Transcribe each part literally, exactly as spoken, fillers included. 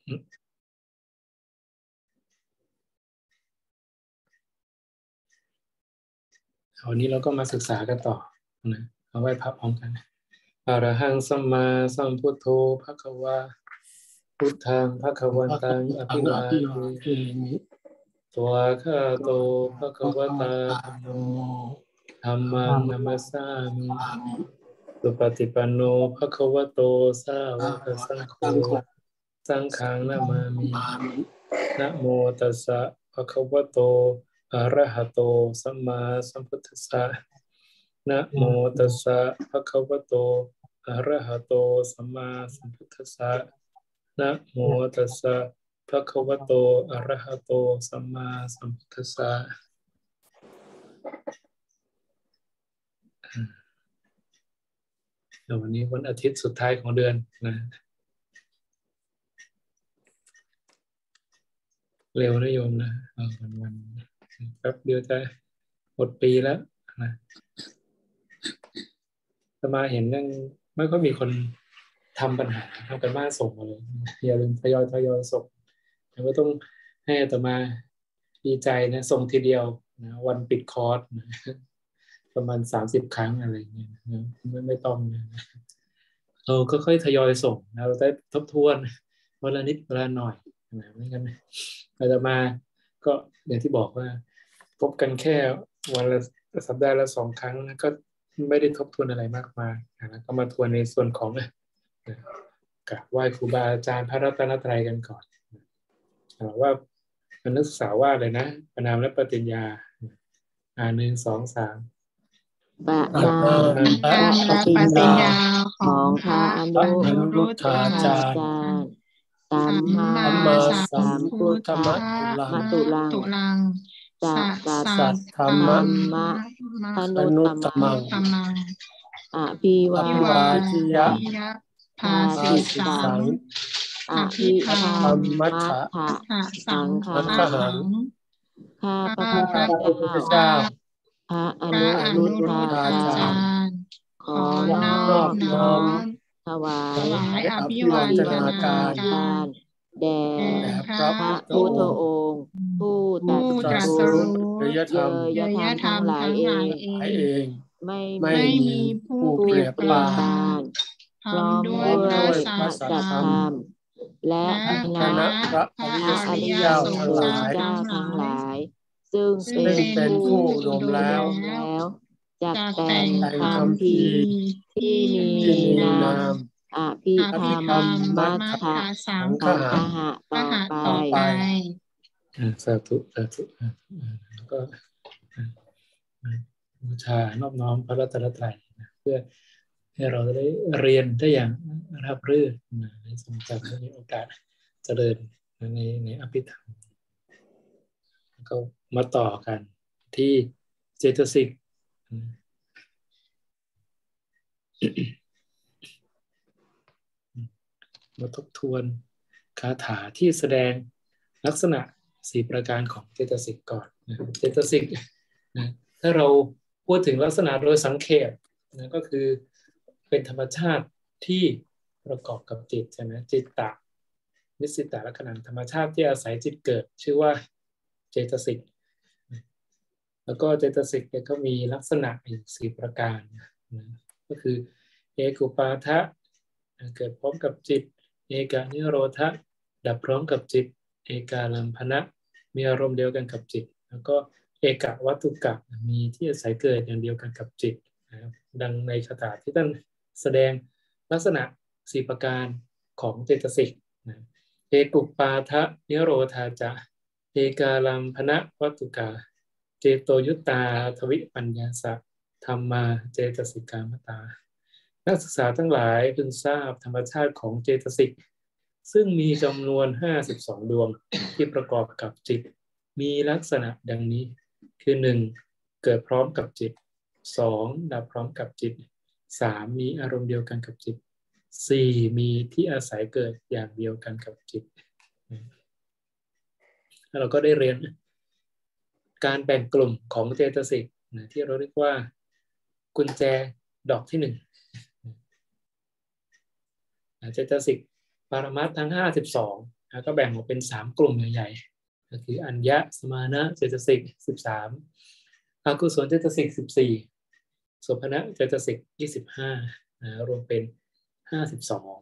วันนี้เราก็มาศึกษากันต่อนะเอาไว้พับพร้อมกันอรหังสัมมาสัมพุทโธภควาพุทธังภควันตังอภิวาเทมิตัวข้าโตภควตาธัมโมธัมมังนัมสสามิสุปฏิปันโนภควโตสาวกสังโฆสังฆังนะมามินะโมตัสสะภะคะวะโตอะระหะโตสัมมาสัมพุทธัสสะนะโมตัสสะภะคะวะโตอะระหะโตสัมมาสัมพุทธัสสะนะโมตัสสะภะคะวะโตอะระหะโตสัมมาสัมพุทธัสสะวันนี้วันอาทิตย์สุดท้ายของเดือนนะเร็วนะโยมนะวันวันแป๊บเดียวจะหมดปีแล้วนะจะมาเห็นยังไม่ค่อยมีคนทำปัญหาทำกันบ้านส่งมาเลยอย่าลืมทยอยทยอยส่งแล้วก็ต้องให้อาตมาดีใจนะส่งทีเดียวนะวันปิดคอร์สนะประมาณสามสิบครั้งอะไรเงี้ยนะไม่ไม่ต้องนะเราก็ค่อยทยอยส่งนะเราได้ทบทวนวันละนิดวันละหน่อยนะไม่งั้นอาตมาก็อย่างที่บอกว่าพบกันแค่วันละสัปดาห์ละสองครั้งนะก็ไม่ได้ทบทวนอะไรมากมายนะก็มาทวนในส่วนของกราบไหว้ครูบาอาจารย์พระรัตนตรัยกันก่อนว่านักศึกษาว่าเลยนะประนามและปฏิญญาอ่าหนึ่งสองสามประนามและปฏิญญาของพระอนุรุทธาจารย์สัมมาสัมพุทธะมตุลังสัสสัทธัมมะพนุตตมังอภิวาทิยะภาสิสังอภิธรรมมัทธะสังฆังข้าพระพุทธเจ้าพระอนุรุทธาจารย์ขอนอบน้อมถวายอภิวาทนาการแด่พระพุทธองค์ผู้ตรัสรู้เยยธรรมทั้งหลายเองไม่ไม่มีผู้เปรียบปานพร้อมด้วยพระสัทธรรมและคณะพระอริยสงฆ์เจ้าทั้งหลายซึ่งเป็นผู้รวมแล้วจักแต่งคำพีที่มีนามอภิธรรมมัทธะสังฆะต่อไปสาธุสาธุก็บูชานอบน้อมพระรัตนตรัยเพื่อให้เราได้เรียนได้อย่างราบรื่นในสมจักรมีโอกาสเจริญในในอภิธรรมก็มาต่อกันที่เจตสิกมาทบทวนคาถาที่แสดงลักษณะสี่ประการของเจตสิกก่อนนะเจตสิกนะถ้าเราพูดถึงลักษณะโดยสังเขปนะก็คือเป็นธรรมชาติที่ประกอบกับจิตใช่ไหมจิตตะนิสิตะลักษณะธรรมชาติที่อาศัยจิตเกิดชื่อว่าเจตสิกแล้วก็เจตสิกเนี่ยก็มีลักษณะอีกสี่ประการนะก็คือเอกุปาทะเกิดพร้อมกับจิตเอกานิโรธะดับพร้อมกับจิตเอกาลัมพนะมีอารมณ์เดียวกันกับจิตแล้วก็เอกวัตถุกะมีที่อาศัยเกิดอย่างเดียวกันกับจิตนะครับดังในคาถาที่ท่านแสดงลักษณะสี่ประการของเจตสิกนะเอกุปาทะนิโรธาจะเอกาลัมพนะวัตถุกะเจโตยุตตาทวิปัญญาสะธรรมาเจตสิกามตานักศึกษาทั้งหลายพึงทราบธรรมชาติของเจตสิกซึ่งมีจำนวนห้าสิบสองดวงที่ประกอบกับจิตมีลักษณะดังนี้คือหนึ่งเกิดพร้อมกับจิตสองดับพร้อมกับจิตสามมีอารมณ์เดียวกันกับจิตสี่มีที่อาศัยเกิดอย่างเดียวกันกับจิตแล้วเราก็ได้เรียนการแบ่งกลุ่มของเจตสิกนะที่เราเรียกว่ากุญแจดอกที่หนึ่งเจตสิกปรมัตถ์ทั้งห้าสิบสองก็แบ่งออกเป็นสามกลุ่มใหญ่ๆก็คืออัญญะสมานะเจตสิกสิบสามอกุศลเจตสิกสิบสี่โสภณะเจตสิกยี่สิบห้ารวมเป็นห้าสิบสอง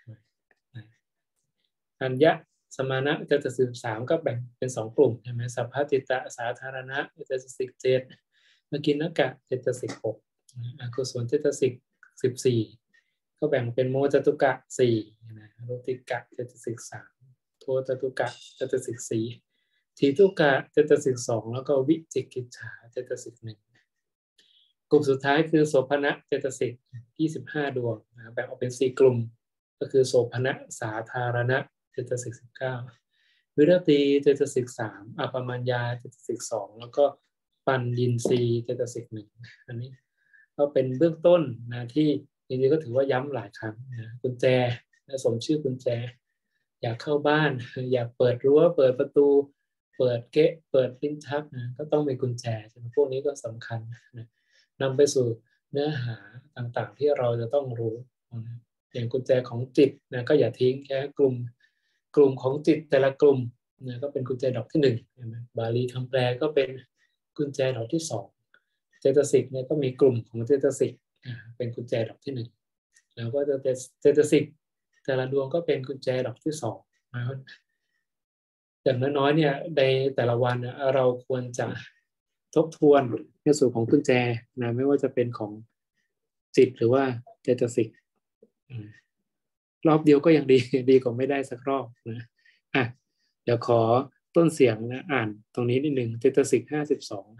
อัญญะสมานะเจตสิกสิบสามก็แบ่งเป็นสองกลุ่มใช่ไหมสัพพจิตตสาธารณะเจตสิกเจ็ดมกิณกะเจตสิกหกอกุศลเจตสิกสิบสี่ก็แบ่งเป็นโมจตุกะสี่นะโรติกะเจตสิกสามโทจตุกะเจตสิกสี่ทีตุกะเจตสิกสองแล้วก็วิจิกิจฉาเจตสิกหนึ่งกลุ่มสุดท้ายคือโสภณะเจตสิกยี่สิบห้าดวงนะแบ่งออกเป็นสี่กลุ่มก็คือโสภณะสาธารณะเจตสิกสิบเก้าวิรติเจตสิกสามอัปปมัญญาเจตสิกสองแล้วก็ปัญญินทรีย์เจตสิกหนึ่งอันนี้ก็เป็นเบื้องต้นนะที่จริงๆก็ถือว่าย้ำหลายครั้งนะกุญแจนะสมชื่อกุญแจอยากเข้าบ้านอยากเปิดรั้วเปิดประตูเปิดเกะเปิดลิ้นชักนะก็ต้องมีกุญแจใช่ไหมพวกนี้ก็สำคัญนะนำไปสู่เนื้อหาต่างๆที่เราจะต้องรู้นะอย่างกุญแจของจิตนะก็อย่าทิ้งแค่กลุ่มกลุ่มของจิตแต่ละกลุ่มนะก็เป็นกุญแจดอกที่หนึ่งใช่ไหมบาลีคำแปลก็เป็นกุญแจดอกที่สองเจตสิกเนี่ยก็มีกลุ่มของเจตสิกเป็นกุญแจดอกที่หนึ่งแล้วก็เจตสิกแต่ละดวงก็เป็นกุญแจดอกที่สองนะครับอย่างน้อยๆเนี่ยในแต่ละวันเราควรจะทบทวนในส่วนของกุญแจนะไม่ว่าจะเป็นของจิตหรือว่าเจตสิกรอบเดียวก็ยังดีดีกว่าไม่ได้สักรอบนะอ่ะเดี๋ยวขอต้นเสียงนะอ่านตรงนี้นิดหนึ่งเจตสิกห้าสิบสอง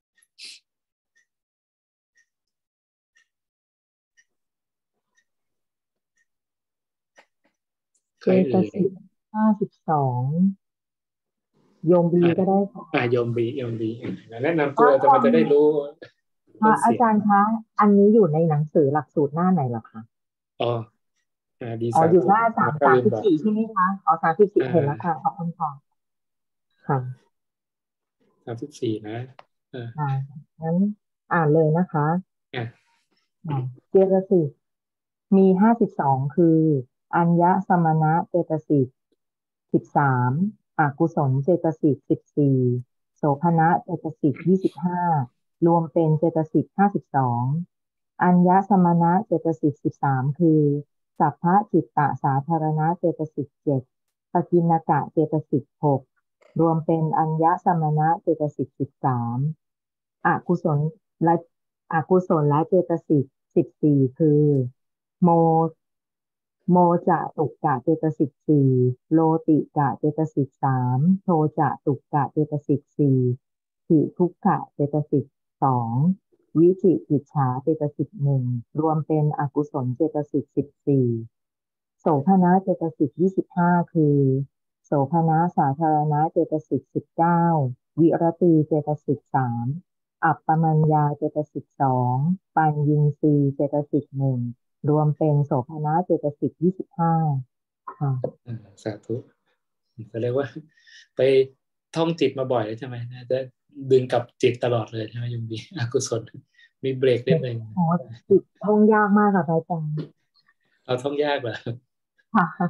เจตสิกห้าสิบสองโยมบีก็ได้ค่ะอ่าโยมบีโยมบีแนะนำตัวจะมาจะได้รู้ค่ะอาจารย์คะอันนี้อยู่ในหนังสือหลักสูตรหน้าไหนหรอคะอ๋ออ่าดีอ๋ออยู่หน้าสามสามสิบสี่ใช่ไหมคะอ๋อสามสิบสี่เห็นแล้วค่ะขอบคุณค่ะค่ะสามสิบสี่นะอ่างั้นอ่านเลยนะคะอ่าเจตสิกมีห้าสิบสองคืออัญญสมณะเจตสิกสิบสามอกุศลเจตสิกสิบสี่โสภณะเจตสิกยี่สิบห้ารวมเป็นเจตสิกห้าสิบสองอัญญสมณะเจตสิกสิบสามคือสัพพจิตตสาธารณะเจตสิกเจ็ดปกิณกะเจตสิกหกรวมเป็นอัญญสมณะเจตสิกสิบสามอกุศลและอกุศลและเจตสิกสิบสี่คือโมโมจะตุกกะเจตสิกสี่โลติกะเจตสิกสามโทจะตุกกะเจตสิกสี่ถิทุกขะเจตสิกสองวิจิกิจฉาเจตสิกหนึ่งรวมเป็นอกุศลเจตสิกสิบสี่โสภณะเจตสิกยี่สิบห้าคือโสภณะสาธารณะเจตสิกสิบเก้าวิรติเจตสิกสามอัปปมัญญาเจตสิกสองปัญญินทรีย์เจตสิกหนึ่งรวมเป็นโสภณะเจตสิกยี่สิบห้าค่ะสาธุจะเรียกว่าไปท่องจิตมาบ่อยใช่ไหมจะดึงกับจิตตลอดเลยใช่ไหมยมบีอกุศลมีเบรกนิดนึงโอ้จิตท่องยากมากค่ะอาจารย์เราท่องยากเหรอค่ะ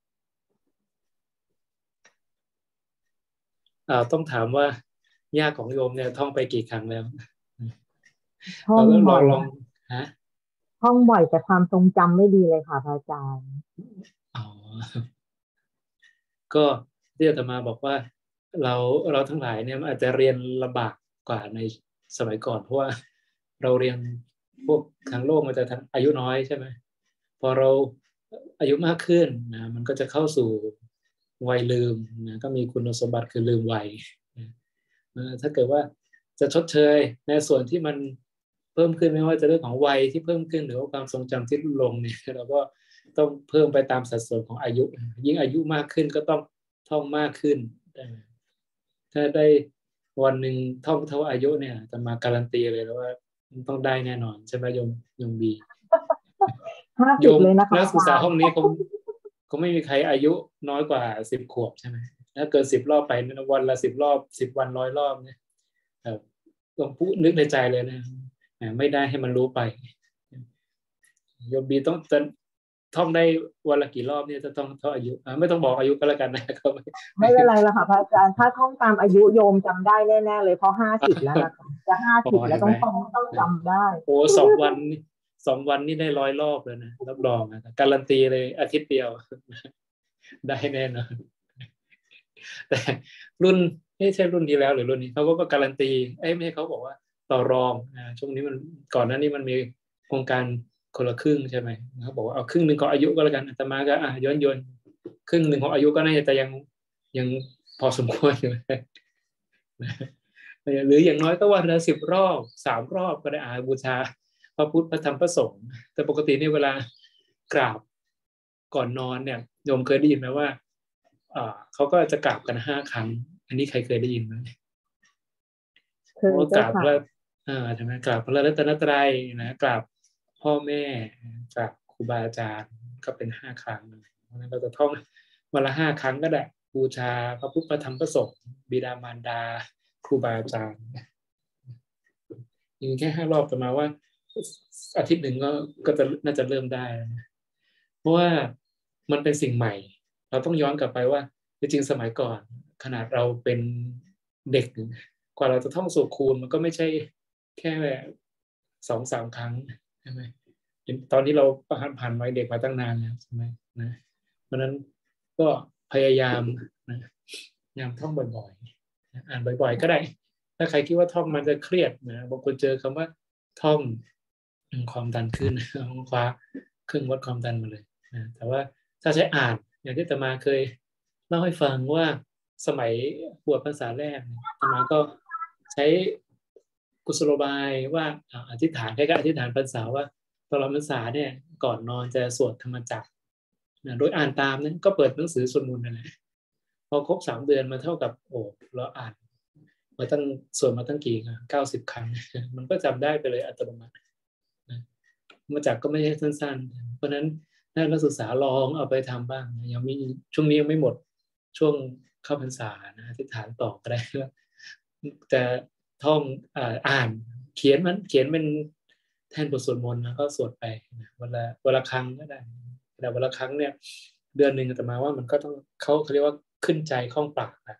อ่าต้องถามว่ายากของโยมเนี่ยท่องไปกี่ครั้งแล้วท่องบ่อยลองฮะท่องบ่อยแต่ความทรงจำไม่ดีเลยค่ะอาจารย์อ๋อก็ที่อาตมาบอกว่าเราเราทั้งหลายเนี่ยอาจจะเรียนลำบากกว่าในสมัยก่อนเพราะว่าเราเรียนพวกทางโลกมันจะอายุน้อยใช่ไหมพอเราอายุมากขึ้นนะมันก็จะเข้าสู่วัยลืมนะก็มีคุณสมบัติคือลืมวัยนะถ้าเกิดว่าจะชดเชยในส่วนที่มันเพิ่มขึ้นไม่ว่าจะเรื่องของวัยที่เพิ่มขึ้นหรือว่าความทรงจำที่ลดลงเนี่ยเราก็ต้องเพิ่มไปตามสัดส่วนของอายุยิ่งอายุมากขึ้นก็ต้องท่องมากขึ้นถ้าได้วันหนึ่งท่องเท่าอายุเนี่ยจะมาการันตีเลยแล้วว่าต้องได้แน่นอนใช่ไหมโยมโยมบีโยมนักศึกษาห้องนี้คงคงไม่มีใครอายุน้อยกว่าสิบขวบใช่ไหมถ้าเกินสิบรอบไปวันละสิบรอบสิบวันร้อยรอบเนี่ยต้องพูดนึกในใจเลยนะไม่ได้ให้มันรู้ไปโยมบีต้องท่องได้วันละกี่รอบเนี่ยจะต้องเท่าอายุไม่ต้องบอกอายุก็แล้วกันนะครับไม่เป็นไรละค่ะพระอาจารย์ถ้าท่องตามอายุโยมจำได้แน่ๆเลยเพราะห้าสิบแล้วนะคะจะห้าสิบแล้วต้องต้องต้องจำได้โอ้สองวันสองวันนี่ได้ร้อยรอบเลยนะรับรองนะการันตีเลยอาทิตย์เดียวได้แน่นอนแต่รุ่นไม่ใช่รุ่นที่แล้วหรือรุ่นนี้เขาก็การันตีเอ้ไม่ใช่เขาบอกว่าต่อรองนะช่วงนี้มันก่อนหน้านี้มันมีโครงการคนละครึ่งใช่ไหมเขาบอกว่าเอาครึ่งหนึ่งของอายุก็แล้วกันอาตมาก็อ่ะย้อนโยนครึ่งหนึ่งของอายุก็น่าจะยังยังพอสมควรอยู่หรืออย่างน้อยก็วันละสิบรอบสามรอบก็ได้อาบูชาพระพุทธพระธรรมพระสงฆ์แต่ปกตินี่เวลากราบก่อนนอนเนี่ยโยมเคยได้ยินไหมว่าอ่าเขาก็จะกราบกันห้าครั้งอันนี้ใครเคยได้ยินไหมคือกราบพระอ่าใช่ไหมกราบพระรัตนตรัยนะกราบพ่อแม่กราบครูบาอาจารย์ก็เป็นห้าครั้งเพราะฉะนั้นเราจะท่องวันละห้าครั้งก็ได้บูชาพระพุทธพระธรรมพระสงฆ์บิดามารดาครูบาอาจารย์ยิงแค่ห้ารอบประมาณว่าอาทิตย์หนึ่งก็ก็จะน่าจะเริ่มได้เพราะว่ามันเป็นสิ่งใหม่เราต้องย้อนกลับไปว่าจริงๆสมัยก่อนขนาดเราเป็นเด็กกว่าเราจะท่องสูตรคูณมันก็ไม่ใช่แค่สองสามครั้งใช่ไหมตอนนี้เราผ่านผ่านวัยเด็กมาตั้งนานแล้วใช่ไหมนะเพราะนั้นก็พยายามนะพยายามท่องบ่อยๆอ่านบ่อยๆก็ได้ถ้าใครคิดว่าท่องมันจะเครียดนะบางคนเจอคำว่าท่องความดันขึ้นคว้าเครื่องวัดความดันมาเลยนะแต่ว่าถ้าใช้อ่านอย่างที่อาตมาเคยเล่าให้ฟังว่าสมัยบวชพรรษาแรกอาตมาก็ใช้กุศโลบายว่าอธิษฐานแค่ก็อธิษฐานพรรษาว่าตลอดพรรษาเนี่ยก่อนนอนจะสวดธรรมจักรนะโดยอ่านตามนั้นก็เปิดหนังสือสวดมนต์นั่นแหละพอครบสามเดือนมาเท่ากับโอ้เราอ่านมาตั้งสวดมาตั้งกี่เก้าสิบครั้งมันก็จำได้ไปเลยอัตโนมัตินะธรรมจักรก็ไม่ใช่สั้นๆเพราะนั้นนักศึกษาลองเอาไปทำบ้างยังมีช่วงนี้ยังไม่หมดช่วงเข้าพรรษานะอธิษฐานต่อก็ได้ว่าจะท่องอ่านเขียนมันเขียนเป็นแทนบทสวดมนต์แล้วก็สวดไปวันละวันละครั้งก็ได้แต่วันละครั้งเนี่ยเดือนหนึ่งแต่มาว่ามันก็ต้องเขาเขาเรียกว่าขึ้นใจคล่องปากนะ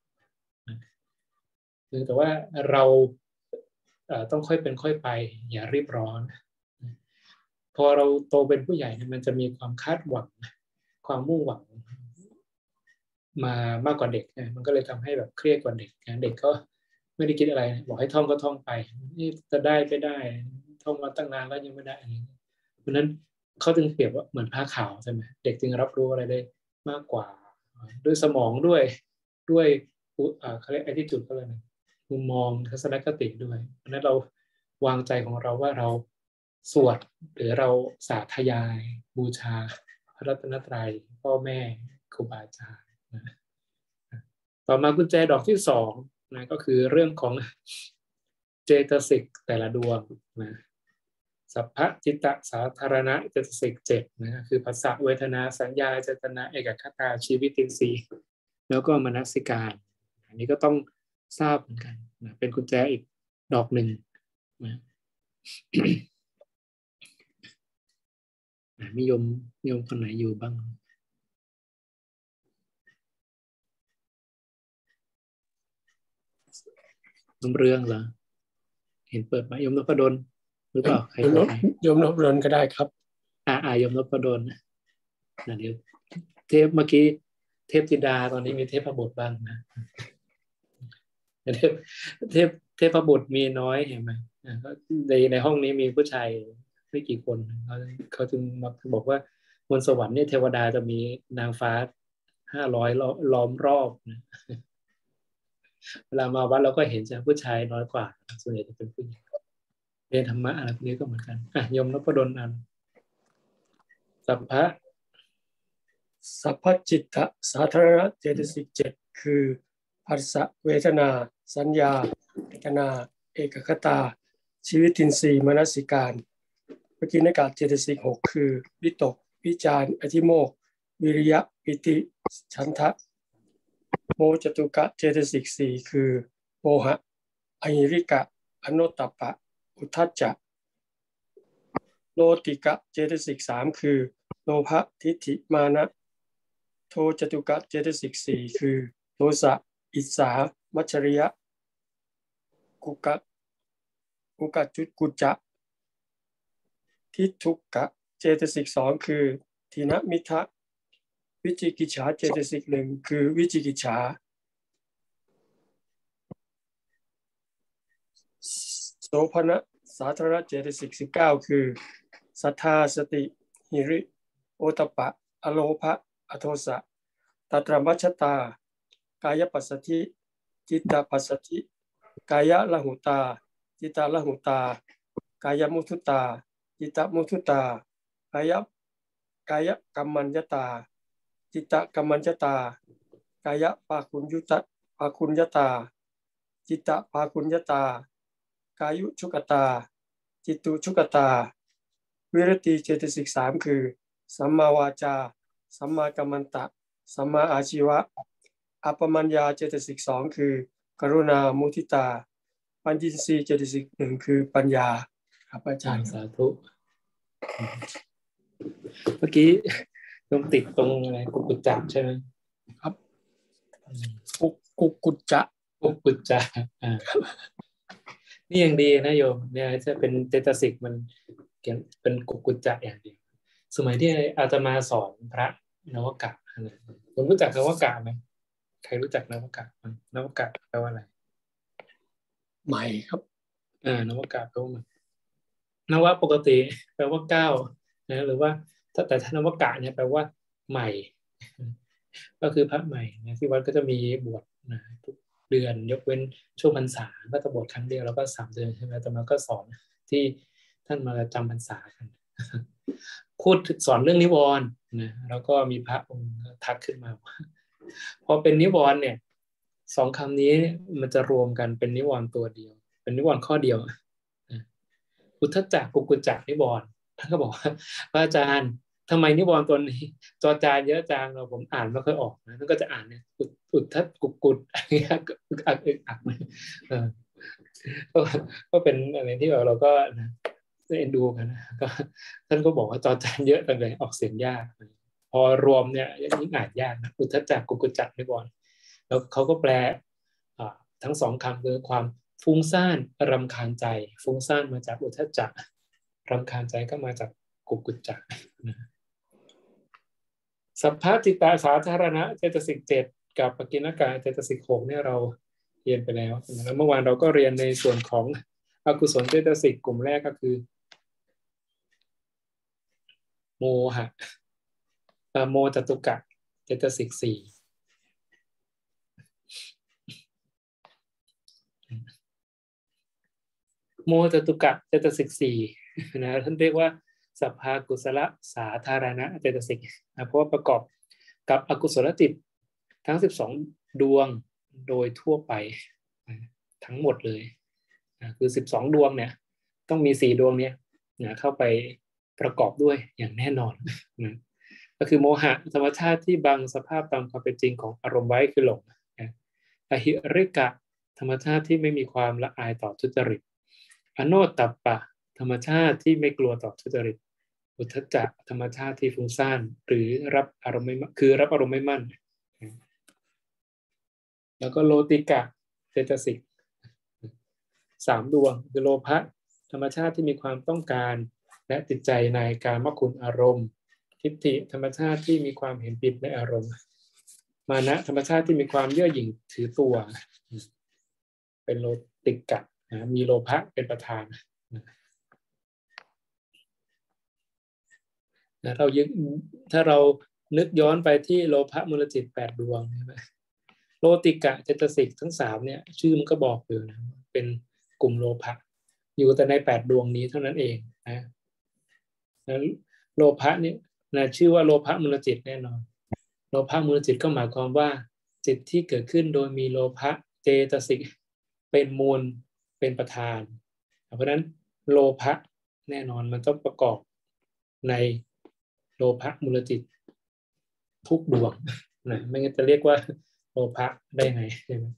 คือแต่ว่าเราต้องค่อยเป็นค่อยไปอย่ารีบร้อนพอเราโตเป็นผู้ใหญ่เนี่ยมันจะมีความคาดหวังความมุ่งหวังมามากกว่าเด็กนะมันก็เลยทำให้แบบเครียดกว่าเด็กนะเด็กก็ไม่ได้คิดอะไรบอกให้ท่องก็ท่องไปนี่จะได้ไม่ได้ท่องมาตั้งนานแล้วยังไม่ได้เพราะนั้นเขาจึงเปรียบว่าเหมือนผ้าขาวใช่ไหมเด็กจึงรับรู้อะไรได้มากกว่าด้วยสมองด้วยด้วยเขาเรียก attitude ก็เลยมุมมองทัศนคติด้วยเพราะนั้นเราวางใจของเราว่าเราสวดหรือเราสาธยายบูชาพระรัตนตรัยพ่อแม่ครูบาอาจารย์ต่อมากุญแจดอกที่สองนะก็คือเรื่องของเจตสิกแต่ละดวงนะสัพพจิตตสาธารณะเจตสิกเจ็ดนะคือภาษาเวทนาสัญญาเจตนาเอกคตาชีวิตินทรีย์แล้วก็มนสิการอันนี้ก็ต้องทราบเหมือนกันนะเป็นกุญแจอีกดอกหนึ่งนะนิยมนิยมคนไหนอยู่บ้างน้ำเรื่องเหรอเห็นเปิดมายมนพดลหรือเปล่าใครยมนพดลก็ได้ครับอ่าอ่ายมนพดลนะเดี๋ยวเทปเมื่อกี้เทพธิดาตอนนี้มีเทพบุตรบ้างนะเทพเทพเทพบุตรมีน้อยเห็นไหมในในห้องนี้มีผู้ชายไม่กี่คนเขาเขาจึงมาบอกว่าบนสวรรค์เนี่ยเทวดาจะมีนางฟ้าห้าร้อยล้อมรอบนะเวลามาวัดเราก็เห็นจะผู้ชายน้อยกว่าส่วนใหญ่จะเป็นผู้หญิงเรียนธรรมะอะไรพวกนี้ก็เหมือนกันอ่ะยมนพดลอันสัพพะสัพพจิตตสาธารณเจตสิกเจ็ดคือภาษาเวทนาสัญญาเจตนาเอกคตาชีวิตินทรีย์มนสิการเมื่อกี้ในการเจตสิกหกคือวิตกวิจารอธิโมกข์วิริยะปิติฉันทะโมจตุกะเจตสิกสี่คือโมหะอหิริกะอโนตตัปปะอุทธัจจะโลติกะเจตสิกสามคือโลภะทิฏฐิมานะโทจตุกะเจตสิกสี่คือโทสะอิจฉามัจฉริยะกุกะกุกะจุกุจจะทิฏฐุกะเจตสิกสองคือทีนมิทะวิจิกิจฉาเจตสิกหนึ่งคือวิจิกิจฉาโสภณะสาธารณเจตสิกสิบเก้าคือศรัทธาสติหิริโอตปะอโลภะอโทสะตัตรมัชตากายปัสสธิจิตตปัสสธิกายละหุตาจิตตละหุตากายมุทุตาจิตตมุทุตากายกายกัมมัญญตาจิตตกัมมัญญตากายปาคุญยุตะปาคุญญตาจิตตปาคุญญตากายุชุกตาจิตตุชุกตาวิรติเจตสิกสามคือสัมมาวาจาสัมมากัมมันตะสัมมาอาชีวะอัปปมัญญาเจตสิกสองคือกรุณามุทิตาปัญญินทรีย์เจตสิกหนึ่งคือปัญญาครับอาจารย์สาธุเมื่อกี้ตรงติดตรงอะไรกุกุจจะใช่ไหมครับกุกุกุจจะกุกุจจะอ่านี่ยังดีนะโยมเนี่ยถ้าเป็นเจตสิกมันเขียนเป็นกุกุจจะอย่างเดียวสมัยที่อาตมาสอนพระนวกะคุณรู้จักนวกะไหมใครรู้จักนวกะนวกะแปลว่าอะไรใหม่ครับอ่านวกะแปลว่านวะปกติแปลว่าเก้านะหรือว่าถ้าแต่ถ้านวกะเนี่ยแปลว่าใหม่ก็คือพระใหม่นะที่วัดก็จะมีบวชนะทุกเดือนยกเว้นช่วงพรรษาก็จะบวชครั้งเดียวแล้วก็สามเดือนใช่ไหมแต่มาก็สอนที่ท่านมาจำพรรษากันพูดสอนเรื่องนิวรณ์นะแล้วก็มีพระองค์ทักขึ้นมาพอเป็นนิวรณ์เนี่ยสองคำนี้มันจะรวมกันเป็นนิวรณ์ตัวเดียวเป็นนิวรณ์ข้อเดียวอุทธัจจะกุกุจจะนิวรณ์ท่านก็บอกว่าพระอาจารย์ทำไมนิวรณ์ตัวนี้จอจานเยอะจังเราผมอ่านไม่ค่อยออกนะท่านก็จะอ่านเนี่ยอุทธัจกุกุจอะไรเงี้ยอึกอักอึกอักเออก็เป็นอะไรที่เราก็นะเอ็นดูกันนะก็ท่านก็บอกว่าจอจานเยอะจังเลยออกเสียงยากพอรวมเนี่ยยิ่งอ่านยากนะอุทธัจจะกุกุจจะนิวรณ์แล้วเขาก็แปลทั้งสองคำคือความฟุ้งซ่านรำคาญใจฟุ้งซ่านมาจากอุทธัจจะรำคาญใจก็มาจากกุกุจจะสัพพจิตตาสาธารณะเจตสิกเจ็ดกับปกิณกะเจตสิกหกเนี่ยเราเรียนไปแล้วแล้วเมื่อวานเราก็เรียนในส่วนของอกุศลเจตสิกกลุ่มแรกก็คือโมหะโมจตุกะเจตสิกสี่โมจตุกะเจตสิกสี่นะท่านเรียกว่าสัพพากุศลสาธารณะเจตสิกนะเพราะว่าประกอบกับอกุศลจิตทั้งสิบสองดวงโดยทั่วไปทั้งหมดเลยนะคือสิบสองดวงเนี่ยต้องมีสี่ดวงเนี่ยนะเข้าไปประกอบด้วยอย่างแน่นอนนะก็คือโมหะธรรมชาติที่บังสภาพตามความเป็นจริงของอารมณ์ไว้คือหลงนะอหิริกะธรรมชาติที่ไม่มีความละอายต่อทุจริตอโนตตัปปะธรรมชาติที่ไม่กลัวต่อทุจริตอุทธัจจะธรรมชาติที่ฟุ้งซ่านหรือรับอารมณ์ไม่คือรับอารมณ์ไม่มั่นแล้วก็โลติกะเจตสิกสามดวงคือโลภะธรรมชาติที่มีความต้องการและติดใจในกามคุณอารมณ์ทิฏฐิธรรมชาติที่มีความเห็นผิดในอารมณ์มานะธรรมชาติที่มีความเย่อหยิ่งถือตัวเป็นโลติกะนะมีโลภะเป็นประธานนะเรายึดถ้าเรานึกย้อนไปที่โลภะมูลจิตแปดดวงใช่ไหมโลติกะเจตสิกทั้งสามเนี่ยชื่อมันก็บอกอยู่นะเป็นกลุ่มโลภะอยู่แต่ในแปดดวงนี้เท่านั้นเองนะแล้วโลภะนี่นะชื่อว่าโลภะมูลจิตแน่นอนโลภะมูลจิตก็หมายความว่าจิตที่เกิดขึ้นโดยมีโลภะเจตสิกเป็นมูลเป็นประธานเพราะฉะนั้นโลภะแน่นอนมันต้องประกอบในโลภะมูลจิตทุกดวงนะไม่งั้นจะเรียกว่าโลภะได้ไงใช่ไหม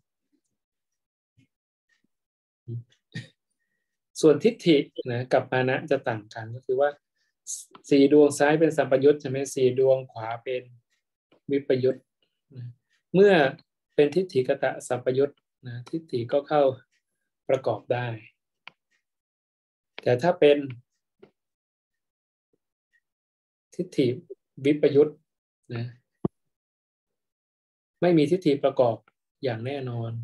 ส่วนทิฏฐินะกับมานะจะต่างกันก็คือว่าสี่ดวงซ้ายเป็นสัมปยุตใช่ไหมสี่ดวงขวาเป็นวิปยุตเมื่อเป็นทิฏฐิกตะสัมปยุตนะทิฏฐิก็เข้าประกอบได้แต่ถ้าเป็นทิฏฐิวิปยุตนะไม่มีทิฏฐิประกอบอย่างแน่นอน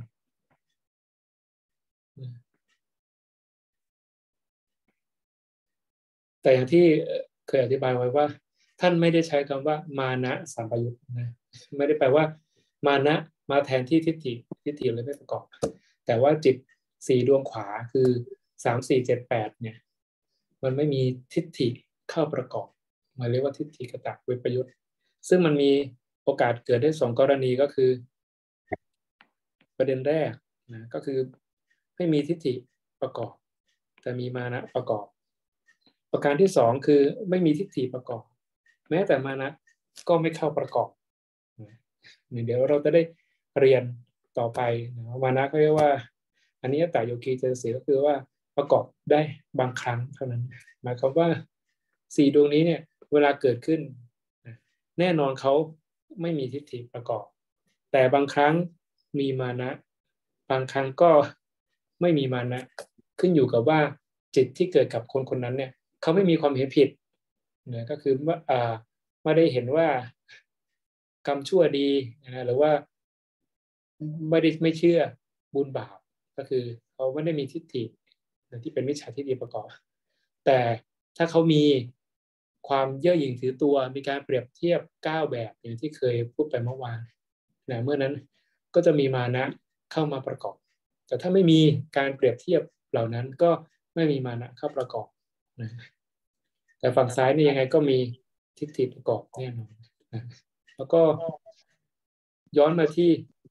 แต่อย่างที่เคยอธิบายไว้ว่าท่านไม่ได้ใช้คำว่ามานะสัมปยุตนะไม่ได้แปลว่ามานะมาแทนที่ทิฏฐิทิฏฐิเลยไม่ประกอบแต่ว่าจิตสี่ดวงขวาคือสามสี่เจ็ดแปดเนี่ยมันไม่มีทิฏฐิเข้าประกอบมาเรียกว่าทิฏฐิกตะวิปยุตซึ่งมันมีโอกาสเกิดได้สองกรณีก็คือประเด็นแรกนะก็คือไม่มีทิฏฐิประกอบแต่มีมานะประกอบประการที่สองคือไม่มีทิฏฐิประกอบแม้แต่มานะก็ไม่เข้าประกอบเดี๋ยวเราจะได้เรียนต่อไปนะมานะก็เรียกว่าอันนี้แต่โยคีเจตสิกก็คือว่าประกอบได้บางครั้งเท่านั้นหมายความว่าสี่ดวงนี้เนี่ยเวลาเกิดขึ้นแน่นอนเขาไม่มีทิฏฐิประกอบแต่บางครั้งมีมานะบางครั้งก็ไม่มีมานะขึ้นอยู่กับว่าจิตที่เกิดกับคนคนนั้นเนี่ยเขาไม่มีความเห็นผิดนะก็คือว่าอ่าไม่ได้เห็นว่ากรรมชั่วดีนะหรือว่าไม่ได้ไม่เชื่อบุญบาปก็คือเขาไม่ได้มีทิฏฐิที่เป็นมิจฉาทิฏฐิประกอบแต่ถ้าเขามีความเย่อหยิ่งถือตัวมีการเปรียบเทียบเก้าแบบอย่างที่เคยพูดไปเมื่อวานนะเมื่อนั้นก็จะมีมานะเข้ามาประกอบแต่ถ้าไม่มีการเปรียบเทียบเหล่านั้นก็ไม่มีมานะเข้าประกอบนะแต่ฝั่งซ้ายนี่ยังไงก็มีทิฏฐิประกอบแน่นอนนะแล้วก็ย้อนมาที่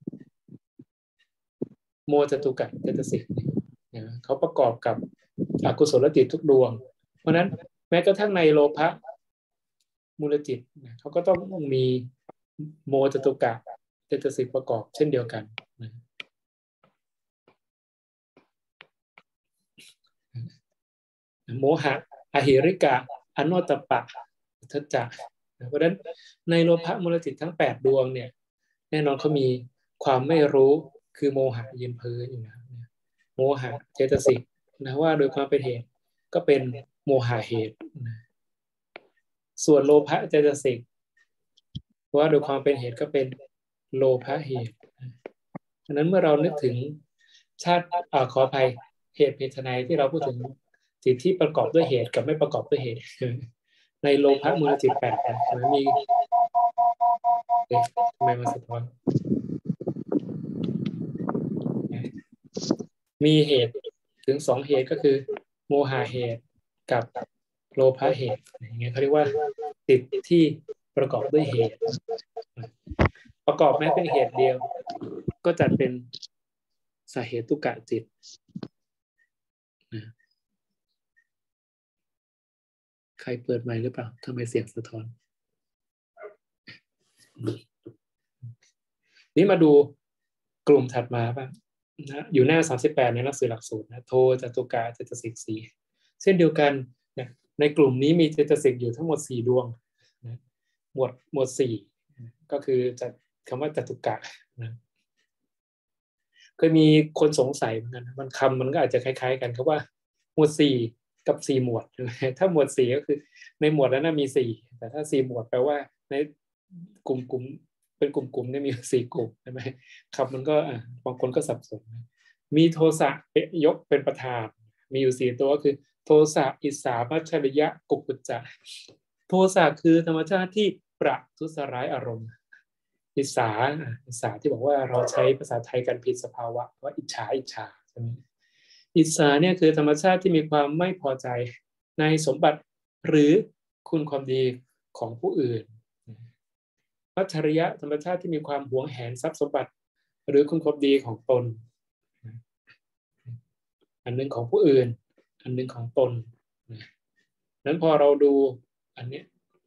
โมจตุกะเจตสิกเนี่ยเขาประกอบกับอกุศลจิตทุกดวงเพราะนั้นแม้กระทั่งในโลภะมูลจิตเขาก็ต้องมีโมจตุกะเจตสิกประกอบเช่นเดียวกันโมหะอหิริกะอโนตปะทัจจะเพราะฉะนั้นในโลภะมูลจิตทั้งแปดดวงเนี่ยแน่นอนเขามีความไม่รู้คือโมหะยืนเพ้ออยู่นะโมหะเจตสิกนะว่าโดยความเป็นเหตุก็เป็นโมหะเหตุนะส่วนโลภะเจตสิกว่าโดยความเป็นเหตุก็เป็นโลภะเหตุฉะนั้นเมื่อเรานึกถึงชาติอ่าขออภัยเหตุเพศนัยที่เราพูดถึงจิตที่ประกอบด้วยเหตุกับไม่ประกอบด้วยเหตุในโลภะมูลจิตแปดนะมันมีเอ๊ะทำไมมันสะท้อนมีเหตุถึงสองเหตุก็คือโมหะเหตุกับโลภะเหตุอย่างเงี้ยเขาเรียกว่าจิตที่ประกอบด้วยเหตุประกอบแม้เป็นเหตุเดียวก็จัดเป็นสาเหตุตุกะจิตนะใครเปิดไมค์หรือเปล่าทำไมเสียงสะท้อนนี่มาดูกลุ่มถัดมาบ้างนะอยู่หน้าสามสิบแปดในหนังสือหลักสูตรนะโทจตุกะเจตสิกสี่เช่นเดียวกันนะในกลุ่มนี้มีเจตสิกอยู่ทั้งหมดสี่ดวงนะหมวดหมวดสี่ก็คือจะคำว่าจตุกะนะเคยมีคนสงสัยเหมือนกันมันคำมันก็อาจจะคล้ายๆกันครับว่าหมวดสี่กับสี่หมวดถ้าหมวดสี่ก็คือในหมวดนั้นมีสี่แต่ถ้าสี่หมวดแปลว่าในกลุ่มกลุ่มเป็นกลุ่มๆเนี่ยมีสี่กลุ่มใช่ไหมครับมันก็บางคนก็สับสนมีโทสะยกเป็นประธานมีอยู่สี่ตัวก็คือโทสะอิสสามัจฉริยะกุกุจจะโทสะคือธรรมชาติที่ประทุษร้ายอารมณ์อิสสาอิสสาที่บอกว่าเราใช้ภาษาไทยกันผิดสภาวะว่าอิจฉาอิจฉาใช่ไหมอิสสาเนี่ยคือธรรมชาติที่มีความไม่พอใจในสมบัติหรือคุณความดีของผู้อื่นมัจฉริยะธรรมชาติที่มีความหวงแหนทรัพย์สมบัติหรือคุณความดีของตนอันนึงของผู้อื่นอันนึงของตนนั้นพอเราดูอันนี้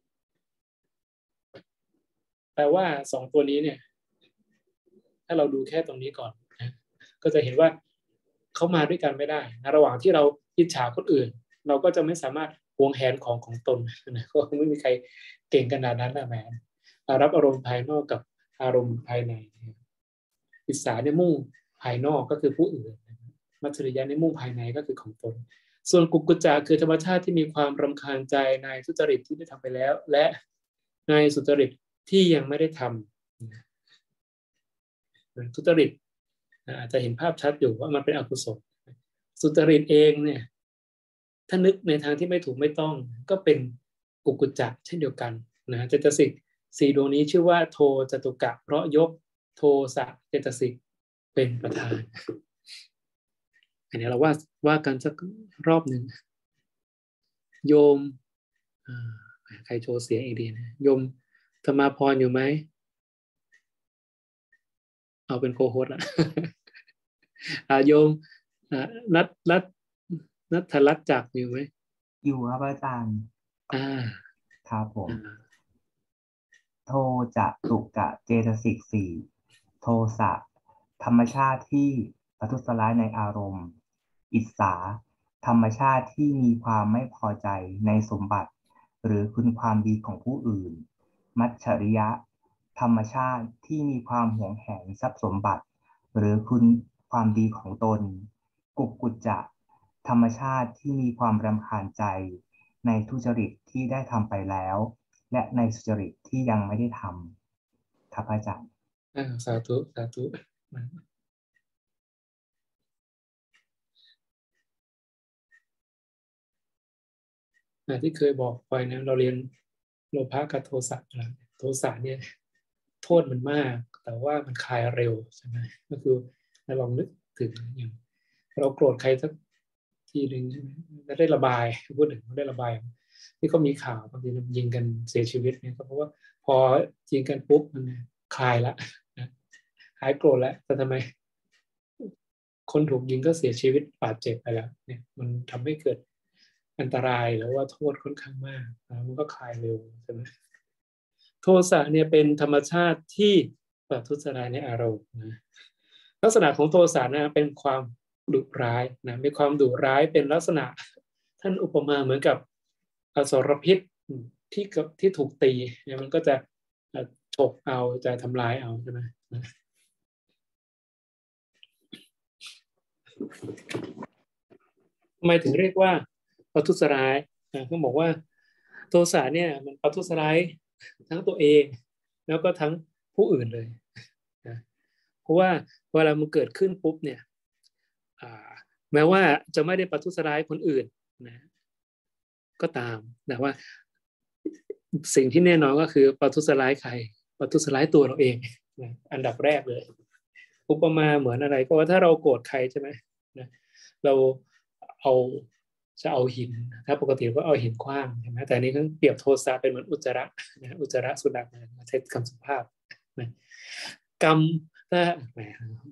แปลว่าสองตัวนี้เนี่ยถ้าเราดูแค่ตรงนี้ก่อนนะก็จะเห็นว่าเขามาด้วยกันไม่ได้นะระหว่างที่เราอิจฉาคนอื่นเราก็จะไม่สามารถหวงแหนของของตนนะก็ไม่มีใครเก่งขนาดนั้นนะแหมรับอารมณ์ภายนอกกับอารมณ์ภายในอิสาเนี่ยมุ่งภายนอกก็คือผู้อื่นมัจฉริยะในมุ่งภายในก็คือของตนส่วนกุกุจจะคือธรรมชาติที่มีความรำคาญใจในทุจริตที่ได้ทำไปแล้วและในสุจริตที่ยังไม่ได้ทำทุจริตอาจจะเห็นภาพชัดอยู่ว่ามันเป็นอกุศลสุจริตเองเนี่ยถ้านึกในทางที่ไม่ถูกไม่ต้องก็เป็นกุกุจจะเช่นเดียวกันนะเจตสิกสี่ดวงนี้ชื่อว่าโทจตุกะเพราะยกโทสะเจตสิกเป็นประธานอันนี้เราว่าว่ากันสักรอบหนึ่งโยมใครโชว์เสียงอีกดีนะโยมธรรมาพรอยู่ไหมเอาเป็นโคโฮสละโยมนัดนัดนัทธรัตน์จักรอยู่ไหมอยู่ครับอาจารย์อ่าครับผมโทจะตุกะเจตสิกสี่โทสะธรรมชาติที่ประทุษร้ายในอารมณ์อิสาธรรมชาติที่มีความไม่พอใจในสมบัติหรือคุณความดีของผู้อื่นมัจฉริยะธรรมชาติที่มีความหวงแหนทรัพย์สมบัติหรือคุณความดีของตนกุกกุจจะธรรมชาติที่มีความรำคาญใจในทุจริตที่ได้ทำไปแล้วและในสุจริตที่ยังไม่ได้ทำครับอาจารย์สาธุสาธุที่เคยบอกไปนะเราเรียนโลภะกับโทสะนะโทสะเนี่ยโทษมันมากแต่ว่ามันคลายเร็วใช่ไหมก็คือเราลองนึกถึงอย่างเราโกรธใครสักทีหนึ่งใช่ไหมแล้วได้ระบายพูดถึงได้ระบายที่เขามีข่าวบางทียิงกันเสียชีวิตเนี่ยก็เพราะว่าพอยิงกันปุ๊บมันคลายละนะหายโกรธแล้วแต่ทำไมคนถูกยิงก็เสียชีวิตบาดเจ็บไปแล้วเนี่ยมันทำให้เกิดอันตรายหรือว่าโทษค่อนข้างมากมันก็คลายเร็วใช่ไหมโทสะเนี่ยเป็นธรรมชาติที่ประทุษร้ายในอารมณ์นะลักษณะของโทสะนะเป็นความดุร้ายนะมีความดุร้ายเป็นลักษณะท่านอุปมาเหมือนกับอสรพิษที่ที่ถูกตีเนี่ยมันก็จะฉกเอาจะทำลายเอาใช่ไหมทำไมถึงเรียกว่าประทุษร้ายเขาบอกว่าโทสะเนี่ยมันประทุษร้ายทั้งตัวเองแล้วก็ทั้งผู้อื่นเลยนะเพราะว่าเวลามันเกิดขึ้นปุ๊บเนี่ยแม้ว่าจะไม่ได้ประทุษร้ายคนอื่นนะก็ตามแต่ว่าสิ่งที่แน่นอนก็คือประทุษร้ายใครประทุษร้ายตัวเราเองนะอันดับแรกเลยอุปมาเหมือนอะไรก็ว่าถ้าเราโกรธใครใช่ไหมนะเราเอาจะเอาหินถ้าปกติก็เอาหินขว้างใช่ไหมแต่นี้ก็เปรียบโทสะเป็นเหมือนอุจจาระนะอุจจาระสุนัขนะใช้คำสุภาพนะกรรมถ้าแหม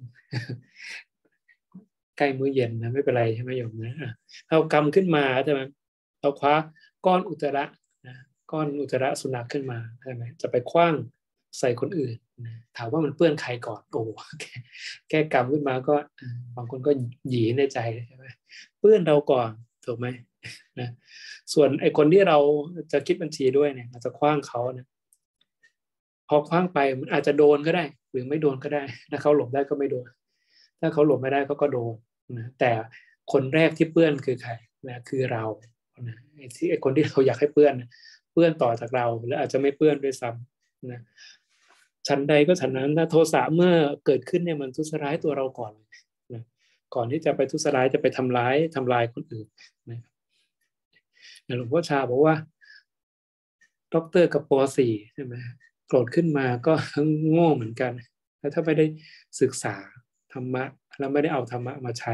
ใกล้มื้อเย็นนะไม่เป็นไรใช่ไหมโยมนะเอากรรมขึ้นมาใช่ไหมเอาคว้าก้อนอุจจาระนะก้อนอุจจาระสุนัขขึ้นมาใช่ไหมจะไปขว้างใส่คนอื่นนะถามว่ามันเปื้อนใครก่อนโอ้แก้กรรมขึ้นมาก็บางคนก็หยีในใจใช่ไหมเปื้อนเราก่อนถูกไหมนะส่วนไอ้คนที่เราจะคิดบัญชีด้วยเนี่ยอาจจะขว้างเขาเนี่ยพอขว้างไปมันอาจจะโดนก็ได้หรือไม่โดนก็ได้ถ้าเขาหลบได้ก็ไม่โดนถ้าเขาหลบไม่ได้เขาก็โดนนะแต่คนแรกที่เปื้อนคือใครนะคือเรานะไอ้ที่ไอ้คนที่เราอยากให้เปื้อนเปื้อนต่อจากเราหรืออาจจะไม่เปื้อนด้วยซ้ำนะชั้นใดก็ชั้นนั้นถ้าโทสะเมื่อเกิดขึ้นเนี่ยมันทุษร้ายตัวเราก่อนนะก่อนที่จะไปทุษร้ายจะไปทำร้ายทำลายคนอื่นนะหลวงพ่อชาบอกว่าด็อกเตอร์กับป.สี่ ใช่ไหมโกรธขึ้นมาก็โง่เหมือนกันแล้วถ้าไม่ได้ศึกษาธรรมะแล้วไม่ได้เอาธรรมะมาใช้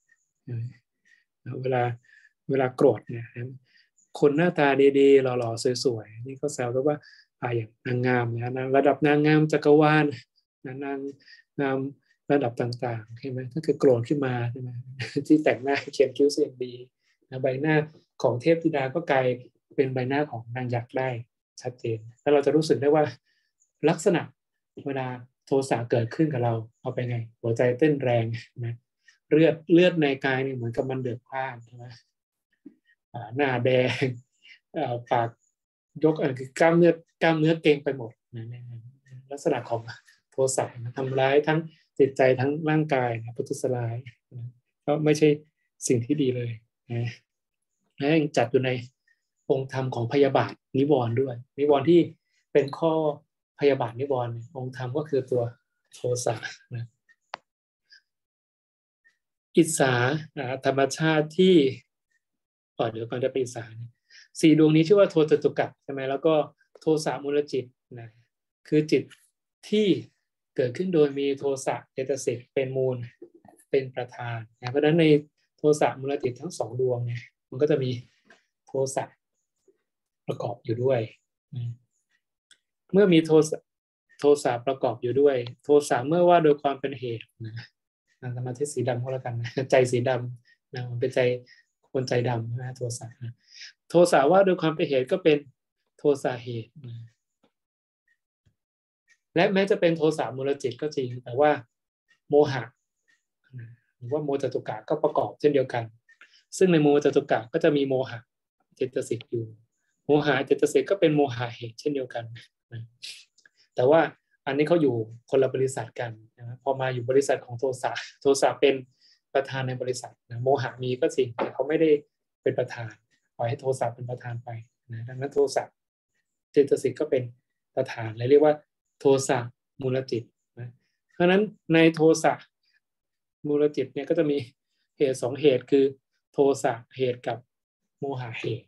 เวลาเวลาโกรธเนี่ยคนหน้าตาดีๆหล่อๆสวยๆนี่ก็แซวกันว่าอย่างนางงามเนี่ยนะระดับนางงามจักรวาลนางงามระดับต่างๆใช่ไหมถ้าเกิดโกรธขึ้นมาใช่ไหมที่แต่งหน้าเขียนคิ้วเสียงดีใบหน้าของเทพธิดาก็กลายเป็นใบหน้าของนางยักษ์ได้ชัดเจนแล้วเราจะรู้สึกได้ว่าลักษณะเวลาโทสะเกิดขึ้นกับเราเอาไปไงหัวใจเต้นแรงนะเลือดเลือดในกายนี่เหมือนกับมันเดือดพล่านใช่ไหมหน้าแดงปากยกคือกล้ามเนื้อกล้ามเนื้อเกร็งไปหมดลักษณะของโทสะทำร้ายทั้งจิตใจทั้งร่างกายนะประทุษร้ายก็ไม่ใช่สิ่งที่ดีเลยนะและยังจัดอยู่ในองค์ธรรมของพยาบาทนิวรณ์ด้วยนิวรณ์ที่เป็นข้อพยาบาทนิวรณ์องค์ธรรมก็คือตัวโทสะนะอิจฉาธรรมชาติที่ก่อนเดี๋ยวก่อนจะไปอิจฉาสี่ดวงนี้ชื่อว่าโทจตุกะใช่ไหมแล้วก็โทสะมูลจิตนะคือจิตที่เกิดขึ้นโดยมีโทสะเจตสิกเป็นมูลเป็นประธานนะเพราะฉะนั้นในโทสะมูลจิตทั้งสองดวงเนี่ยมันก็จะมีโทสะประกอบอยู่ด้วยนะเมื่อมีโทสะโทสะประกอบอยู่ด้วยโทสะเมื่อว่าโดยความเป็นเหตุนะสมาธิสีดำก็แล้วกันนะใจสีดำนะมันเป็นใจคนใจดำนะโทสะนะโทสะว่าโดยความเป็นเหตุก็เป็นโทสะเหตุนะและแม้จะเป็นโทสะมูลจิตก็จริงแต่ว่าโมหะหรือว่าโมจตุกะก็ประกอบเช่นเดียวกันซึ่งในโมจตุกะก็จะมีโมหะเจตสิกอยู่โมหะเจตสิกก็เป็นโมหะเหตุเช่นเดียวกันนะแต่ว่าอันนี้เขาอยู่คนละบริษัทกันนะพอมาอยู่บริษัทของโทสะโทสะเป็นประธานในบริษัทนะโมหะมีก็จริงแต่เขาไม่ได้เป็นประธานปล่อยให้โทสะเป็นประธานไปนะดังนั้นโทสะเจตสิกก็เป็นประธานเรียกว่าโทสะมูลจิตนะเพราะฉะนั้นในโทสะมูลจิตเนี่ยก็จะมีเหตุสองเหตุคือโทสะเหตุกับโมหะเหตุ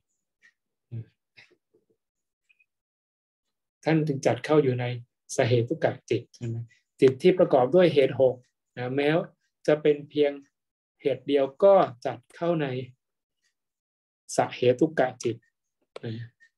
ท่านจึงจัดเข้าอยู่ในสเหตุกะจิตใช่ไหมจิตที่ประกอบด้วยเหตุหกนะแม้จะเป็นเพียงเหตุเดียวก็จัดเข้าในสเหตุกะจิตนะ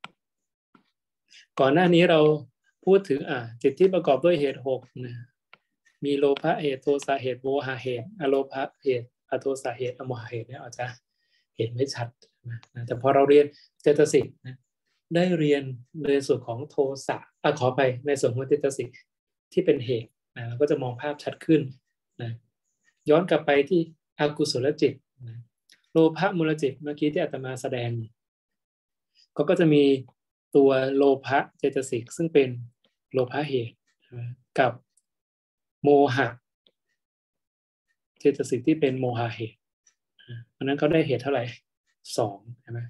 ก่อนหน้านี้เราพูดถึงอ่ะจิตที่ประกอบด้วยเหตุหกนะมีโลภะเหตุโทสะเหตุโมหะเหตุอโลภะเหตุอโทสะเหตุอโมหะเหตุเนี่ยอาจจะเห็นไม่ชัดนะแต่พอเราเรียนเจตสิกนะได้เรียนในส่วนของโทสะอ่ะขอไปในส่วนของเจตสิกที่เป็นเหตุนะเราก็จะมองภาพชัดขึ้นนะย้อนกลับไปที่อกุศลจิตนะโลภะมูลจิตเมื่อกี้ที่อาตมาแสดงเขาก็จะมีตัวโลภะเจตสิกซึ่งเป็นโลภะเหตุกับโมหะเจตสิกที่เป็นโมหะเหตุเพราะนั้นเขาได้เหตุเท่าไหร่สองใช่ไหม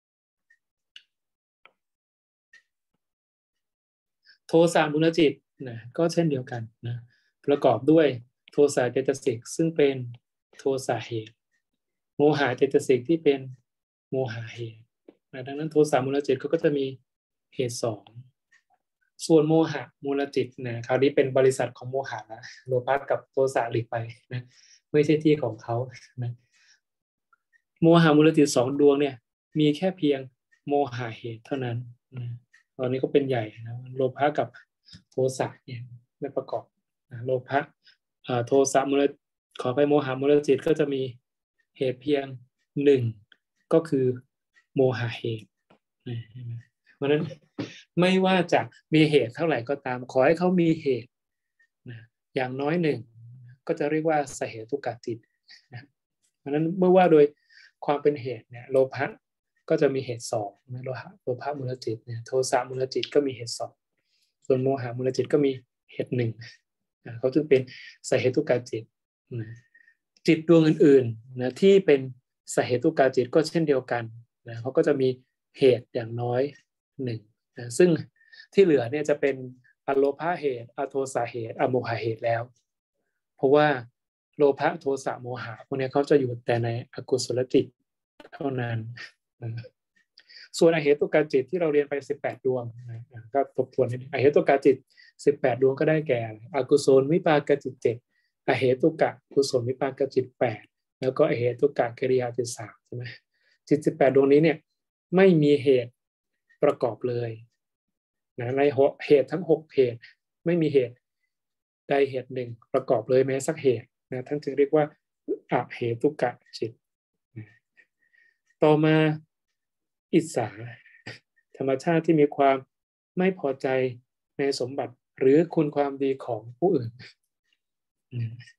โทสะมูลจิตนะก็เช่นเดียวกันนะประกอบด้วยโทสะเจตสิกซึ่งเป็นโทสะเหตุโมหะเจตสิกที่เป็นโมหะเหตุนะดังนั้นโทสะมูลจิตก็จะมีเหตุสองส่วนโมหะมูลจิตนะคราวนี้เป็นบริษัทของโมหะนะโลภะกับโทสะหลีกไปนะไม่ใช่ที่ของเขานะโมหะมูลจิตสองดวงเนี่ยมีแค่เพียงโมหะเหตุเท่านั้นนะตอนนี้ก็เป็นใหญ่นะโลภะกับโทสะเนี่ยไม่ประกอบนะโลภะโทสะมูลขอไปโมหะมูลจิตก็จะมีเหตุเพียงหนึ่งก็คือโมหะเหตุนะเพราะนั้นไม่ว่าจะมีเหตุเท่าไหร่ก็ตามขอให้เขามีเหตุนะอย่างน้อยหนึ่งก็จะเรียกว่าสเหตุกะจิตนะเพราะนั้นเมื่อว่าโดยความเป็นเหตุเนี่ยโลภะก็จะมีเหตุสองนะโลภะโลภะมูลจิตเนี่ยโทสะมูลจิตก็มีเหตุสองส่วนโมหะมูลจิตก็มีเหตุหนึ่งนะเขาจึงเป็นสเหตุกะจิตนะจิตดวงอื่นๆนะที่เป็นสเหตุกะจิตก็เช่นเดียวกันนะเขาก็จะมีเหตุอย่างน้อยหนึ่งนะซึ่งที่เหลือเนี่ยจะเป็นอโลภะเหตุอโทสะเหตุอโมหะเหตุแล้วเพราะว่าโลภะโทสะโมหะพวกนี้เขาจะอยู่แต่ในอกุศลจิตเท่านั้นนะส่วนอเหตุกะจิตที่เราเรียนไปสิบแปดดวงนะก็ทบทวนนิดนึงอเหตุกะจิตสิบแปดดวงก็ได้แก่อกุศลวิปากจิตเจ็ดอเหตุกะกุศลวิปากจิตแปดแล้วก็อเหตุกะกิริยาจิตสามใช่ไหมจิตสิบแปดดวงนี้เนี่ยไม่มีเหตุประกอบเลยนะในเหตุทั้งหกเหตุไม่มีเหตุใดเหตุหนึ่งประกอบเลยแม้สักเหตุนะท่านจึงเรียกว่าอเหตุกะจิตต่อมาอิจฉาธรรมชาติที่มีความไม่พอใจในสมบัติหรือคุณความดีของผู้อื่น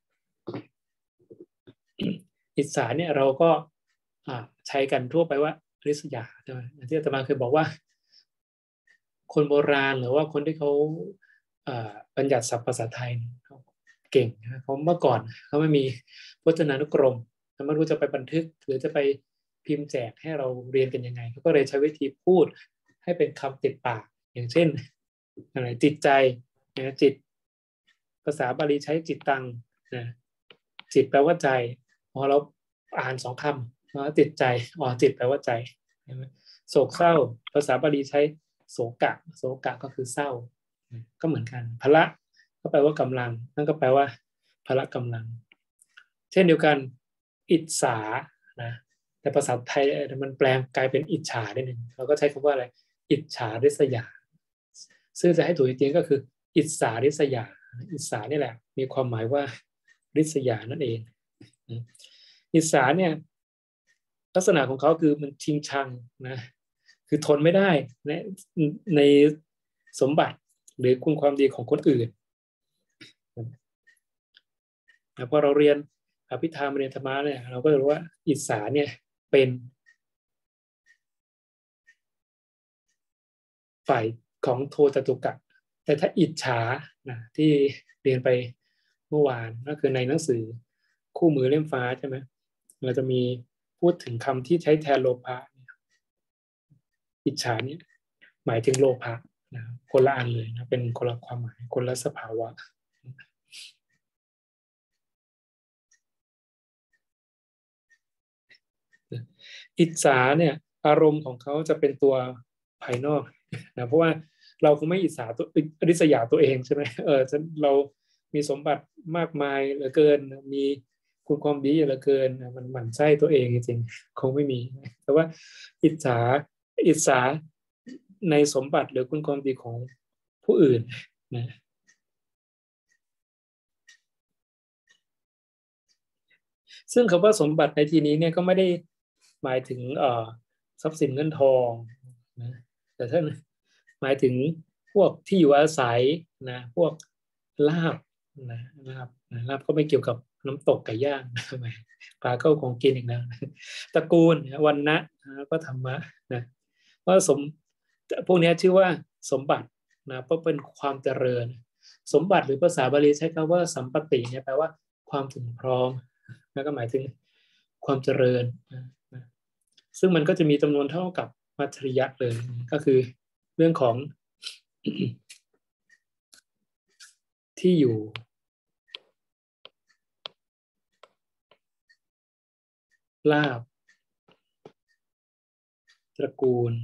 อิจฉาเนี่ยเราก็ใช้กันทั่วไปว่าริษยาใช่ไหมที่อาตมาเคยบอกว่าคนโบราณหรือว่าคนที่เขาบัญญัติศัพท์ภาษาไทยเขาเก่งนะเขาเมื่อก่อนเขาไม่มีพจนานุกรมไม่รู้จะไปบันทึกหรือจะไปพิมพ์แจกให้เราเรียนกันยังไงเขาก็เลยใช้วิธีพูดให้เป็นคำติดปากอย่างเช่นอะไรจิตใจนะจิตภาษาบาลีใช้จิตตังนะจิตแปลว่าใจพอเราอ่านสองคำว่าจิตใจอ๋อจิตแปลว่าใจโศกเศร้าภาษาบาลีใช้โศกะโศกะก็คือเศร้าก็เหมือนกันพละก็แปลว่ากำลังนั่นก็แปลว่าพละกำลังเช่นเดียวกันอิจฉานะแต่ภาษาไทยมันแปลงกลายเป็นอิจฉาได้หนึ่งเราก็ใช้คำว่าอะไรอิจฉาริษยาซึ่งจะให้ถูกจริงๆก็คืออิจฉาริษยาอิจฉานี่แหละมีความหมายว่าริษยานั่นเองอิจฉาเนี่ยลักษณะของเขาคือมันชิงชังนะคือทนไม่ได้ในในสมบัติหรือคุณความดีของคนอื่นแต่พอเราเรียนอภิธรรมเรียนธรรมะเนี่ยเราก็จะรู้ว่าอิจฉาเนี่ยเป็นฝ่ายของโทจตุกะแต่ถ้าอิจฉานะที่เรียนไปเมื่อวานก็คือในหนังสือคู่มือเล่มฟ้าใช่ไหมเราจะมีพูดถึงคำที่ใช้แทนโลภะอิจฉาเนี่ยหมายถึงโลภะนะคนละอันเลยนะเป็นคนละความหมายคนละสภาวะอิจฉาเนี่ยอารมณ์ของเขาจะเป็นตัวภายนอกนะเพราะว่าเราคงไม่อิจฉาตัวริษยาตัวเองใช่ไหมเออเรามีสมบัติมากมายเหลือเกินมีคุณความดีเหลือเกินมันหมั่นไส้ตัวเองจริงๆคงไม่มีแต่ว่าอิจฉาอิจฉาในสมบัติหรือคุณความดีของผู้อื่นนะซึ่งคำว่าสมบัติในที่นี้เนี่ยก็ไม่ได้หมายถึงเอ่อทรัพย์สินเงินทองนะแต่ท่านหมายถึงพวกที่อยู่อาศัยนะพวกลาภนะลาภนะลาภก็ไม่เกี่ยวกับน้ำตกไก่ย่างทำไมปลาเข้าของกินอีกนะตระกูลวรรณะก็ธรรมะนะว่าสมพวกนี้ชื่อว่าสมบัตินะเพราะเป็นความเจริญสมบัติหรือภาษาบาลีใช้คำว่าสัมปติเนี่ยแปลว่าความถึงพร้อมแล้วก็หมายถึงความเจริญนะซึ่งมันก็จะมีจำนวนเท่ากับมัจฉริยะเลยก็คือเรื่องของ ที่อยู่ลาภตระกูล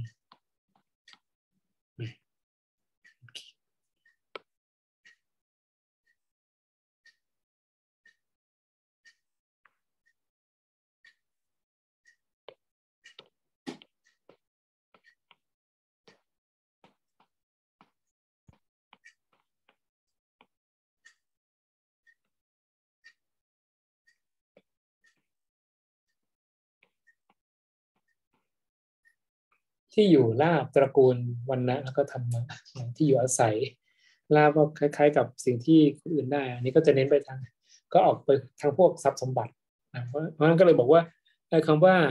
ที่อยู่ลาภตระกูลวรรณะแล้วก็ธรรมะที่อยู่อาศัยลาภก็คล้ายๆกับสิ่งที่คนอื่นได้อันนี้ก็จะเน้นไปทางก็ออกไปทางพวกทรัพย์สมบัตินะเพราะเพราะนั้นก็เลยบอกว่าคำว่า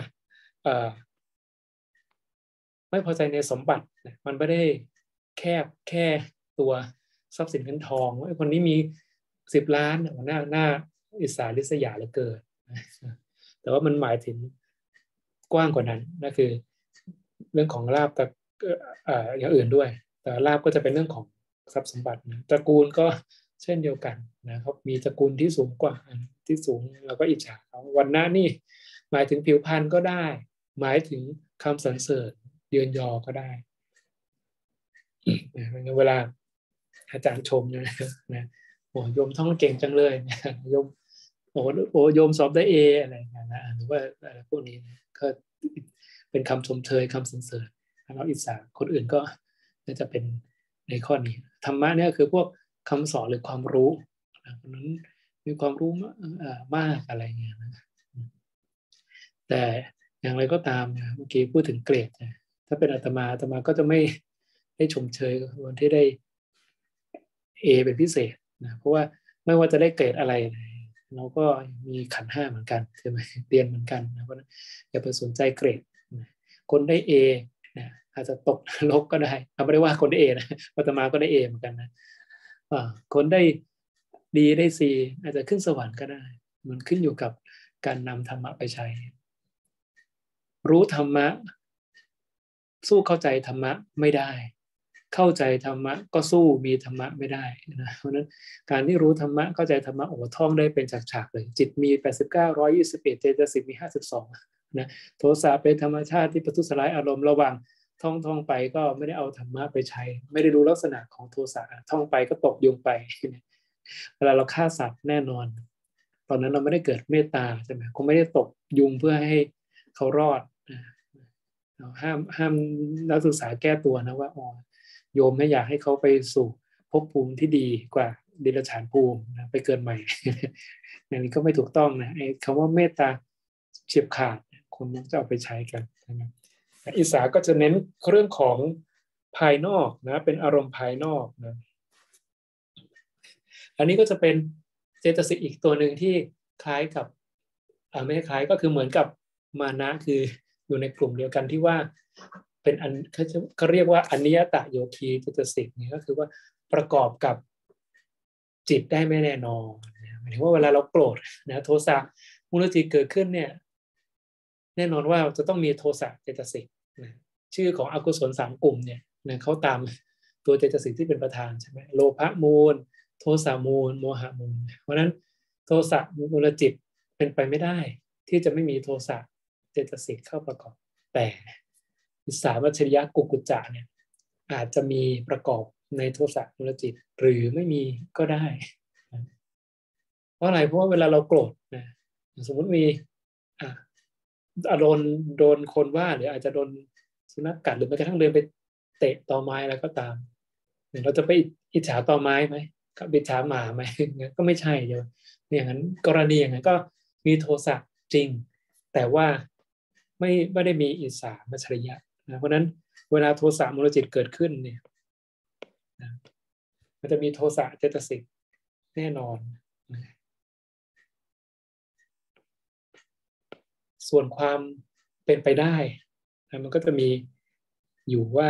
ไม่พอใจในสมบัติมันไม่ได้แคบแค่ตัวทรัพย์สินเงินทองว่าคนนี้มีสิบล้านหน้าหน้าอิสาริษยาเหลือเกินแต่ว่ามันหมายถึงกว้างกว่านั้นนั่นคือเรื่องของลาภกับอย่างอื่นด้วยแต่ลาภก็จะเป็นเรื่องของทรัพย์สมบัตินะตระกูลก็เช่นเดียวกันนะครับมีตระกูลที่สูงกว่าที่สูงเราก็อิจฉาเขาวรรณะนี่หมายถึงผิวพรรณก็ได้หมายถึงคำสรรเสริญเยือนยอก็ได้เวลาอาจารย์ชมนะนะโอ้โยมท่องเก่งจังเลยโยมโอ้โหโยมสอบได้เออะไรอย่างเงี้ยนะหรือว่าอะไรพวกนี้ก็เป็นคำชมเชยคำสรรเสริญเราอิจฉาคนอื่นก็จะเป็นในข้อนี้ธรรมะเนี่ยคือพวกคำสอนหรือความรู้คนนั้นมีความรู้มากอะไรเงี้ยนะแต่อย่างไรก็ตามเมื่อกี้พูดถึงเกรดถ้าเป็นอาตมาอาตมาก็จะไม่ได้ชมเชยคนที่ได้ A เป็นพิเศษนะเพราะว่าไม่ว่าจะได้เกรดอะไรเราก็มีขันธ์ห้าเหมือนกันใช่ไหมเรียนเหมือนกันนะเพราะอย่าไปสนใจเกรดคนได้ A นะอาจจะตกนรกก็ได้เอาไม่ได้ว่าคนได้ A นะอาตมาก็ได้ A เหมือนกันนะคนได้ D ได้ C อาจจะขึ้นสวรรค์ก็ได้มันขึ้นอยู่กับการนำธรรมะไปใช้รู้ธรรมะสู้เข้าใจธรรมะไม่ได้เข้าใจธรรมะก็สู้มีธรรมะไม่ได้นะเพราะฉะนั้นการที่รู้ธรรมะเข้าใจธรรมะโอ้ท่องได้เป็นฉากๆเลยจิตมีแปดสิบเก้า หนึ่งร้อยยี่สิบเอ็ดเจตสิกมีห้าสิบสองนะโทสะเป็นธรรมชาติที่ประทุษร้ายอารมณ์ระหว่างท่องท่องไปก็ไม่ได้เอาธรรมะไปใช้ไม่ได้รู้ลักษณะของโทสะท่องไปก็ตกยุงไปเวลาเราฆ่าสัตว์แน่นอนตอนนั้นเราไม่ได้เกิดเมตตาใช่ไหมคงไม่ได้ตกยุงเพื่อให้เขารอดห้ามห้ามนักศึกษาแก้ตัวนะว่าอ๋อโยมไม่อยากให้เขาไปสู่ภพภูมิที่ดีกว่าเดรัจฉานภูมินะไปเกิดใหม่อย่างนี้ก็ไม่ถูกต้องนะไอ้คำว่าเมตตาเฉียบขาดคนมักจะเอาไปใช้กันนะอิสาก็จะเน้นเรื่องของภายนอกนะเป็นอารมณ์ภายนอกนะอันนี้ก็จะเป็นเจตสิกอีกตัวหนึ่งที่คล้ายกับอ่าไม่คล้ายก็คือเหมือนกับมานะคืออยู่ในกลุ่มเดียวกันที่ว่าเป็นอันเขาเรียกว่าอนิยตโยคีเจตสิกนี่ก็คือว่าประกอบกับจิตได้ไม่แน่นอนหมายถึงว่าเวลาเราโกรธนะโทสะมูลจิตเกิดขึ้นเนี่ยแน่นอนว่าจะต้องมีโทสะเจตสิกนะชื่อของอกุศลสามกลุ่มเนี่ยนะเขาตามตัวเจตสิกที่เป็นประธานใช่ไหมโลภะมูลโทสะมูลโมหะมูลเพราะนั้นโทสะมูลจิตเป็นไปไม่ได้ที่จะไม่มีโทสะเจตสิกเข้าประกอบแต่อิสามัชริยะกุกุจจะเนี่ยอาจจะมีประกอบในโทสะมูลจิตหรือไม่มีก็ได้เพราะอะไรเพราะว่าเวลาเราโกรธนะสมมติมีอ่าโดนโดนคนว่าหรืออาจจะโดนสุนัขกัดหรือแม้กระทั่งเดินไปเตะตอไม้อะไรก็ตามเราจะไปอิจฉาตอไม้ไหมกับอิจฉาหมาไหมก็ไม่ใช่เดียวอย่างนั้นกรณีอย่างนั้นก็มีโทสะจริงแต่ว่าไม่ไม่ได้มีอิสามัชริยะนะเพราะนั้นเวลาโทสะมูลจิตเกิดขึ้นเนี่ยนะมันจะมีโทสะเจตสิกแน่นอนนะส่วนความเป็นไปได้นะมันก็จะมีอยู่ว่า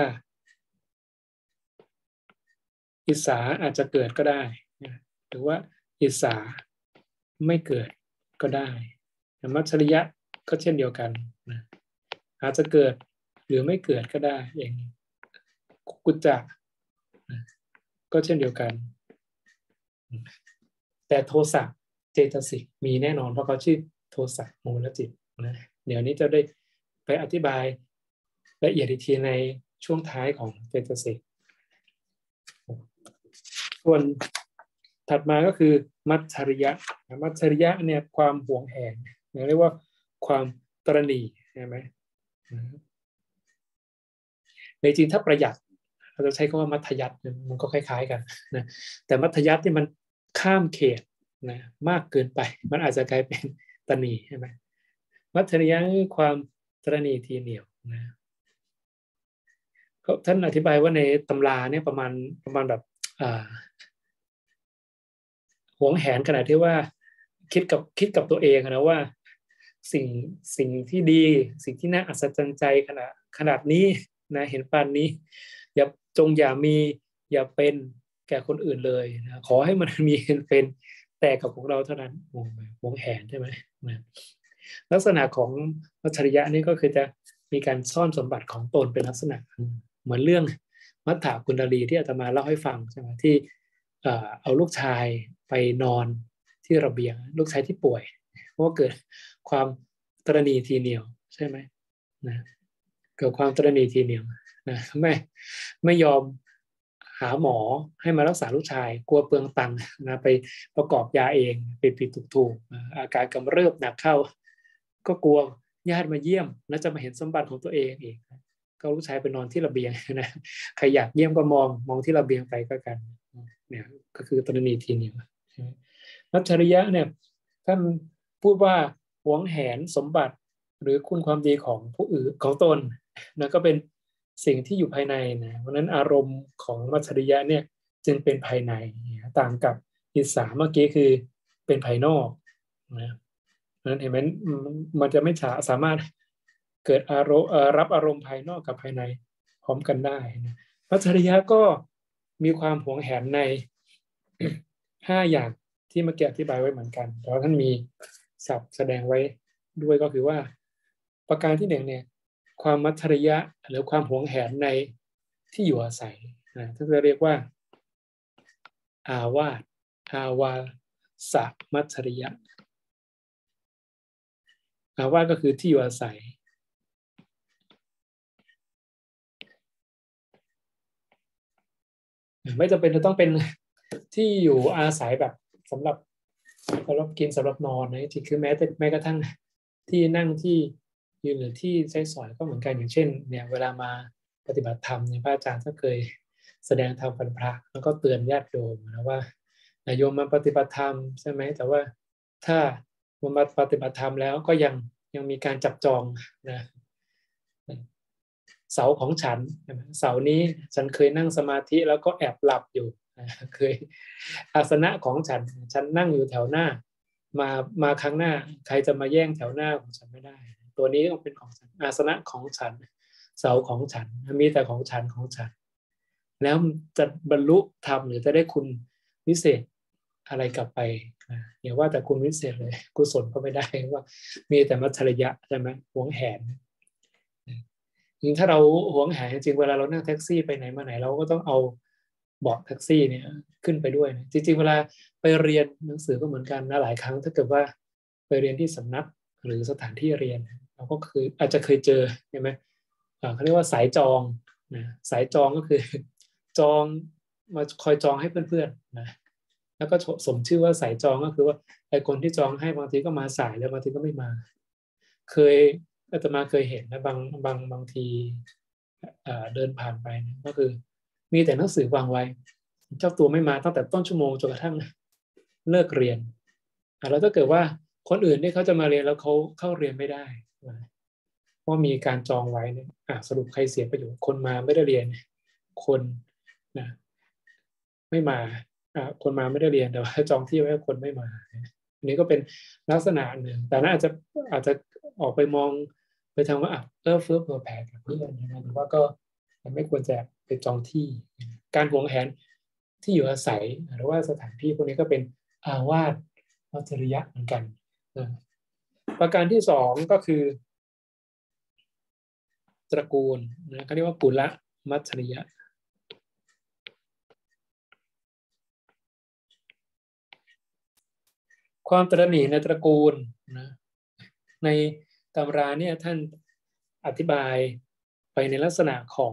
อิสาอาจจะเกิดก็ได้นะหรือว่าอิสาไม่เกิดก็ได้มัชริยะก็เช่นเดียวกันนะอาจจะเกิดหรือไม่เกิดก็ได้อย่างกุจจะนะก็เช่นเดียวกันแต่โทสะเจตสิกมีแน่นอนเพราะเขาชื่อโทสะมูลจิตนะเดี๋ยวนี้จะได้ไปอธิบายละเอียดอีกทีในช่วงท้ายของเจตสิกส่วนถัดมาก็คือมัจฉริยะมัจฉริยะเนี่ยความหวงแหนเรียกว่าความตระหนี่ใช่ไหมในจริงถ้าประหยัดเราจะใช้คำว่ามัธยัสถ์มันก็คล้ายๆกันนะแต่มัธยัสถ์ที่มันข้ามเขตนะมากเกินไปมันอาจจะกลายเป็นตระหนี่ใช่ไหมมัจฉริยะคือความตระหนี่ทีเหนียวนะท่านอธิบายว่าในตำราเนี่ยประมาณประมาณแบบอ่าหวงแหนขนาดที่ว่าคิดกับคิดกับตัวเองนะว่าสิ่งสิ่งที่ดีสิ่งที่น่าอัศจรรย์ใจขนาดขนาดนี้นะเห็นปานนี้อย่าจงอย่ามีอย่าเป็นแก่คนอื่นเลยนะขอให้มันมีเป็นแต่กับของเราเท่านั้นหวงแหนใช่ไหมนะลักษณะของมัจฉริยะนี่ก็คือจะมีการซ่อนสมบัติของตนเป็นลักษณะเหมือนเรื่องมัทธกุณฑลีที่อาตมาเล่าให้ฟังใช่ไหมที่เอาลูกชายไปนอนที่ระเบียงลูกชายที่ป่วยเพราะว่าเกิดความตระหนี่ทีเหนียวใช่ไหมนะเกิดความตระหนี่ทีเหนียวนะไม่ไม่ยอมหาหมอให้มารักษาลูกชายกลัวเปลืองตังค์นะไปประกอบยาเองผิดผิดถูกถูกอาการกำเริบหนักเข้าก็กลัวญาติมาเยี่ยมแล้วจะมาเห็นสมบัติของตัวเองอีกก็ลูกชายไปนอนที่ระเบียงนะใครอยากเยี่ยมก็มองมองที่ระเบียงไปก็กันเนี่ยก็คือตระหนี่ทีเหนียวมัจฉริยะเนี่ยท่านพูดว่าหวงแหนสมบัติหรือคุณความดีของผู้อื่นของตนนะก็เป็นสิ่งที่อยู่ภายในนะเพราะนั้นอารมณ์ของมัจฉริยะเนี่ยจึงเป็นภายในต่างกับอิสาเมื่อกี้คือเป็นภายนอกนะนั้นเห็นไหมมันจะไม่สามารถเกิดอารมณ์รับอารมณ์ภายนอกกับภายในพร้อมกันได้นะมัจฉริยะก็มีความหวงแหนใน ห้าอย่างที่เมื่อกี้อธิบายไว้เหมือนกันแต่ว่าท่านมีศัพท์แสดงไว้ด้วยก็คือว่าประการที่หนึ่งเนี่ยความมัจฉริยะหรือความหวงแหนในที่อยู่อาศัยนะท่านจะเรียกว่าอาวาสอาวาสมัจฉริยะอาวาสก็คือที่อยู่อาศัยไม่จำเป็นจะต้องเป็นที่อยู่อาศัยแบบสำหรับสำหรับกินสำหรับนอนนะที่คือแม้แต่แม้กระทั่งที่นั่งที่ยืนหรือที่ใช้สอยก็เหมือนกันอย่างเช่นเนี่ยเวลามาปฏิบัติธรรมเนี่ยพระอาจารย์ก็เคยแสดงธรรมเป็นพระแล้วก็เตือนญาติโยมนะว่าโยมมาปฏิบัติธรรมใช่ไหมแต่ว่าถ้ามาปฏิบัติธรรมแล้วก็ยังยังมีการจับจองนะเสาของฉันเสานี้ฉันเคยนั่งสมาธิแล้วก็แอบหลับอยู่เคยอาสนะของฉันฉันนั่งอยู่แถวหน้ามามาครั้งหน้าใครจะมาแย่งแถวหน้าของฉันไม่ได้ตัวนี้ต้องเป็นของฉันอาสนะของฉันเสาของฉันมีแต่ของฉันของฉันแล้วจะบรรลุธรรมหรือจะได้คุณวิเศษอะไรกลับไปอย่าว่าแต่คุณวิเศษเลยกุศลก็ไม่ได้ว่ามีแต่มัจฉริยะใช่ไหมหวงแหนยิ่งถ้าเราหวงแหนจริงเวลาเรานั่งแท็กซี่ไปไหนมาไหนเราก็ต้องเอาเบาะแท็กซี่เนี่ยขึ้นไปด้วยนะจริงๆเวลาไปเรียนหนังสือก็เหมือนกันนะหลายครั้งถ้าเกิดว่าไปเรียนที่สำนักหรือสถานที่เรียนเราก็คืออาจจะเคยเจอใช่ไหมเขาเรียกว่าสายจองนะสายจองก็คือจองมาคอยจองให้เพื่อนๆนะแล้วก็สมชื่อว่าสายจองก็คือว่าไอ้คนที่จองให้บางทีก็มาสายแล้วบางทีก็ไม่มาเคยอาตมาเคยเห็นนะบางบางบางทีเดินผ่านไปนะก็คือมีแต่หนังสือวางไว้เจ้าตัวไม่มาตั้งแต่ต้นชั่วโมงจนกระทั่งเลิกเรียนแล้วถ้าเกิดว่าคนอื่นที่เขาจะมาเรียนแล้วเขาเข้าเรียนไม่ได้เพราะมีการจองไว้เนี่ยสรุปใครเสียประโยชน์คนมาไม่ได้เรียนคนนะไม่มาคนมาไม่ได้เรียนแต่ว่าจองที่ไว้คนไม่มาอันนี้ก็เป็นลักษณะหนึ่งแต่น่าจะอาจจะออกไปมองไปทางว่าเออเฟื้อเผื่อแผ่กับเพื่อนนะหรือว่าก็ไม่ควรจะไปจองที่การหวงแหนที่อยู่อาศัยหรือว่าสถานที่พวกนี้ก็เป็นอาวาสมัจฉริยะเหมือนกันประการที่สองก็คือตระกูลนะเขาเรียกว่ากุลมัจฉริยะความตระหนี่ในตระกูลนะในตำราเนี่ยท่านอธิบายไปในลักษณะของ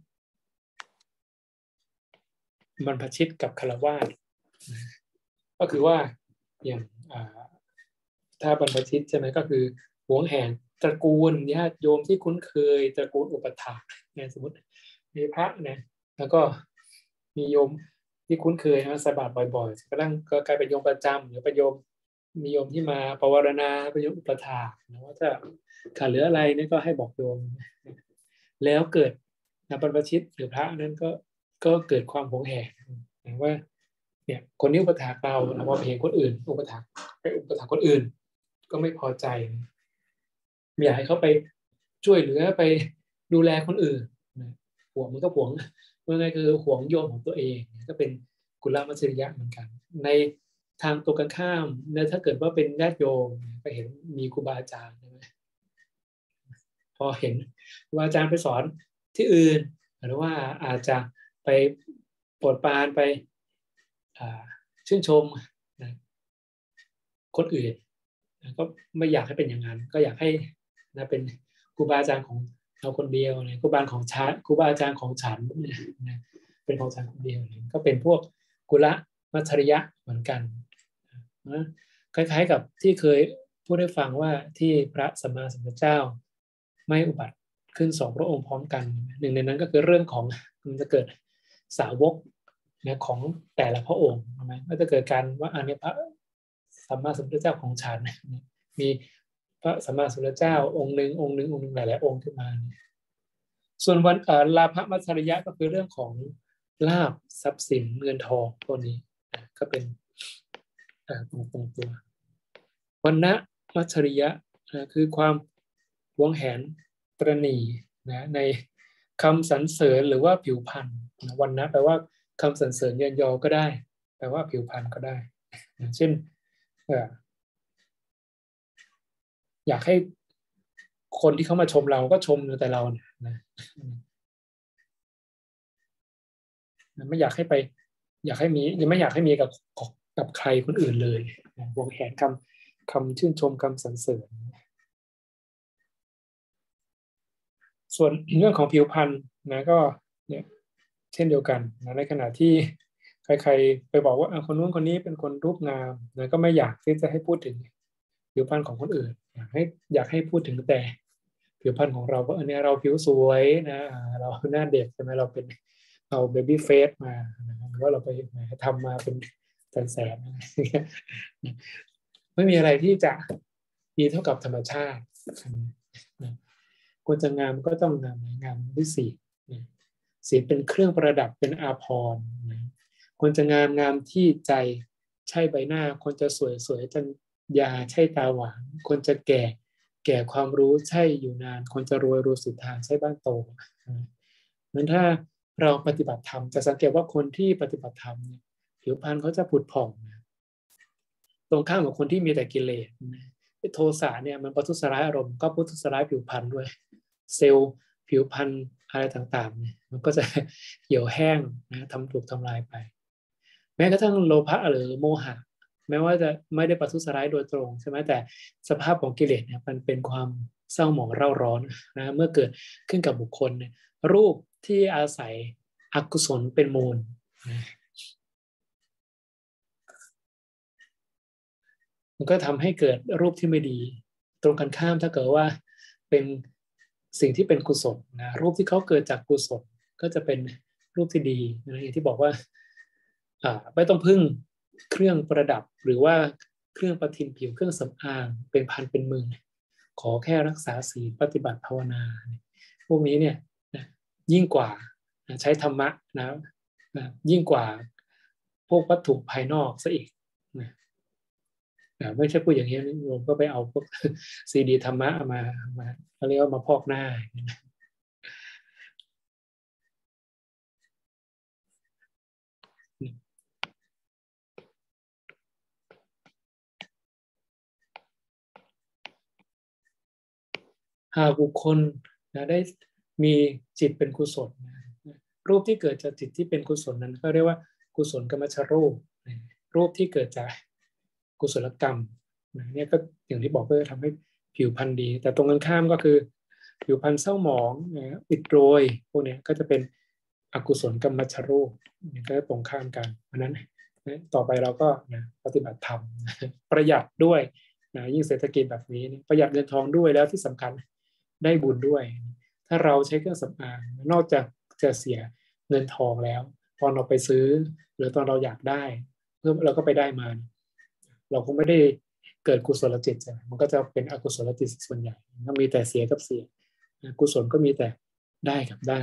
บรรพชิตกับฆราวาสก็คือว่าอย่างถ้าบรรพชิตใช่ไหมก็คือหวงแหนตระกูลญาติโยมที่คุ้นเคยตระกูลอุปถากเนี่ยสมมติมีพระเนี่ยแล้วก็มีโยมที่คุ้นเคยนะใส่บาตรบ่อยๆก็ตั้งก็กลายเป็นโยมประจำหรือเป็นโยมมีโยมที่มาปวารณาเป็นโยมอุปถากนะว่าถ้าขาดเหลืออะไรนี่ก็ให้บอกโยมแล้วเกิดบรรพชิตหรือพระนั้นก็ก็เกิดความหวงแหนว่าเนี่ยคนนี้อุปถากเราเราพอเห็นคนอื่นอุปถากไปอุปถากคนอื่นก็ไม่พอใจไม่อยากให้เขาไปช่วยเหลือไปดูแลคนอื่นหวงมันก็หวงเมื่อไงคือหวงโยมของตัวเองก็เป็นกุลมัจฉริยะเหมือนกันในทางตรงกันข้ามเนี่ยถ้าเกิดว่าเป็นญาติโยมก็เห็นมีครูบาอาจารย์ใช่ไหมพอเห็นครูบาอาจารย์ไปสอนที่อื่นหรือว่าอาจจะไปโปรดปรานไปชื่นชมนะคนอื่นก็ไม่อยากให้เป็นอย่างนั้นก็อยากให้นะเป็นครูบาอาจารย์ของเราคนเดียวนะครูบาของฉันครูบาอาจารย์ของฉันนะเป็นของฉันคนเดียวก็เป็นพวกกุลมัจฉริยะเหมือนกันนะคล้ายๆกับที่เคยพูดให้ฟังว่าที่พระสัมมาสัมพุทธเจ้าไม่อุบัติขึ้นสองพระองค์พร้อมกันหนึ่งในนั้นก็คือเรื่องของมันจะเกิดสาวกนะของแต่ละพระองค์ใช่ไหมก็จะเกิดการว่าอันนี้พระสัมมาสัมพุทธเจ้าของฉันมีพระสัมมาสัมพุทธเจ้าองค์หนึ่งองค์หนึ่งองค์หนึ่งหลายๆองค์ขึ้นมาส่วนวันลาภมัจฉริยะก็คือเรื่องของลาภทรัพย์สินเงินทองตัวนี้ก็เป็นตรงตรงตัววรรณมัจฉริยะคือความหวงแหนตรณีนะในคำสรรเสริญหรือว่าผิวพรรณนะวันนะแปลว่าคำสรรเสริญเยินยอก็ได้แปลว่าผิวพรรณก็ได้นะเช่นอยากให้คนที่เขามาชมเราก็ชมแต่เรานะไม่อยากให้ไปอยากให้มียังไม่อยากให้มีกับกับใครคนอื่นเลยวงแหนคำคำชื่นชมคำสรรเสริญส่วนเรื่องของผิวพรรณนะก็เนี่ยเช่นเดียวกันนะในขณะที่ใครๆไปบอกว่าคนนู้นคนนี้เป็นคนรูปงามนะก็ไม่อยากที่จะให้พูดถึงผิวพรรณของคนอื่นอยากให้อยากให้พูดถึงแต่ผิวพรรณของเราว่าอันนี้เราผิวสวยนะเราหน้าเด็กใช่ไหมเราเป็นเอาเบบี้เฟสมาหรือว่าเราไปทำมาเป็นแสนๆไม่มีอะไรที่จะดีเท่ากับธรรมชาติควรจะงามก็ต้องงามงามด้วยสีสีเป็นเครื่องประดับเป็นอาภรณ์ควรจะงามงามที่ใจใช่ใบหน้าควรจะสวยสวยจันยาใช่ตาหวานควรจะแก่แก่ความรู้ใช่อยู่นานควรจะรวยรวยสุดทางใช่บ้านโตนั้นถ้าเราปฏิบัติธรรมจะสังเกตว่าคนที่ปฏิบัติธรรมเนี่ยผิวพรรณเขาจะผุดผ่องนะตรงข้ามกับคนที่มีแต่กิเลสโทสะเนี่ยมันประทุษร้ายอารมณ์ก็ประทุษร้ายผิวพรรณด้วยเซลล์ผิวพรรณอะไรต่างๆเนี่ยมันก็จะเหี่ยวแห้งนะทำถูกทำลายไปแม้กระทั่งโลภะหรือโมหะแม้ว่าจะไม่ได้ประทุษร้ายโดยตรงใช่ไหมแต่สภาพของกิเลสเนี่ยมันเป็นความเศร้าหมองเร่าร้อนนะเมื่อเกิดขึ้นกับบุคคลเนี่ยรูปที่อาศัยอกุศลเป็นมูลนะมันก็ทำให้เกิดรูปที่ไม่ดีตรงกันข้ามถ้าเกิดว่าเป็นสิ่งที่เป็นกุศลนะรูปที่เขาเกิดจากกุศลก็จะเป็นรูปที่ดีนะอย่างที่บอกว่าอ่าไม่ต้องพึ่งเครื่องประดับหรือว่าเครื่องประทินผิวเครื่องสำอางเป็นพันเป็นหมื่นขอแค่รักษาศีลปฏิบัติภาวนาพวกนี้เนี่ยนะยิ่งกว่าใช้ธรรมะนะนะยิ่งกว่าพวกวัตถุภายนอกซะอีกนะไม่ใช่พูดอย่างนี้โยมก็ไปเอาพวกซีดีธรรมะมามาเขาเรียกว่ามาพอกหน้าหากบุคคลนะได้มีจิตเป็นกุศลนะรูปที่เกิดจากจิตที่เป็นกุศลนั้นก็เรียกว่ากุศลกรรมชรูปรูปที่เกิดจากกุศลกรรมนะเนี่ยก็อย่างที่บอกก็จะทำให้ผิวพรรณดีแต่ตรงกันข้ามก็คือผิวพรรณเศร้าหมองนะอิดโรยพวกนี้ก็จะเป็นอกุศลกรรมชรูปนี่ก็ตรงข้ามกันเพราะนั้นต่อไปเราก็นะปฏิบัติธรรมประหยัดด้วยนะยิ่งเศรษฐกิจแบบนี้ประหยัดเงินทองด้วยแล้วที่สำคัญได้บุญด้วยถ้าเราใช้เครื่องสำอางนอกจากจะเสียเงินทองแล้วตอนเราไปซื้อหรือตอนเราอยากได้เพื่อเราก็ไปได้มาเราคงไม่ได้เกิดกุศลจิตมันก็จะเป็นอกุศลจิตส่วนใหญ่ก็มีแต่เสียกับเสียกุศลก็มีแต่ได้กับได้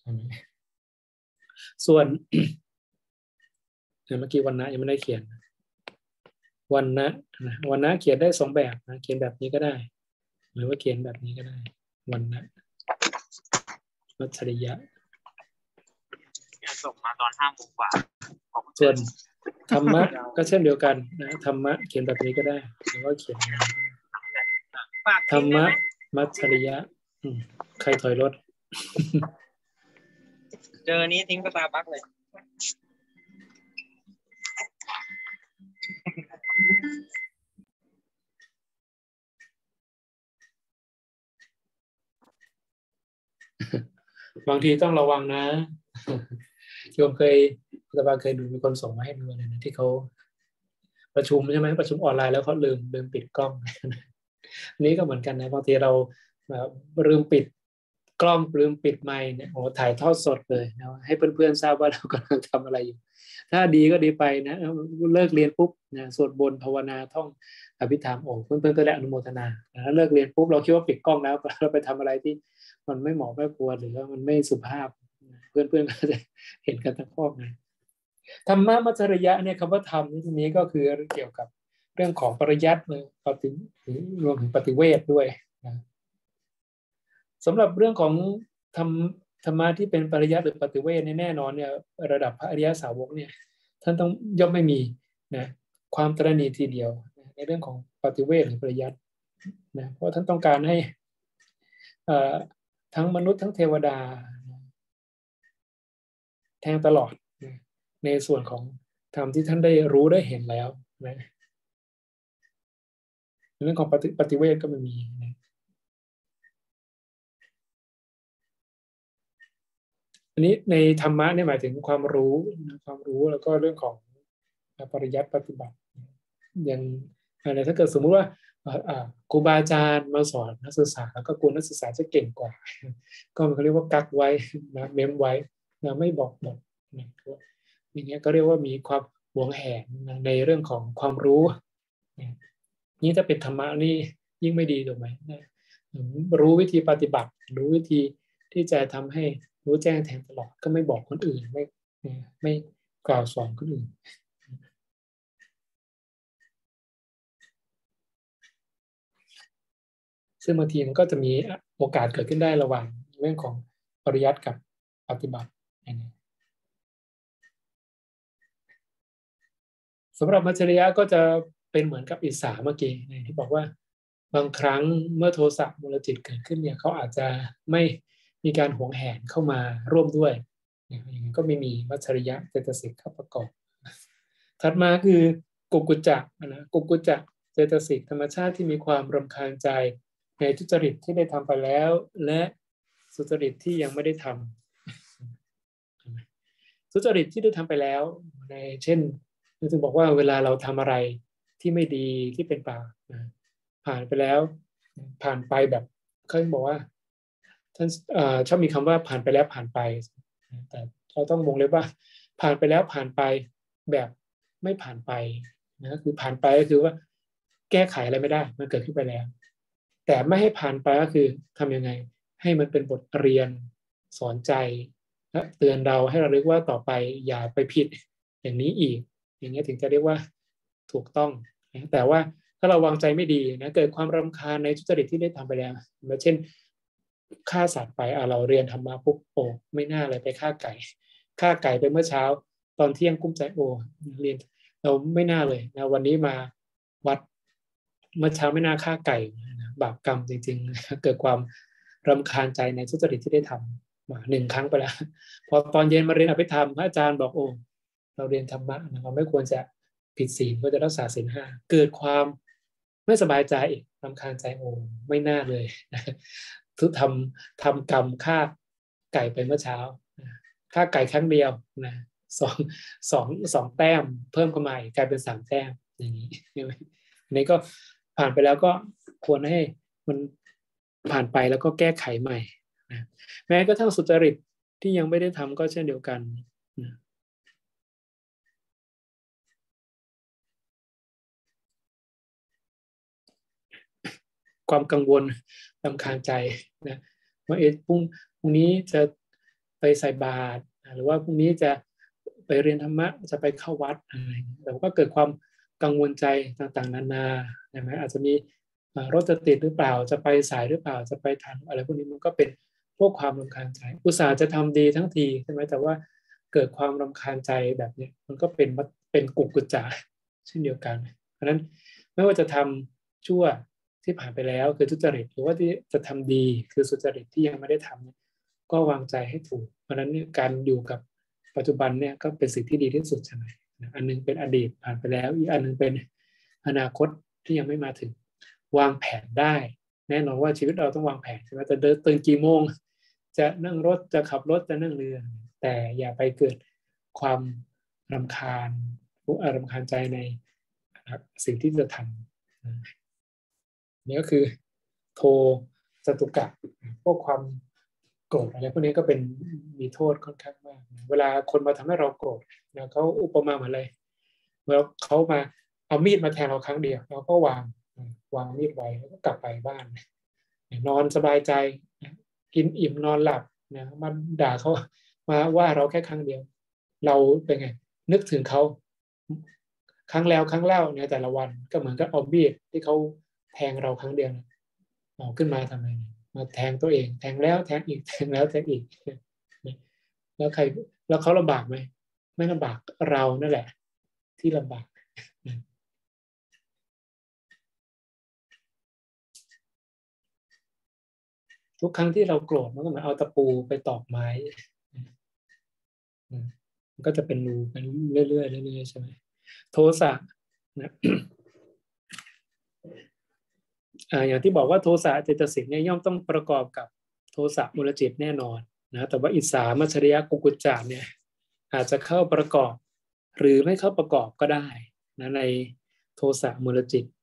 ส่วนเมื่อกี้วันนะยังไม่ได้เขียนวันนะวันนะเขียนได้สองแบบนะเขียนแบบนี้ก็ได้หรือว่าเขียนแบบนี้ก็ได้วันนะมัชริยะส่งมาตอนห้าโมงกว่าส่วนธรรมะก็เช่นเดียวกันนะธรรมะเขียนแบบนี้ก็ได้หรือว่าเขียนธรรมะมัชริยะใครถอยรถเจอนี้ทิ้งสตาร์บัคเลยบางทีต้องระวังนะโยมเคยอาจารย์เคยดูมีคนส่งมาให้ดูเลยนะที่เขาประชุมใช่ไหมประชุมออนไลน์แล้วเขาลืมลืมปิดกล้องนี้ก็เหมือนกันนะบางทีเราลืมปิดกล้องลืมปิดไมค์เนี่ยโอ้ถ่ายทอดสดเลยนะให้เพื่อนๆทราบว่าเรากำลังทำอะไรอยู่ถ้าดีก็ดีไปนะเลิกเรียนปุ๊บนะสวดบนภาวนาท่องอภิธรรมโอ้เพื่อนๆก็ได้อนุโมทนาแล้วเลิกเรียนปุ๊บเราคิดว่าปิดกล้องแล้วเราไปทำอะไรที่มันไม่เหมาะไม่ควรหรือว่ามันไม่สุภาพเพื่อนๆก็จะเห็นกันทั้งครอบนะธรรมะมัจจริยะเนี่ยคำว่าธรรมในที่นี้ก็คือเกี่ยวกับเรื่องของปริยัติเลยปฏิรวมถึงปฏิเวทด้วยนะสำหรับเรื่องของธรรมธรรมะที่เป็นปริยัติหรือปฏิเวทแน่นอนเนี่ยระดับพระอริยสาวกเนี่ยท่านต้องย่อมไม่มีนะความตระหนี่ทีเดียวในเรื่องของปฏิเวทหรือปริยัตินะเพราะท่านต้องการให้ทั้งมนุษย์ทั้งเทวดาแทงตลอดนะในส่วนของธรรมที่ท่านได้รู้ได้เห็นแล้วนะในเรื่องของปฏิปฏิเวทก็ไม่มีนะอันนี้ในธรรมะเนี่ยหมายถึงความรู้ความรู้แล้วก็เรื่องของปริยัติปฏิบัติอย่างอะไรถ้าเกิดสมมุติว่าครูบาอาจารย์มาสอนนักศึกษาแล้วก็กลัวนักศึกษาจะเก่งกว่าก็เขาเรียกว่ากักไว้นะเมมไว้นะไม่บอกหมดนะอย่างเงี้ยก็เรียกว่ามีความหวงแหนในเรื่องของความรู้นี่ถ้าเป็นธรรมะนี่ยิ่งไม่ดีถูกไหมรู้วิธีปฏิบัติรู้วิธีที่จะทำให้รู้แจ้งแทงตลอดก็ไม่บอกคนอื่นไม่ไม่กล่าวสอนคนอื่นซึ่งบางทีมันก็จะมีโอกาสเกิดขึ้นได้ระหว่างเรื่องของปริยัติกับปฏิบัติสำหรับมัจฉริยะก็จะเป็นเหมือนกับอิสาเมื่อกี้ที่บอกว่าบางครั้งเมื่อโทสะมูลจิตเกิดขึ้นเนี่ยเขาอาจจะไม่มีการหวงแหนเข้ามาร่วมด้วยอย่างนี้ก็ไม่มีมัจฉริยะเจตสิกเข้าประกอบถัดมาคือกุกุจจะนะกุกุจจะเจตสิกธรรมชาติที่มีความรำคาญใจในทุจริตที่ได้ทำไปแล้วและสุจริตที่ยังไม่ได้ทำสุจริตที่ได้ทำไปแล้วในเช่นถึงบอกว่าเวลาเราทำอะไรที่ไม่ดีที่เป็นบาปผ่านไปแล้วผ่านไปแบบเขาบอกว่าท่านชอบมีคำว่าผ่านไปแล้วผ่านไปแต่เราต้องมองเลยว่าผ่านไปแล้วผ่านไปแบบไม่ผ่านไปนะคือผ่านไปก็คือว่าแก้ไขอะไรไม่ได้มันเกิดขึ้นไปแล้วแต่ไม่ให้ผ่านไปก็คือทำยังไงให้มันเป็นบทเรียนสอนใจและเตือนเราให้เราเรียกว่าต่อไปอย่าไปผิดอย่างนี้อีกอย่างนี้ถึงจะเรียกว่าถูกต้องแต่ว่าถ้าเราวางใจไม่ดีนะเกิดความรำคาญในทุจริตที่ได้ทำไปแล้วเช่นฆ่าสัตว์ไปอ่ะเราเรียนธรรมะปุ๊บโอ้ไม่น่าเลยไปฆ่าไก่ฆ่าไก่ไปเมื่อเช้าตอนเที่ยงกุ้มใจโอ้เรียนเราไม่น่าเลยนะวันนี้มาวัดเมื่อเช้าไม่น่าฆ่าไก่บาปกรรมจริงๆเกิดความรำคาญใจในทุจริตที่ได้ทำมาหนึ่งครั้งไปแล้วพอตอนเย็นมาเรียนอภิธรรมพระอาจารย์บอกโอ้เราเรียนธรรมะเราไม่ควรจะผิดศีลก็จะรักษาศีลห้าเกิดความไม่สบายใจอีกรำคาญใจโอ้ไม่น่าเลยทุกทำทำกรรมฆ่าไก่ไปเมื่อเช้าฆ่าไก่ครั้งเดียวนะสองสองสองแต้มเพิ่มเข้ามาอีกกลายเป็นสามแต้มอย่างนี้อันนี้ก็ผ่านไปแล้วก็ควรให้มันผ่านไปแล้วก็แก้ไขใหม่นะแม้กระทั่งสุจริตที่ยังไม่ได้ทำก็เช่นเดียวกันนะความกังวลรำคาญใจนะว่าเอ๊ะพรุ่งพรุ่งนี้จะไปใส่บาตรหรือว่าพรุ่งนี้จะไปเรียนธรรมะจะไปเข้าวัดอะไรแต่ก็เกิดความกังวลใจต่างๆนานาใช่ไหมอาจจะมีรถจะติดหรือเปล่าจะไปสายหรือเปล่าจะไปทันอะไรพวกนี้มันก็เป็นพวกความรำคาญใจอุตส่าห์จะทำดีทั้งทีใช่ไหมแต่ว่าเกิดความรำคาญใจแบบนี้มันก็เป็นเป็นกุกุจจะเช่นเดียวกันเพราะนั้นไม่ว่าจะทำชั่วที่ผ่านไปแล้วคือทุจริตหรือว่าที่จะทำดีคือสุจริตที่ยังไม่ได้ทำก็วางใจให้ถูกเพราะนั้นการอยู่กับปัจจุบันเนี่ยก็เป็นสิ่งที่ดีที่สุดใช่ไหมอันนึงเป็นอดีตผ่านไปแล้วอีกอันนึงเป็นอนาคตที่ยังไม่มาถึงวางแผนได้แน่นอนว่าชีวิตเราต้องวางแผนใช่ไหมจะเดินตื่นกี่โมงจะนั่งรถจะขับรถจะนั่งเรือแต่อย่าไปเกิดความรำคาญรำคาญใจในสิ่งที่จะทำนี่ก็คือโทจตุกะพวกความโกรธอะไรพวกนี้ก็เป็นมีโทษค่อนข้างมากเวลาคนมาทำให้เราโกรธนะเขาอุปมาเหมือนอะไรเมื่อเขามาเอามีดมาแทงเราครั้งเดียวเราก็วางวางมีดไว้แล้วก็กลับไปบ้านนอนสบายใจกินอิ่มนอนหลับนะมาด่าเขามาว่าเราแค่ครั้งเดียวเราเป็นไงนึกถึงเขาครั้งแล้วครั้งเล่าในแต่ละวันก็เหมือนกับเอามีดที่เขาแทงเราครั้งเดียวเอาขึ้นมาทำไมมาแทงตัวเองแทงแล้วแทงอีกแทงแล้วแทงอีกแล้วใครแล้วเขาลำบากไหมไม่ลำบากเรานั่นแหละที่ลำบากทุกครั้งที่เราโกรธมันก็เหมือนเอาตะปูไปตอกไม้มันก็จะเป็นรูไปเรื่อยๆเรื่อยๆใช่ไหมโทสะนะอ่าอย่างที่บอกว่าโทสะเจตสิกเนี่ยย่อมต้องประกอบกับโทสะมูลจิตแน่นอนนะแต่ว่าอิสามัชริยะกุกุจจะเนี่ยอาจจะเข้าประกอบหรือไม่เข้าประกอบก็ได้นะในโทสะมูลจิต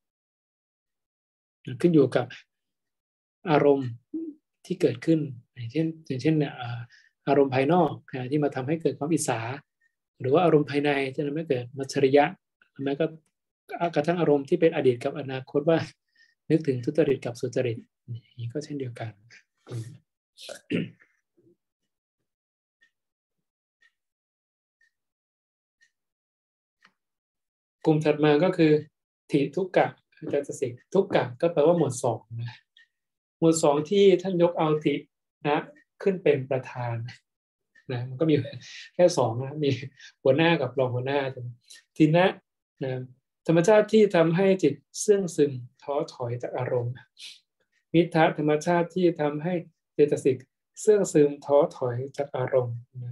ขึ้นอยู่กับอารมณ์ที่เกิดขึ้นอย่างเช่นอย่างเช่นอารมณ์ภายนอกที่มาทำให้เกิดความอิสาหรือว่าอารมณ์ภายในที่ทำให้เกิดมัชริยะแม้ก็กระทั่งอารมณ์ที่เป็นอดีตกับอนาคตว่านึกถึงทุจริตกับสุจริตนี่ก็เช่นเดียวกันกลุ่มถัดมาก็คือถิทุกกะเจตสิกทุกกะก็แปลว่าหมวดสองนะหมวดสองที่ท่านยกเอาถินะขึ้นเป็นประธานนะมันก็มีแค่สองนะมีหัวหน้ากับรองหัวหน้าทีนะนะธรรมชาติที่ทำให้จิตเสื่องซึมท้อถอยจากอารมณ์มิทะธรรมชาติที่ทำให้เจตสิกเสื่องซึมท้อถอยจากอารมณ์นะ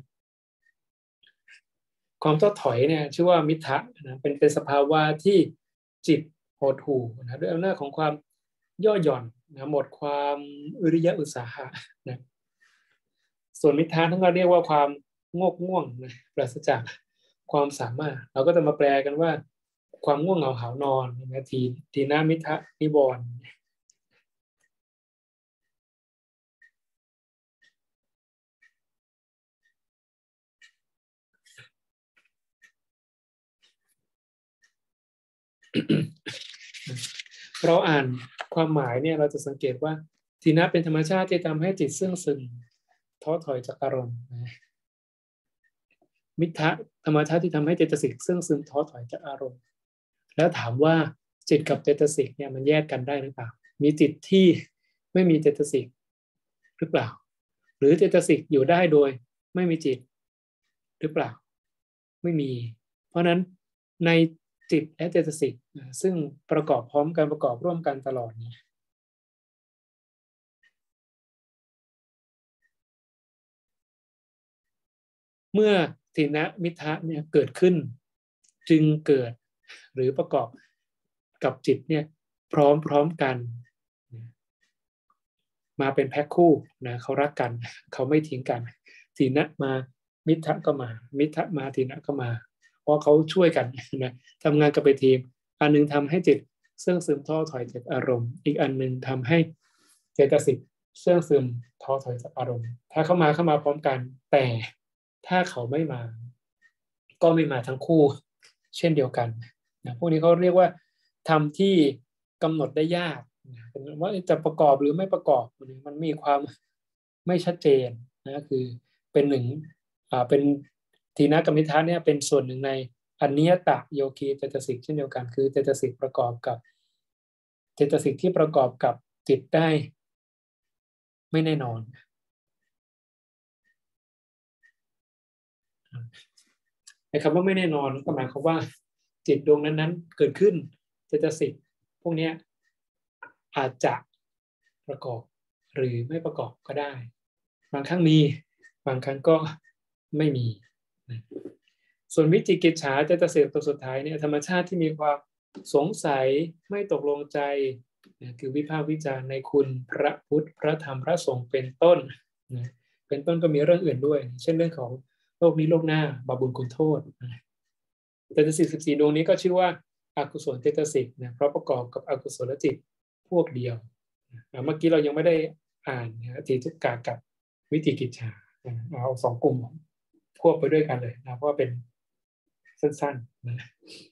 ความท้อถอยเนี่ยชื่อว่ามิทะนะเป็นเป็นสภาวะที่จิตหดหู่นะด้วยอำนาจของความย่อหย่อนนะหมดความวิริยะอุตสาหะนะส่วนมิทะทั้งเราเรียกว่าความงกง่วงนะปราศจากความสามารถเราก็จะมาแปลกันว่าความง่วงเหงาหาวนอนนะทีทีนามิทะนิวรณ์เราอ่านความหมายเนี่ยเราจะสังเกตว่าทีนะเป็นธรรมชาติที่ทำให้จิตเสื่องซึมท้อถอยจากอารมณ์มิทะธรรมชาติที่ทำให้เจตสิกเสื่องซึมท้อถอยจากอารมณ์แล้วถามว่าจิตกับเจตสิกเนี่ยมันแยกกันได้หรือเปล่ามีจิตที่ไม่มีเจตสิกหรือเปล่าหรือเจตสิกอยู่ได้โดยไม่มีจิตหรือเปล่าไม่มีเพราะนั้นในจิตและเจตสิกซึ่งประกอบพร้อมกันประกอบร่วมกันตลอดเนี่ยเมื่อทีนะมิทะเนี่ยเกิดขึ้นจึงเกิดหรือประกอบกับจิตเนี่ยพร้อมๆกันมาเป็นแพ็คคู่นะเขารักกันเขาไม่ทิ้งกันทีนะมามิทะก็มามิทะมาทีนะก็มาเพราะเขาช่วยกันนะทำงานกันเป็นทีมอันนึงทำให้จิตเสื่องซึมท้อถอยจากอารมณ์อีกอันนึงทำให้เจตสิกเสื่องซึมท้อถอยจากอารมณ์ถ้าเข้ามาเข้ามาพร้อมกันแต่ถ้าเขาไม่มาก็ไม่มาทั้งคู่เช่นเดียวกันนะพวกนี้เขาเรียกว่าทำที่กำหนดได้ยากเป็นว่าจะประกอบหรือไม่ประกอบมันมีความไม่ชัดเจนนะคือเป็นหนึ่งอ่าเป็นทีนะกรรมิทะเนี่ยเป็นส่วนหนึ่งในอนิยตะโยคีเจตสิกเช่นเดียวกันคือเจตสิกประกอบกับเจตสิกที่ประกอบกับจิตได้ไม่แน่นอนไอ้คำว่าไม่แน่นอนก็หมายความว่าจิตดวงนั้นๆเกิดขึ้นเจตสิกพวกนี้อาจจะประกอบหรือไม่ประกอบก็ได้บางครั้งมีบางครั้งก็ไม่มีส่วนวิจิกิจฉาเจตสิกตัวสุดท้ายเนี่ยธรรมชาติที่มีความสงสัยไม่ตกลงใจคือวิพากษ์วิจารณ์ในคุณพระพุทธพระธรรมพระสงฆ์เป็นต้นเป็นต้นก็มีเรื่องอื่นด้วยเช่นเรื่องของโลกนี้โลกหน้าบาปบุญคุณโทษเจตสิกสิบสี่ดวงนี้ก็ชื่อว่าอกุศลเจตสิกนะเพราะประกอบกับอกุศลจิตพวกเดียวเมื่อกี้เรายังไม่ได้อ่านทีทุกกะกับวิจิกิจฉาเอาสองกลุ่มควบไปด้วยกันเลยนะเพราะว่าเป็นสั้นๆนะ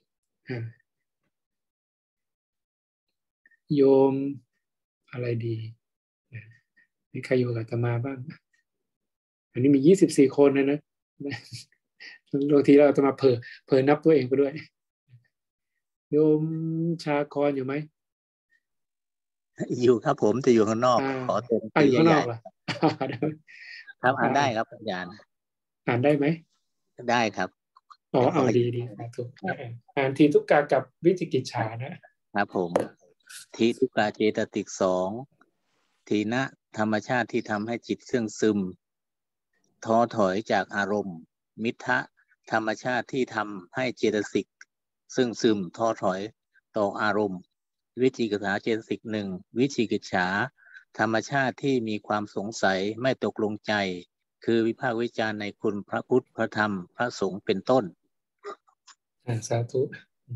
โยมอะไรดีมีใครอยู่กับอาตมาบ้างอันนี้มียี่สิบสี่คนนะนะบางทีเราจะมาเผลอเผลอนับตัวเองไปด้วยโยมชาครอยู่ไหมอยู่ครับผมจะอยู่ข้างนอกขอตัวหนังสือใหญ่ๆครับอ่านได้ครับอาจารย์อ่านได้ไหมได้ครับอ๋อเอาดีดีถูกอ่านทีทุกกากับวิจิกิจฉานะครับผมทีทุกกาเจตสิกสองทีนะธรรมชาติที่ทำให้จิตเสื่องซึมท้อถอยจากอารมณ์มิทธะธรรมชาติที่ทำให้เจตสิกซึ่งซึมท้อถอยต่ออารมณ์วิจิกิจฉาเจตสิกหนึ่งวิจิกิจฉาธรรมชาติที่มีความสงสัยไม่ตกลงใจคือวิพากษ์วิจารณ์ในคุณพระพุทธพระธรรมพระสงฆ์เป็นต้นสาธุ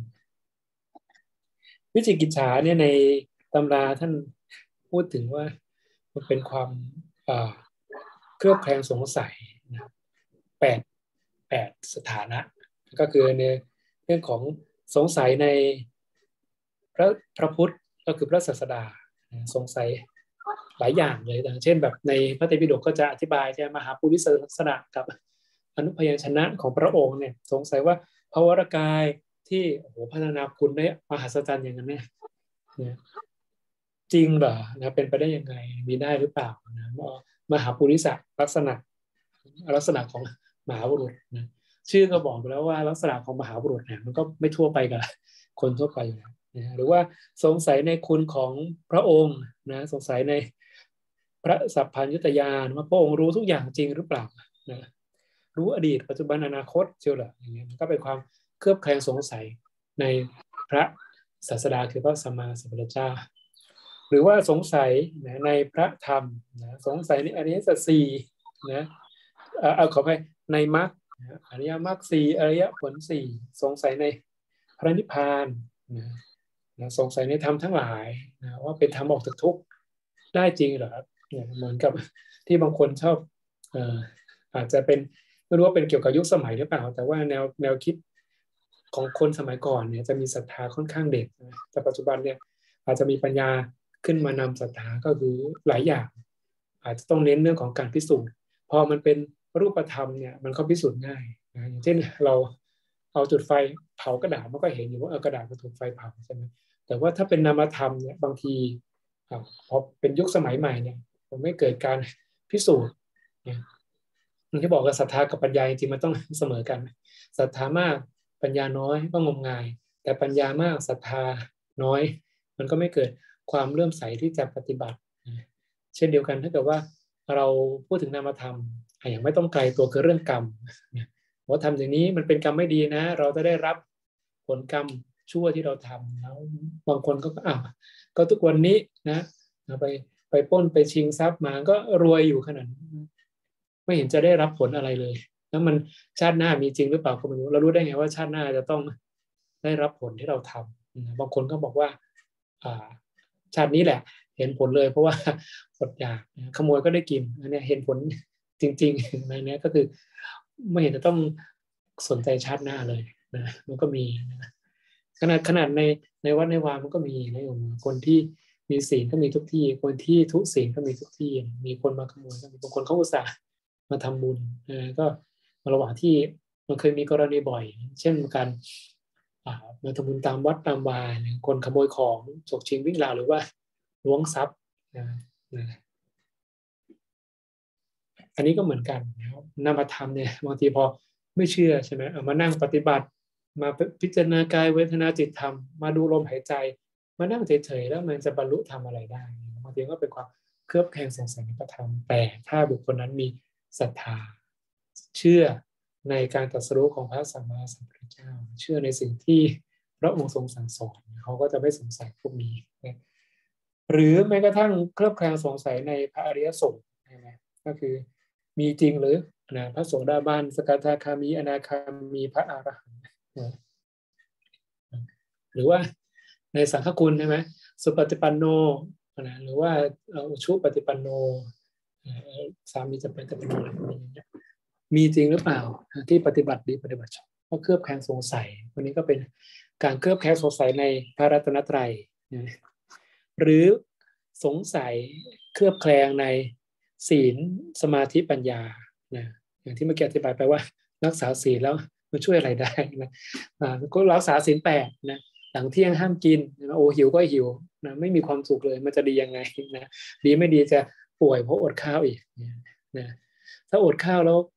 วิจิกิจฉาเนี่ยในตำราท่านพูดถึงว่ามันเป็นความเครือบแคลงสงสัยนะแปดแปดสถานะก็คือในเรื่องของสงสัยในพระพระพุทธก็คือพระศาสดาสงสัยหลายอย่างเลยอย่างเช่นแบบในพระไตรปิฎกก็จะอธิบายใช่มหาปุริสลักษณะกับอนุพยัญชนะของพระองค์เนี่ยสงสัยว่าพระวรกายที่โอ้โหพัฒนาคุณได้มหัศจรรย์อย่างนั้นเนี่ยจริงเหรอนะเป็นไปได้ยังไงมีได้หรือเปล่านะมหาปุริสลักษณะลักษณะของมหาบุรุษนะชื่อก็บอกไปแล้วว่าลักษณะของมหาบุรุษเนี่ยมันก็ไม่ทั่วไปกับคนทั่วไปอยู่แล้วนะหรือว่าสงสัยในคุณของพระองค์นะสงสัยในพระสัพพัญญุตญาณว่าพระองค์รู้ทุกอย่างจริงหรือเปล่านะรู้อดีตปัจจุบันอนาคตเชียวเหรออย่างเงี้ยมันก็เป็นความเคลือบแคลงสงสัยในพระศาสดาคือพระสัมมาสัมพุทธเจ้าหรือว่าสงสัยนะในพระธรรมนะสงสัยในอริยสัจสี่นะเอาขอไปในมรรคอริยมรรคสี่อริยผลสี่สงสัยในพระนิพพานนะนะสงสัยในธรรมทั้งหลายนะว่าเป็นธรรมออกจากทุกข์ได้จริงเหรอเนี่ยเหมือนกับที่บางคนชอบเอ่ออาจจะเป็นไม่รู้ว่าเป็นเกี่ยวกับยุคสมัยหรือเปล่าแต่ว่าแนวแนวคิดของคนสมัยก่อนเนี่ยจะมีศรัทธาค่อนข้างเด็กนะแต่ปัจจุบันเนี่ยอาจจะมีปัญญาขึ้นมานำศรัทธาก็คือหลายอย่างอาจจะต้องเน้นเรื่องของการพิสูจน์พอมันเป็นรูปธรรมเนี่ยมันก็พิสูจน์ง่ายนะอย่างเช่นเราเอาจุดไฟเผากระดาษมันก็เห็นอยู่ว่ากระดาษมันถูกไฟเผาใช่ไหมแต่ว่าถ้าเป็นนามธรรมเนี่ยบางทีพอเป็นยุคสมัยใหม่เนี่ยมันไม่เกิดการพิสูจน์เนี่ยที่บอกว่าศรัทธากับปัญญาจริงๆมันต้องเสมอกันศรัทธามากปัญญาน้อยก็งมงายแต่ปัญญามากศรัทธาน้อยมันก็ไม่เกิดความเลื่อมใสที่จะปฏิบัติเช่นเดียวกันถ้าเกิดว่าเราพูดถึงนามธรรมอย่างไม่ต้องไกลตัวคือเรื่องกรรมว่าทำอย่างนี้มันเป็นกรรมไม่ดีนะเราจะได้รับผลกรรมชั่วที่เราทำแล้วบางคนก็อ้าวก็ทุกวันนี้นะไปไปปล้นไปชิงทรัพย์มาก็รวยอยู่ขนาดไม่เห็นจะได้รับผลอะไรเลยแล้วมันชาติหน้ามีจริงหรือเปล่าก็ไม่รู้เรารู้ได้ไงว่าชาติหน้าจะต้องได้รับผลที่เราทำบางคนก็บอกว่าชาตินี้แหละเห็นผลเลยเพราะว่าอดอยากขโมยก็ได้กินอันนี้เห็นผลจริงๆในนี้ก็คือไม่เห็นจะต้องสนใจชาติหน้าเลยนะมันก็มีนะขนาดขนาดในในวัดในวามันก็มีนะโยมคนที่มีศีลก็มีทุกที่คนที่ทุศีลก็มีทุกที่มีคนมาขโมยก็มีบางคนเขาอุตส่าห์มาทำบุญนะก็ระหว่างที่มันเคยมีกรณีบ่อยเช่นการมาทำบุญตามวัดตามวาคนขโมยของฉกชิงวิ่งราวหรือว่าล้วงทรัพย์นะนะอันนี้ก็เหมือนกันนามธรรมเนี่ยบางทีพอไม่เชื่อใช่ไหมเอามานั่งปฏิบัติมาพิจารณากายเวทนาจิตธรรมมาดูลมหายใจมานั่งเฉยๆแล้วมันจะบรรลุธรรมอะไรได้บางทีก็เป็นความเคลือบแคลงสงสัยในพระธรรมแต่ถ้าบุคคลนั้นมีศรัทธาเชื่อในการตรัสรู้ของพระสัมมาสัมพุทธเจ้าเชื่อในสิ่งที่พระองค์ทรงสั่งสอนเขาก็จะไม่สงสัยพวกนี้นะหรือแม้กระทั่งเคลือบแคลงสงสัยในพระอริยสงฆ์นะก็คือมีจริงหรือนะพระโสดาบันสกทาคามีอนาคามีพระอรหันต์หรือว่าในสังฆคุณใช่ไหมสุปฏิปันโนนะหรือว่าอุชุปฏิปันโนสามีจะเป็นปฏิปันโนมีจริงหรือเปล่าที่ปฏิบัติดีปฏิบัติชอบก็เคลือบแคลงสงสัยวันนี้ก็เป็นการเคลือบแคลงสงสัยในพระรัตนตรัยหรือสงสัยเคลือบแคลงในศีลสมาธิปัญญานะอย่างที่เมื่อกี้อธิบายไปว่ารักษาศีลแล้วมันช่วยอะไรได้นะก็รักษาศีลแปดนะหลังเที่ยงห้ามกินโอ้หิวก็หิวนะไม่มีความสุขเลยมันจะดียังไงนะดีไม่ดีจะป่วยเพราะอดข้าวอีกนะถ้าอดข้าวแล้ว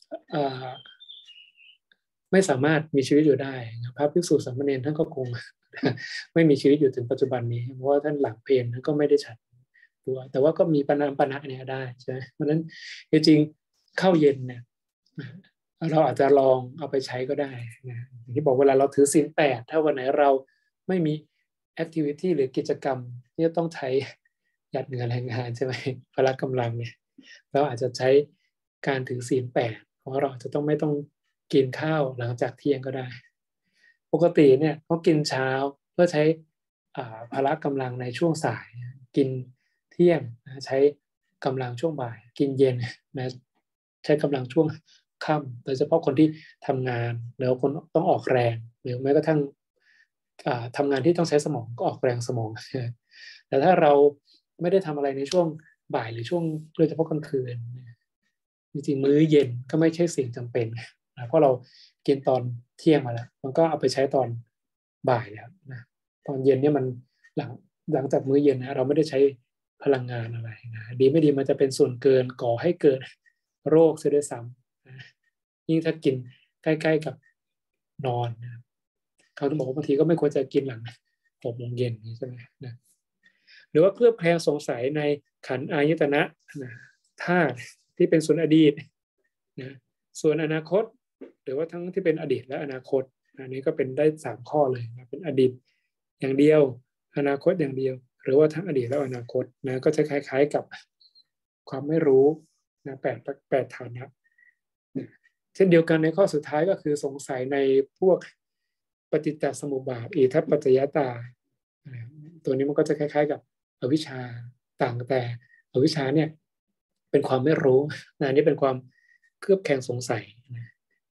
ไม่สามารถมีชีวิตอยู่ได้พระภิกษุสามเณรท่านก็คงไม่มีชีวิตอยู่ถึงปัจจุบันนี้เพราะว่าท่านหลังเพลท่านก็ไม่ได้ฉันตัวแต่ว่าก็มีปณะปณะเนี่ยได้ใช่ไหมเพราะฉะนั้นจริงๆข้าวเย็นเนี่ยเราอาจจะลองเอาไปใช้ก็ได้นะอย่างที่บอกเวลาเราถือศีลแปดถ้าวันไหนเราไม่มีแอคทิวิตี้หรือกิจกรรมที่ต้องใช้หยัดเหงื่อแรงงานใช่ไหมพละกำลังเนี่ยเราอาจจะใช้การถือศีลแปดเพราะเราจะต้องไม่ต้องกินข้าวหลังจากเที่ยงก็ได้ปกติเนี่ยเขากินเช้าเพื่อใช้พละกำลังในช่วงสายกินเที่ยงใช้กำลังช่วงบ่ายกินเย็นนะใช้กำลังช่วงค่ำโดยเฉพาะคนที่ทำงานหรือคนต้องออกแรงหรือแม้กระทั่งทำงานที่ต้องใช้สมองก็ออกแรงสมองแต่ถ้าเราไม่ได้ทำอะไรในช่วงบ่ายหรือช่วงโดยเฉพาะกลางคืนจริงๆมื้อเย็นก็ไม่ใช่สิ่งจำเป็นนะเพราะเรากินตอนเที่ยงมาแล้วมันก็เอาไปใช้ตอนบ่ายแล้วนะตอนเย็นเนี่ยมันหลังหลังจากมื้อเย็นนะเราไม่ได้ใช้พลังงานอะไรนะดีไม่ดีมันจะเป็นส่วนเกินก่อให้เกิดโรคเสียด้วยซ้ำนะยิ่งถ้ากินใกล้ๆกับนอนนะเขาต้องบอกว่าบางทีก็ไม่ควรจะกินหลังหกโมงเย็นใช่ไหมนะหรือว่าเพื่อแพงสงสัยในขันธ์อายตนะนะธาตุที่เป็นส่วนอดีตนะส่วนอนาคตหรือว่าทั้งที่เป็นอดีตและอนาคตอันนี้ก็เป็นได้สามข้อเลยนะเป็นอดีตอย่างเดียวอนาคตอย่างเดียวหรือว่าทั้งอดีตและอนาคตนะก็จะคล้ายๆกับความไม่รู้นะแปดแปดฐานะเช่นเดียวกันในข้อสุดท้ายก็คือสงสัยในพวกปฏิจจสมุปบาทอิทัปปัจจยตาตัวนี้มันก็จะคล้ายๆกับอวิชชาต่างแต่อวิชชาเนี่ยเป็นความไม่รู้นะนี่เป็นความเคลือบแคลงสงสัยนะ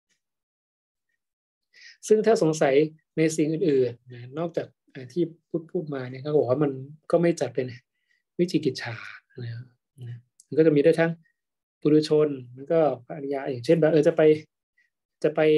ซึ่งถ้าสงสัยในสิ่งอื่นๆนะนอกจากที่พูดพูดมาเนี่ยเขาบอกว่ามันก็ไม่จัดเป็นวิจิกิจฉานะมันก็จะมีได้ทั้งปุถุชนมันก็ปริยาอย่างเช่นแบบเออจะไปจะไป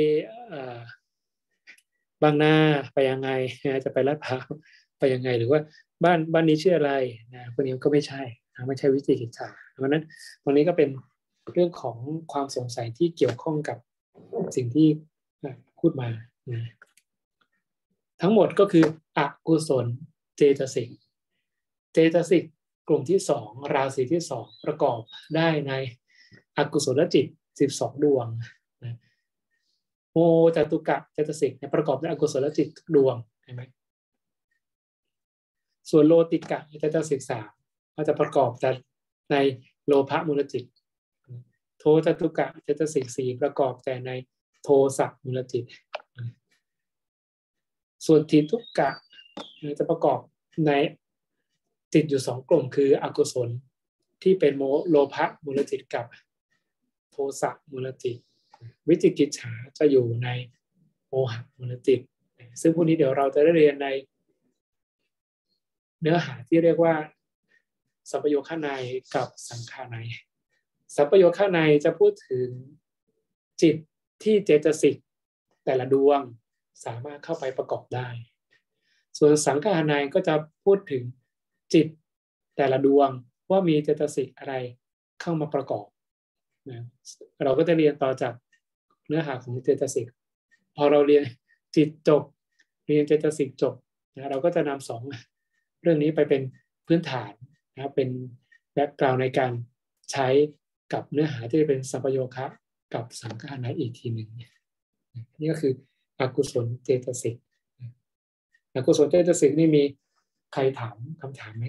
บางนาไปยังไงจะไปลาดพร้าวไปยังไงหรือว่าบ้านบ้านนี้ชื่ออะไรนะพวกนี้ก็ไม่ใช่ไม่ใช่วิจิกิจฉาเพราะนั้นตรงนี้ก็เป็นเรื่องของความสงสัยที่เกี่ยวข้องกับสิ่งที่พูดมานะทั้งหมดก็คืออกุศลเจตสิกเจตสิกกลุ่มที่สองราศีที่สองประกอบได้ในอกุศลจิตสิบสองดวงนะโมจตุกะเจตสิกประกอบด้วยอกุศลจิตดวงเห็นไหมส่วนโลติกะเจตสิกสามก็จะประกอบแต่ในโลภะมูลจิตโทจตุกะเจตสิกสี่ประกอบแต่ในโทสะมูลจิตส่วนทิฏฐุกะจะประกอบในจิตอยู่สองกลุ่มคืออกุศลที่เป็นโมโลภะมูลจิตกับโทสะมูลจิตวิจิกิจฉาจะอยู่ในโมหะมูลจิตซึ่งพวกนี้เดี๋ยวเราจะได้เรียนในเนื้อหาที่เรียกว่าสัพพโยคะนัยกับสังขานัยสัพพโยคะนัยจะพูดถึงจิตที่เจตสิกแต่ละดวงสามารถเข้าไปประกอบได้ส่วนสังขานัยก็จะพูดถึงจิตแต่ละดวงว่ามีเจตสิกอะไรเข้ามาประกอบนะเราก็จะเรียนต่อจากเนื้อหาของเจตสิกพอเราเรียนจิตจบเรียนเจตสิกจบนะเราก็จะนำสองเรื่องนี้ไปเป็นพื้นฐานนะเป็นแบ็กกราวด์ในการใช้กับเนื้อหาที่เป็นสัพพโยคะกับสังขานัยอีกทีหนึ่งนี่ก็คืออกุศลเจตสิกอกุศลเจตสิกนี่มีใครถามคำถามไหม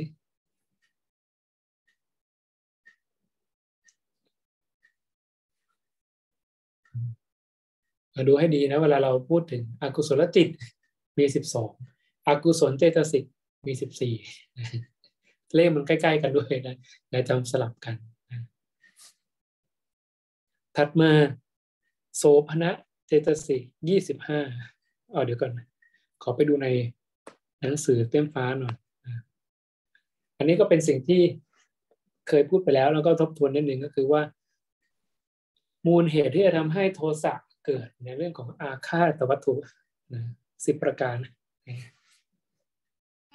มาดูให้ดีนะเวลาเราพูดถึงอกุศลจิตมีสิบสองอกุศลเจตสิกมีสิบสี่เลขมันใกล้ๆกันด้วยนะอย่าจำสลับกันถัดมาโสภณเจตสิกยี่สิบห้าอ๋อเดี๋ยวก่อนขอไปดูในหนังสือเต็มฟ้าหน่อยอันนี้ก็เป็นสิ่งที่เคยพูดไปแล้วแล้วก็ทบทวนนิดนึงก็คือว่ามูลเหตุที่จะทำให้โทสะเกิดในเรื่องของอาฆาตวัตถุนะสิบประการ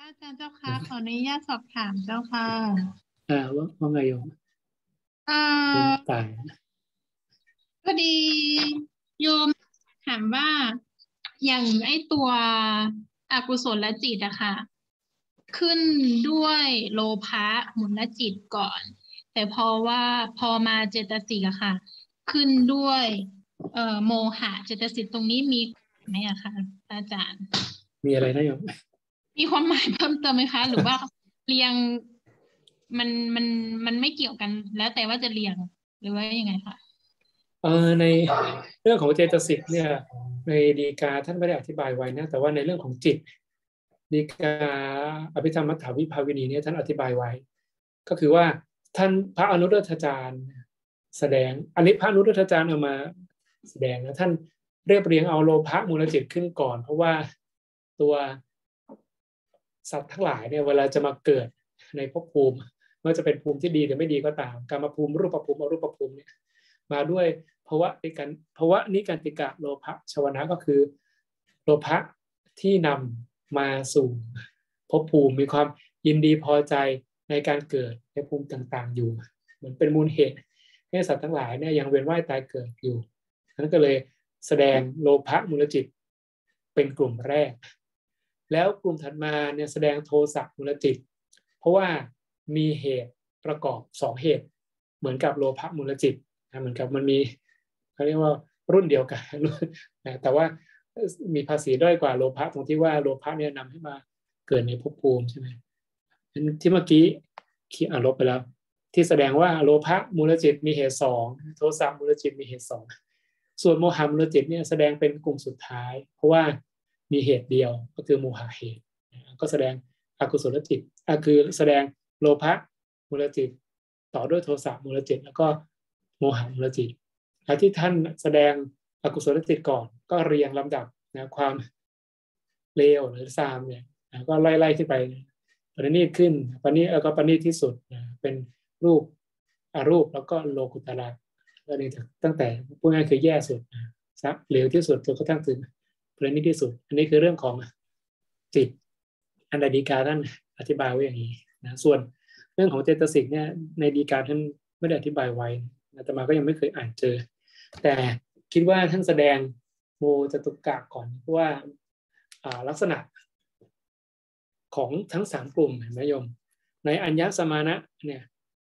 อาจารย์เจ้าค่ะขออนุญาตสอบถามเจ้าค่ะอ่าว่าว่าไงโยมอ่าต่างพอดีโยมถามว่าอย่างไอตัวอกุศลจิตอะค่ะขึ้นด้วยโลภะมูลจิตก่อนแต่พอว่าพอมาเจตสิกอะค่ะขึ้นด้วยเอ่อโมหะเจตสิกตรงนี้มีไหมอะคะอาจารย์มีอะไรนะโยมมีความหมายเพิ่มเติมไหมคะหรือว่าเรียงมันมันมันไม่เกี่ยวกันแล้วแต่ว่าจะเรียงหรือว่ายังไงคะเออในเรื่องของเจตสิกเนี่ยในดีกาท่านไม่ได้อธิบายไว้นะแต่ว่าในเรื่องของจิตดีกาอภิธรรมมัทธวิภาวินีเนี่ยท่านอธิบายไว้ก็คือว่าท่านพระอนุรุทธาจารย์แสดงอันนี้พระอนุรุทธาจารย์เอามาแสดงนะท่านเรียบเรียงเอาโลภะมูลจิตขึ้นก่อนเพราะว่าตัวสัตว์ทั้งหลายเนี่ยเวลาจะมาเกิดในภพภูมิไม่ว่าจะเป็นภูมิที่ดีหรือไม่ดีก็ตามกามภูมิรูปภูมิอรูปภูมิเนี่ยมาด้วยภาวะนิการภาวะนิการติกะโลภะชวนะก็คือโลภะที่นำมาสู่ภพภูมิมีความยินดีพอใจในการเกิดในภูมิต่างๆอยู่เหมือนเป็นมูลเหตุให้สัตว์ทั้งหลายเนี่ยยังเวียนว่ายตายเกิดอยู่นั้นก็เลยแสดงโลภะมูลจิตเป็นกลุ่มแรกแล้วกลุ่มถัดมาเนี่ยแสดงโทสะมูลจิตเพราะว่ามีเหตุประกอบสองเหตุเหมือนกับโลภะมูลจิตนะเหมือนกับมันมีเขาเรียกว่ารุ่นเดียวกันนะแต่ว่ามีภาษีด้อยกว่าโลภะตรงที่ว่าโลภะเนี่ยนำให้มาเกิดในภพภูมิใช่ไหมที่เมื่อกี้คิดอ่านลบไปแล้วที่แสดงว่าโลภะมูลจิตมีเหตุสองโทสะมูลจิตมีเหตุสองส่วนโมหะมูลจิตเนี่ยแสดงเป็นกลุ่มสุดท้ายเพราะว่ามีเหตุเดียวก็คือโมหะเหตุก็แสดงอกุศลจิตอ่ะคือแสดงโลภะมูลจิตต่อด้วยโทสะมูลจิตแล้วก็โมหะมูลจิตและที่ท่านแสดงอกุศลจิตก่อนก็เรียงลำดับนะความเลวหรือซามเนี่ยก็ไล่ๆขึ้นไปประณีตขึ้นประณีตแล้วก็ประณีตที่สุดนะเป็นรูปอรูปแล้วก็โลกุตระแล้วนี่ตั้งแต่พูดง่ายคือแย่สุดนะซักเลวที่สุดจนกระทั่งถึงประณีตที่สุดอันนี้คือเรื่องของจิตอันใดดีกาท่านอธิบายไว้อย่างนี้นะส่วนเรื่องของเจตสิกเนี่ยในดีกาท่านไม่ได้อธิบายไว้อาตมาก็ยังไม่เคยอ่านเจอแต่คิดว่าท่านแสดงโมจตุกะก่อนเพราะว่าลักษณะของทั้งสามกลุ่มเห็นไหมโยมในอัญญสมานะเนี่ย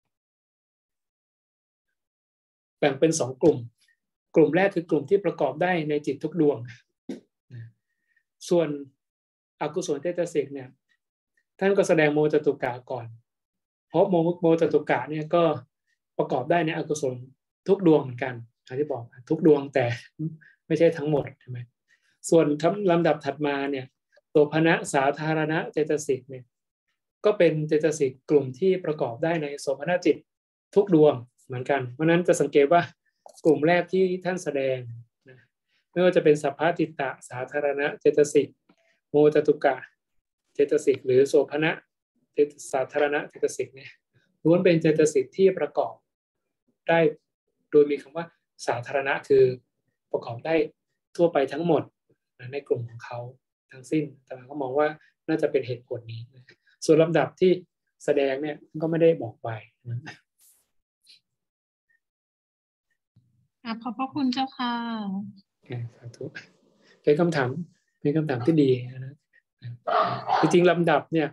แบ่งเป็นสองกลุ่มกลุ่มแรกคือกลุ่มที่ประกอบได้ในจิตทุกดวงส่วนอกุศลเจตสิกเนี่ยท่านก็แสดงโมจตุกะก่อนเพราะโมโมจตุกะเนี่ยก็ประกอบได้ในอกุศลทุกดวงเหมือนกันที่บอกทุกดวงแต่ไม่ใช่ทั้งหมดใช่ไหมส่วนลำดับถัดมาเนี่ยโสภณะสาธารณะเจตสิกเนี่ยก็เป็นเจตสิกกลุ่มที่ประกอบได้ในโสภณจิตทุกดวงเหมือนกันเพราะนั้นจะสังเกตว่ากลุ่มแรกที่ท่านแสดงนะไม่ว่าจะเป็นสัพพะจิตตะสาธารณะเจตสิกโมจตุกะเจตสิกหรือโสภณะสาธารณะเจตสิกเนี่ยล้วนเป็นเจตสิกที่ประกอบได้โดยมีคำว่าสาธารณะคือประกอบได้ทั่วไปทั้งหมดในกลุ่มของเขาทั้งสิ้นแต่เราก็มองว่าน่าจะเป็นเหตุผลนี้ส่วนลำดับที่แสดงเนี่ยก็ไม่ได้บอกไว้ขอบพระคุณเจ้าค่ะสาธุเป็นคำถามเป็นคำถามที่ดีนะจริงๆลำดับเนี่ย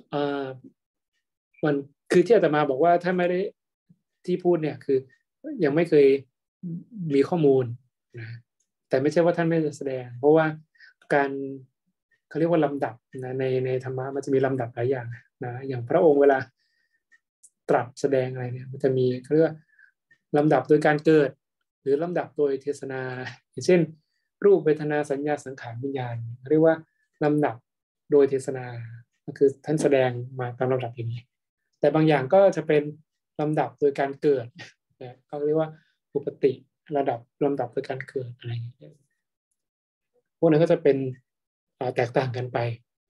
มันคือที่อาตมาบอกว่าถ้าไม่ได้ที่พูดเนี่ยคือยังไม่เคยมีข้อมูลนะแต่ไม่ใช่ว่าท่านไม่แสดงเพราะว่าการเขาเรียกว่าลำดับนะในในธรรมะมันจะมีลำดับหลายอย่างนะอย่างพระองค์เวลาตรัสแสดงอะไรเนี่ยมันจะมีเขาเรียกว่าลำดับโดยการเกิดหรือลำดับโดยเทศนาอย่างเช่นรูปเวทนาสัญญาสังขารวิญญาณเรียกว่าลำดับโดยเทศนาก็คือท่านแสดงมาตามลำดับอย่างนี้แต่บางอย่างก็จะเป็นลำดับโดยการเกิดนะเขาเรียกว่าอุปติระดับลำดับโดยการเกิดอะไรอย่างเงี้ยพวกนั้นก็จะเป็นแตกต่างกันไป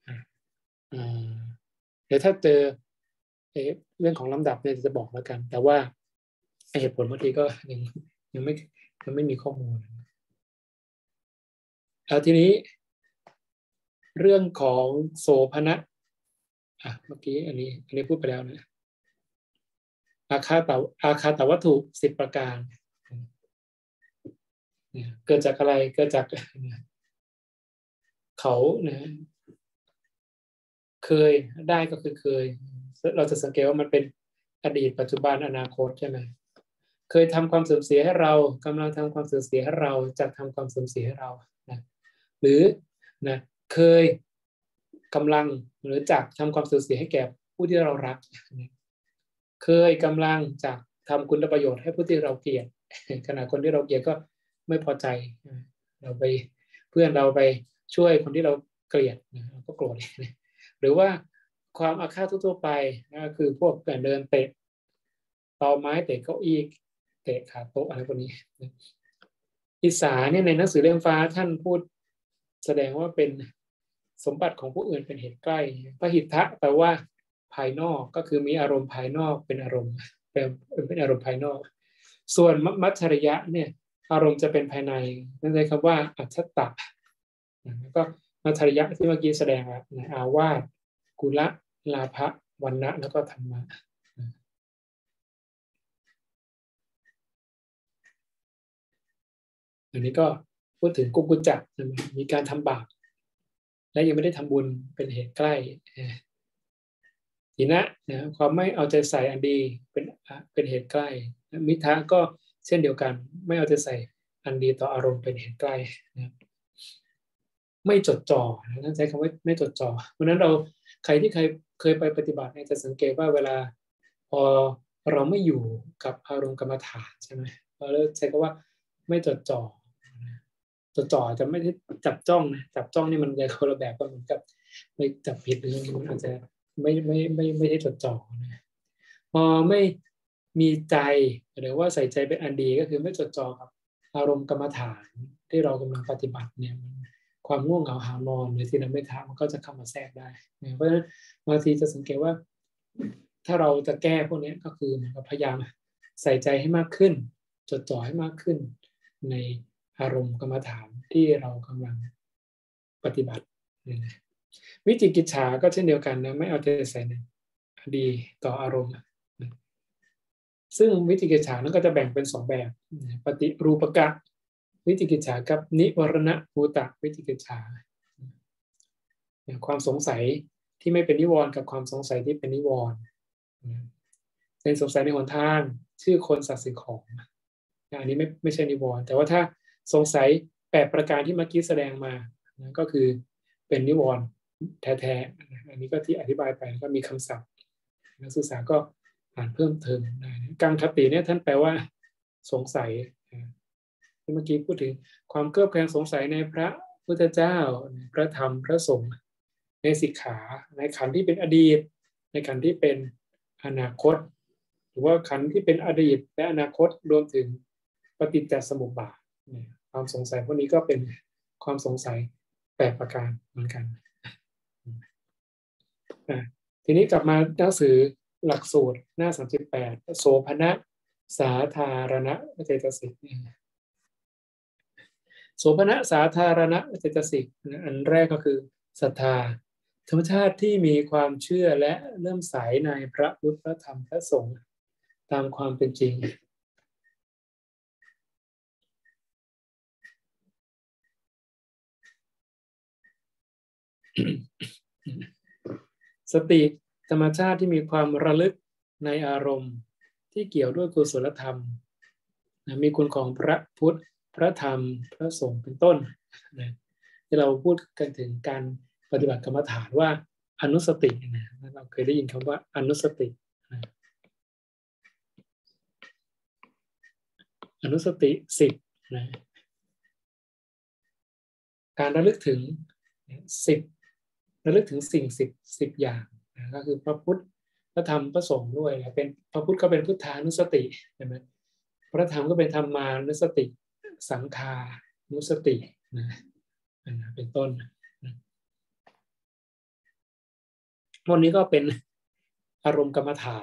เดี๋ยวถ้าเจอเรื่องของลำดับเนี่ยจะบอกแล้วกันแต่ว่าเหตุผลบางทีก็ยังยังไม่ยังไม่มีข้อมูลแล้วทีนี้เรื่องของโสภณะอ่ะเมื่อกี้อันนี้อันนี้พูดไปแล้วนะอาคาตอาคาตวัตถุสิบประการเกิดจากอะไรเกิดจากเขานะเคยได้ก็คือเคยเราจะสังเกตว่ามันเป็นอดีตปัจจุบันอนาคตใช่ไหมเคยทำความเสื่อมเสียให้เรากำลังทำความเสื่อมเสียให้เราจะทำความเสื่อมเสียให้เรานะหรือนะเคยกำลังหรือจะทำความเสื่อมเสียให้แก่ผู้ที่เรารักเคยกำลังจะทำคุณประโยชน์ให้ผู้ที่เราเกลียดขณะคนที่เราเกลียดก็ไม่พอใจเราไปเพื่อนเราไปช่วยคนที่เราเกลียดเราก็โกรธหรือว่าความอาฆาตทั่วไปนะคือพวกการเดินเตะตอไม้เตะเก้าอี้เตะขาโต๊ะอะไรพวกนี้อิสาเนี่ยในหนังสือเล่มฟ้าท่านพูดแสดงว่าเป็นสมบัติของผู้อื่นเป็นเหตุใกล้พหิทธะแปลว่าภายนอกก็คือมีอารมณ์ภายนอกเป็นอารมณ์เป็นเป็นอารมณ์ภายนอกส่วนมัจฉริยะเนี่ยอารมณ์จะเป็นภายในนั่นเลยคำว่าอัจฉตะแล้วก็มัจฉริยะที่เมื่อกี้แสดงแล้วอาวาสกุละลาภะวันนะแล้วก็ธรรมะอันนี้ก็พูดถึงกุกุจจะมีการทำบาปและยังไม่ได้ทำบุญเป็นเหตุใกล้ทีนะนะความไม่เอาใจใส่อันดีเป็นเป็นเหตุใกล้มิทะก็เช่นเดียวกันไม่เอาใจใส่อันดีต่ออารมณ์เป็นเหตุใกล้นะไม่จดจ่อนะท่านใช้คำว่าไม่จดจ่อเพราะนั้นเราใครที่เคยเคยไปปฏิบัติเนี่ยจะสังเกตว่าเวลาพอเราไม่อยู่กับอารมณ์กรรมฐานใช่ไหมเราใช้คำว่าไม่จดจ่อจดจ่อจะไม่ได้จับจ้องนะจับจ้องนี่มันจะคนละแบบกันเหมือนกับไม่จับผิดหรืออะไรมันอาจจะไม่ไม่ไม่ไม่ได้จดจ่อนะพอไม่มีใจหรือว่าใส่ใจเป็นอันดีก็คือไม่จดจ่อกับอารมณ์กรรมฐานที่เรากำลังปฏิบัติเนี่ยความง่วงเหงาหานอนหรือที่เราไม่ทำมันก็จะเข้ามาแทรกได้เพราะฉะนั้นบางทีจะสังเกตว่าถ้าเราจะแก้พวกนี้ก็คือพยายามใส่ใจให้มากขึ้นจดจ่อให้มากขึ้นในอารมณ์กรรมฐานที่เรากำลังปฏิบัติวิจิกิจฉาก็เช่นเดียวกันนะไม่เอาใจใส่ในดีต่ออารมณ์ซึ่งวิจิกิจฉานั้นก็จะแบ่งเป็นสองแบบปฏิรูปกะวิจิกิจฉากับนิวรณภูตะวิจิกิจฉาความสงสัยที่ไม่เป็นนิวรณ์กับความสงสัยที่เป็นนิวรณ์เป็นสงสัยในหนทางชื่อคนสัตว์สิ่งของอันนี้ไม่ไม่ใช่นิวรณ์แต่ว่าถ้าสงสัยแปดประการที่เมื่อกี้แสดงมาก็คือเป็นนิวรณ์แท้ๆอันนี้ก็ที่อธิบายไปแล้วก็มีคำศัพท์นักศึกษาก็อ่านเพิ่มเติมได้กังคติเนี่ยท่านแปลว่าสงสัยเมื่อกี้พูดถึงความเครือบแคลงสงสัยในพระพุทธเจ้าพระธรรมพระสงฆ์ในสิกขาในขันธ์ที่เป็นอดีตในขันธ์ที่เป็นอนาคตหรือว่าขันธ์ที่เป็นอดีตและอนาคตรวมถึงปฏิจจสมุปบาทความสงสัยพวกนี้ก็เป็นความสงสัยแปดประการเหมือนกันทีนี้กลับมาหนังสือหลักสูตรหน้าสามสิบแปดโสภณะสาธารณเจตสิกโสภณะสาธารณเจตสิกอันแรกก็คือศรัทธาธรรมชาติที่มีความเชื่อและเริ่มใสในพระพุทธพระธรรมพระสงฆ์ตามความเป็นจริงสติธรรมชาติที่มีความระลึกในอารมณ์ที่เกี่ยวด้วยกุศลธรรมมีคุณของพระพุทธพระธรรมพระสงฆ์เป็นต้นที่เราพูดกันถึงการปฏิบัติกรรมฐานว่าอนุสตินะเราเคยได้ยินคำว่าอนุสติอนุสติสิบนะการระลึกถึงสิบระลึกถึงสิ่งสิบสิบอย่างนะก็คือพระพุทธพระธรรมพระสงฆ์ด้วยนะเป็นพระพุทธก็เป็นพุทธานุสติใช่ไหมพระธรรมก็เป็นธรรมานุสติสังฆานุสตินะเป็นต้นพวกนี้ก็เป็นอารมณ์กรรมฐาน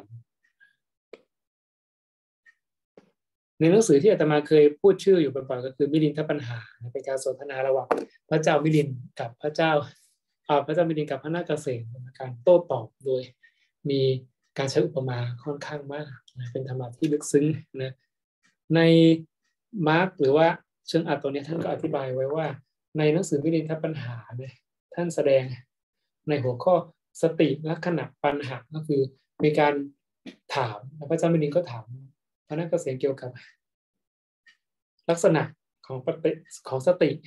ในหนังสือที่อาตมาเคยพูดชื่ออยู่บ่อยๆก็คือมิลินทปัญหาเป็นการสนทนาระหว่างพระเจ้ามิลินกับพระเจ้าพระเจ้าแผ่นดินกับพระนาคเษนการโต้ตอบโดยมีการใช้อุปมาค่อนข้างมากนะเป็นธรรมะที่ลึกซึ้งนะในมาร์กหรือว่าเชิงอัดตัวนี้ท่านก็อธิบายไว้ว่าในหนังสือมิลินทปัญหาเนี่ยท่านแสดงในหัวข้อสติลักษณะปัญหาก็คือมีการถามพระเจ้าแผ่นดินก็ถามพระนาคเษนเกี่ยวกับลักษณะของปฏิของสติ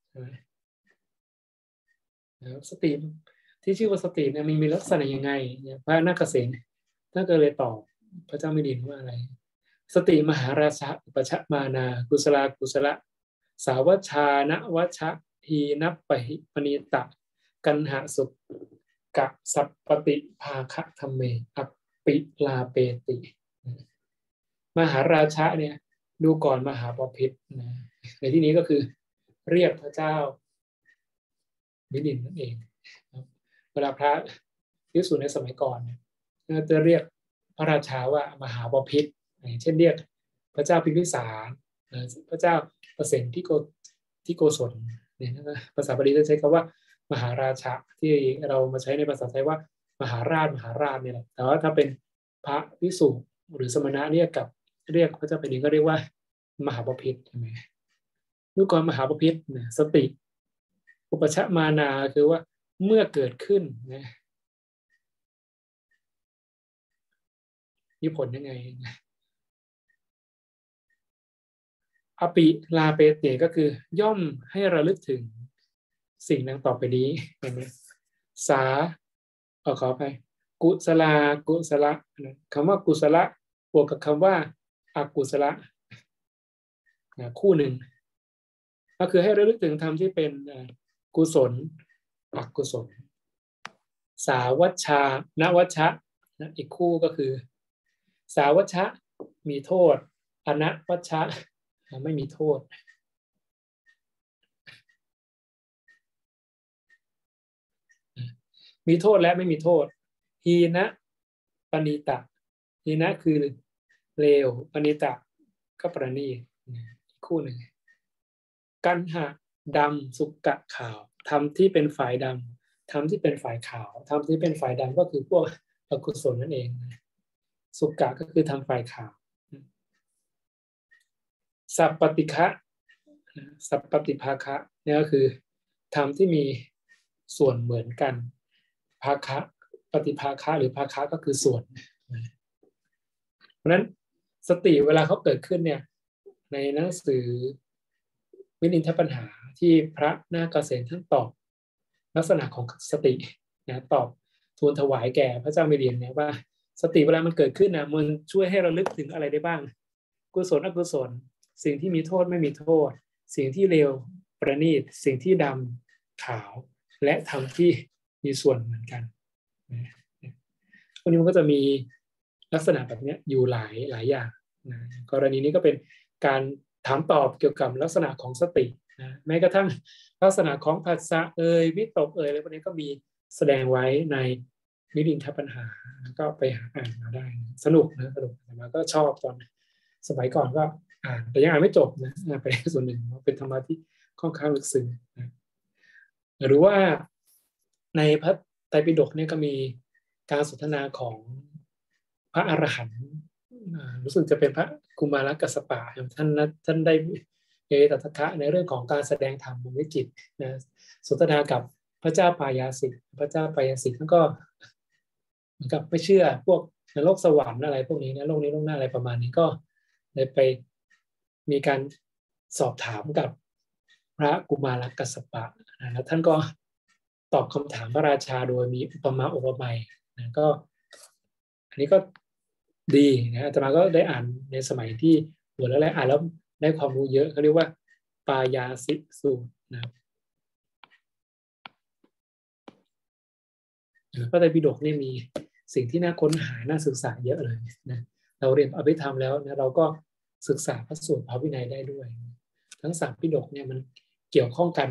สติที่ชื่อว่าสติเนี่ยมีมีลักษณะยังไงเนี่ยพระนาคเษนท่านก็เลยตอบพระเจ้าแผ่นดินว่าอะไรสติมหาราชะอุปชมานากุศลากุศละสาวชานวัชะหีนับปหิปณิตะกันหะสุกะสัพปติภาคะธรรมเมอปิลาเปติมหาราชะเนี่ยดูก่อนมหาบพิตรนะในที่นี้ก็คือเรียกพระเจ้ามิลินนั่นเองเวลาพระภิกษุในสมัยก่อนเนี่ยจะเรียกพระราชาว่ามหาบพิตรเช่นเรียกพระเจ้าพิมพิสารพระเจ้าประเสนที่โกที่โกศลเนี่ยนะภาษาบาลีจะใช้คำว่ามหาราชาที่เรามาใช้ในภาษาไทยว่ามหาราชมหาราชเนี่ยแหละแต่ว่าถ้าเป็นพระภิกษุหรือสมณะเรียกกับเรียกพระเจ้าแผ่นดินก็เรียกว่ามหาบพิตรใช่ไหมดูก่อนมหาบพิตรเนี่ยสติอุปชมานาคือว่าเมื่อเกิดขึ้นนะมีผลยังไงอปิลาเปเตก็คือย่อมให้ระลึกถึงสิ่งดังต่อไปนี้เห็นไหมสาเอาขอไปกุศลากุศละคำว่ากุศละบวกกับคำว่าอกุศละคู่หนึ่งก็คือให้ระลึกถึงธรรมที่เป็นกุศลอกุศลสาวัชชานวัชชะอีกคู่ก็คือสาวัชชะมีโทษอนวัชชะไม่มีโทษมีโทษและไม่มีโทษหีนะปณิตะหีนะคือเลวปณิตะก็ประณีตอีกคู่หนึ่งกันหะดำสุกะขาวธรรมที่เป็นฝ่ายดำธรรมที่เป็นฝ่ายขาวธรรมที่เป็นฝ่ายดำก็คือพวกอกุศลนั่นเองสุกะก็คือธรรมฝ่ายขาวสัพปติคะสัพปติภาคะเนี่ยก็คือธรรมที่มีส่วนเหมือนกันภาคะปฏิภาคะหรือภาคะก็คือส่วนเพราะฉะนั้นสติเวลาเขาเกิดขึ้นเนี่ยในหนังสือวินินทปัญหาที่พระนาคเษนท่านตอบลักษณะของสตินะตอบทูลถวายแก่พระเจ้ามิลินเนี่ยว่าสติเวลามันเกิดขึ้นนะมันช่วยให้เราลึกถึงอะไรได้บ้างกุศลอกุศลสิ่งที่มีโทษไม่มีโทษสิ่งที่เลวประณีตสิ่งที่ดำขาวและธรรมที่มีส่วนเหมือนกันพวกนี้มันก็จะมีลักษณะแบบนี้อยู่หลายหลายอย่างนะกรณีนี้ก็เป็นการถามตอบเกี่ยวกับลักษณะของสตินะแม้กระทั่งลักษณะของภาษาเอ่ยวิตกเอ่ยอะไรพวกนี้ก็มีแสดงไว้ในมิลินทปัญหาก็ไปหาอ่านมาได้สนุกนะสนุกแต่ก็ชอบตอนสมัยก่อนก็อ่านแต่ยังอ่านไม่จบนะไปส่วนหนึ่งเป็นธรรมะที่ค่อนข้างลึกซึ้งนะหรือว่าในพระไตรปิฎกเนี่ยก็มีการสนทนาของพระอรหันต์รู้สึกจะเป็นพระกุมารกัสสปะท่านท่านได้เอตทัคคะในเรื่องของการแสดงธรรมวิจิตรนะสนทนากับพระเจ้าปายาสิกพระเจ้าปายาสิกท่านก็เหมือนกับไม่เชื่อพวกในโลกสวรรค์อะไรพวกนี้นะโลกนี้โลกหน้าอะไรประมาณนี้ก็เลยไปมีการสอบถามกับพระกุมารกัสสปะนะแล้วท่านก็ตอบคำถามพระราชาโดยมีอุปมาอุปไมยนะก็อันนี้ก็ดีนะอาตมาก็ได้อ่านในสมัยที่บวชแล้วแหละอ่านแล้วได้ความรู้เยอะเขาเรียกว่าปายาสิสูตรนะพระไตรปิฎกนี่มีสิ่งที่น่าค้นหาน่าศึกษาเยอะเลยนะเราเรียนอภิธรรมแล้วนะเราก็ศึกษาพระสูตรพระวินัยได้ด้วยทั้งสามปิฎกเนี่ยมันเกี่ยวข้องกัน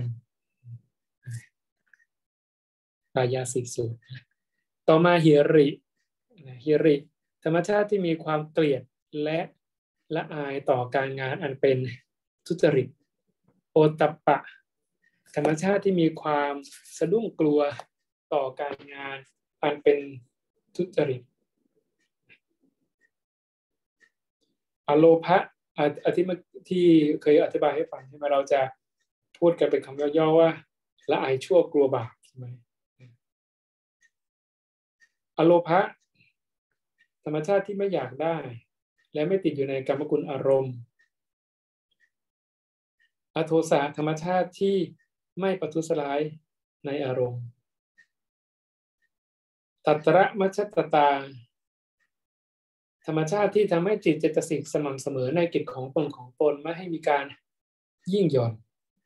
ปายาสิสูตรต่อมาหิริหิริธรรมชาติที่มีความเกลียดและละอายต่อการงานอันเป็นทุจริตโอตัปปะธรรมชาติที่มีความสะดุ้งกลัวต่อการงานอันเป็นทุจริตอโลภะอธิมาที่เคยอธิบายให้ฟังใช่ไหมเราจะพูดกันเป็นคำย่อๆว่าละอายชั่วกลัวบาปใช่ไหมอโลภะธรรมชาติที่ไม่อยากได้และไม่ติดอยู่ในกรรมกุลอารมณ์อโทสะธรรมชาติที่ไม่ประทุษร้ายในอารมณ์ตัตระมัชฌตตาธรรมชาติที่ทำให้จิตเจตสิกสม่ำเสมอในกิจของตนของตนไม่ให้มีการยิ่งหย่อน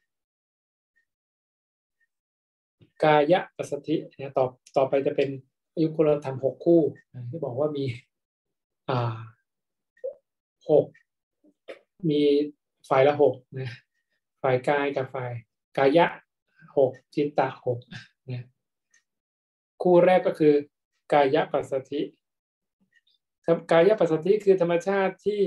กายะปัสสธิเนี่ยต่อต่อไปจะเป็นอายุคุณธรรมหกคู่ที่บอกว่ามีอ่าหกมีฝ่ายละหกนะฝ่ายกายกับฝ่ายกายะหกจิตตะหกนะคู่แรกก็คือกายะปัสสธิกายะปัสสธิคือธรรมชาติที่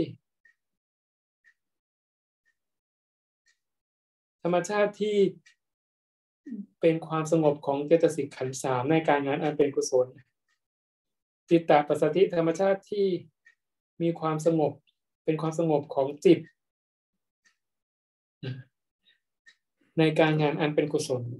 ธรรมชาติที่เป็นความสงบของเจตสิกขันธ์สามในการงานอันเป็นกุศลจิตตปัสสธิธรรมชาติที่มีความสงบเป็นความสงบของจิตในการงานอันเป็นกุศล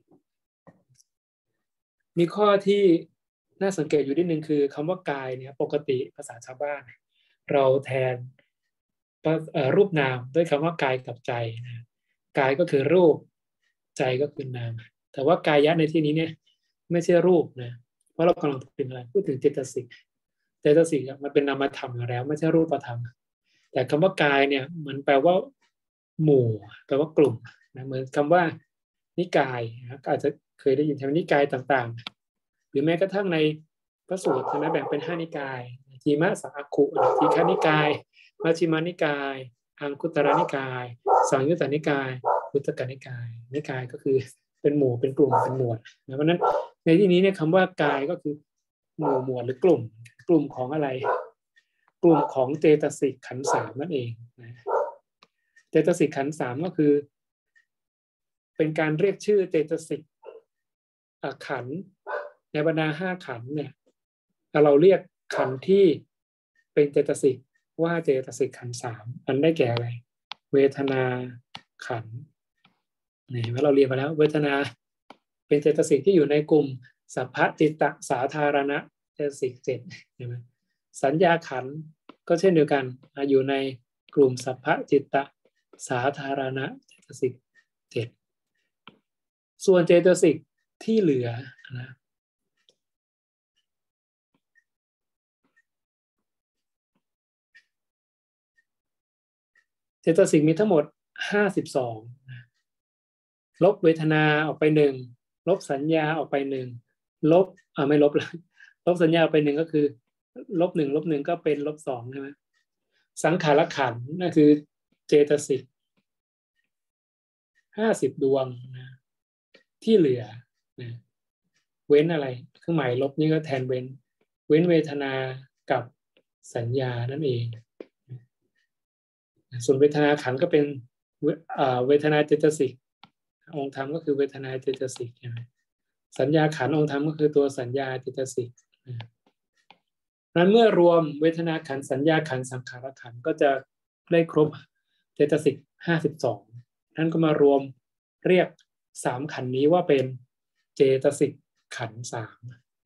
มีข้อที่น่าสังเกตอยู่นิดนึงคือคำว่ากายเนี่ยปกติภาษาชาวบ้านเราแทนรูปนามด้วยคำว่ากายกับใจนะกายก็คือรูปใจก็คือนามแต่ว่ากายะในที่นี้เนี่ยไม่ใช่รูปนะเพราะเรากำลังพูดถึงอะไรพูดถึงเจตสิกเจตสิกมันเป็นนามธรรมอยู่แล้วไม่ใช่รูปธรรมแต่คำว่ากายเนี่ยมันแปลว่าหมู่แปลว่ากลุ่มนะเหมือนคำว่านิกายนะอาจจะเคยได้ยินคำนิกายต่างๆหรือแม้กระทั่งในพระสูตรใช่ไหมแบ่งเป็นห้านิกายทีมะสังฆคุทีฆานิกายมัชฌิมานิกายอังคุตระนิกายสังยุตตนิกายพุทธกนิกายนิกายก็คือเป็นหมู่เป็นกลุ่มเป็นหมวดนะเพราะนั้นในที่นี้เนี่ยคำว่ากายก็คือหมู่หมวดหรือกลุ่มกลุ่มของอะไรกลุ่มของเจตสิกขันธ์สามนั่นเองนะเจตสิกขันธ์สามก็คือเป็นการเรียกชื่อเจตสิกขันธ์ในบรรดาห้าขันธ์เนี่ยเราเรียกขันธ์ที่เป็นเจตสิกว่าเจตสิกขันธ์สามอันได้แก่อะไรเวทนาขันธ์นี่ว่าเราเรียนมาแล้วเวทนาเป็นเจตสิกที่อยู่ในกลุ่มสัพพจิตตสาธารณะเจตสิกเจ็ดใช่ไหมสัญญาขันธ์ก็เช่นเดียวกันอยู่ในกลุ่มสัพพจิตตสาธารณะเจตสิกเจ็ดส่วนเจตสิกที่เหลือนะเจตสิกมีทั้งหมดห้าสิบสองลบเวทนาออกไปหนึ่งลบสัญญาออกไปหนึ่งลบอ่าไม่ลบเลยลบสัญญาออกไปหนึ่งก็คือลบหนึ่งลบหนึ่งก็เป็นลบสองใช่ไหมสังขารขันธ์นั่นคือเจตสิกห้าสิบดวงนะที่เหลือนะเว้นอะไรเครื่องหมายลบนี่ก็แทนเว้นเว้นเวทนากับสัญญานั่นเองส่วนเวทนาขันธ์ก็เป็นเวทนาเจตสิกองค์ธรรมก็คือเวทนาเจตสิกใช่ไหมสัญญาขันธ์องค์ธรรมก็คือตัวสัญญาเจตสิกนั้นเมื่อรวมเวทนาขันธ์สัญญาขันธ์สังขารขันธ์ก็จะได้ครบเจตสิกห้าสิบสองท่านก็มารวมเรียกสามขันธ์นี้ว่าเป็นเจตสิกขันธ์สาม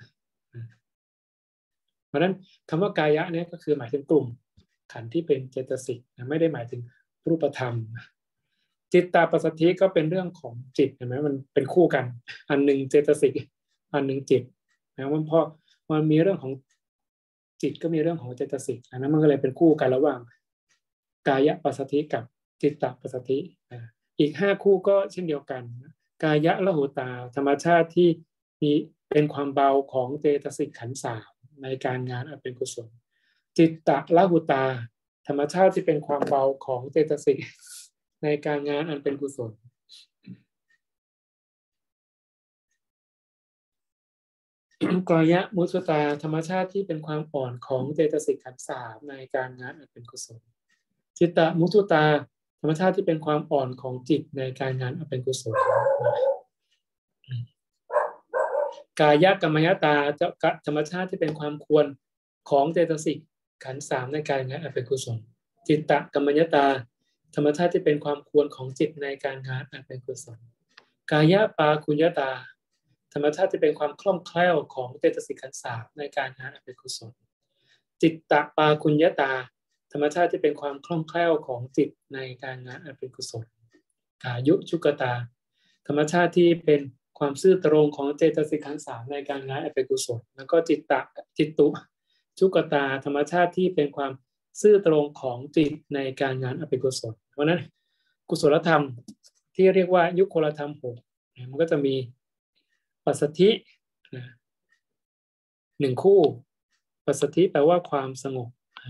เพราะฉะนั้นคำว่ากายะเนี่ยก็คือหมายถึงกลุ่มขันธ์ที่เป็นเจตสิกไม่ได้หมายถึงรูปธรรมจิตตปัสสธิก็เป็นเรื่องของจิตเห็นไหมมันเป็นคู่กันอันหนึ่งเจตสิกอันหนึ่งจิตนะมันพอมันมีเรื่องของจิตก็มีเรื่องของเจตสิกอันนั้นมันก็เลยเป็นคู่กันระหว่างกายะปัสสธิกับจิตตปัสสธิอีกห้าคู่ก็เช่นเดียวกันกายะละหุตาธรรมชาติที่มีเป็นความเบาของเจตสิกขันธ์สามในการงานอันเป็นกุศลจิตตละหุตาธรรมชาติที่เป็นความเบาของเจตสิกในการงานอันเป็นกุศลกายะมุทุตาธรรมชาติที่เป็นความอ่อนของเจตสิกขันธ์สามในการงานอันเป็นกุศลจิตตมุทุตาธรรมชาติที่เป็นความอ่อนของจิตในการงานอันเป็นกุศลกายกรรมยตาธรรมชาติที่เป็นความควรของเจตสิกขันธ์สามในการงานอันเป็นกุศลจิตตกรรมยตาธรรมชาติที่เป็นความควรของจิตในการงานอันเป็นกุศลกายปาคุญญตาธรรมชาติที่เป็นความคล่องแคล่วของเจตสิกขันธ์สามในการงานอันเป็นกุศลจิตตปาคุญญตาธรรมชาติที่เป็นความคล่องแคล่วของจิตในการงานอันเป็นกุศลกายุชุกตาธรรมชาติที่เป็นความซื่อตรงของเจตสิกขันธ์สามในการงานอันเป็นกุศลแล้วก็จิตตะจิตตุชุกตาธรรมชาติที่เป็นความซื่อตรงของจิตในการงานอันเป็นกุศลเพราะนั้นกุศลธรรมที่เรียกว่ายุคลธรรมหกมันก็จะมีปัสสัทธิหนึ่งคู่ปัสสัทธิแปลว่าความสงบ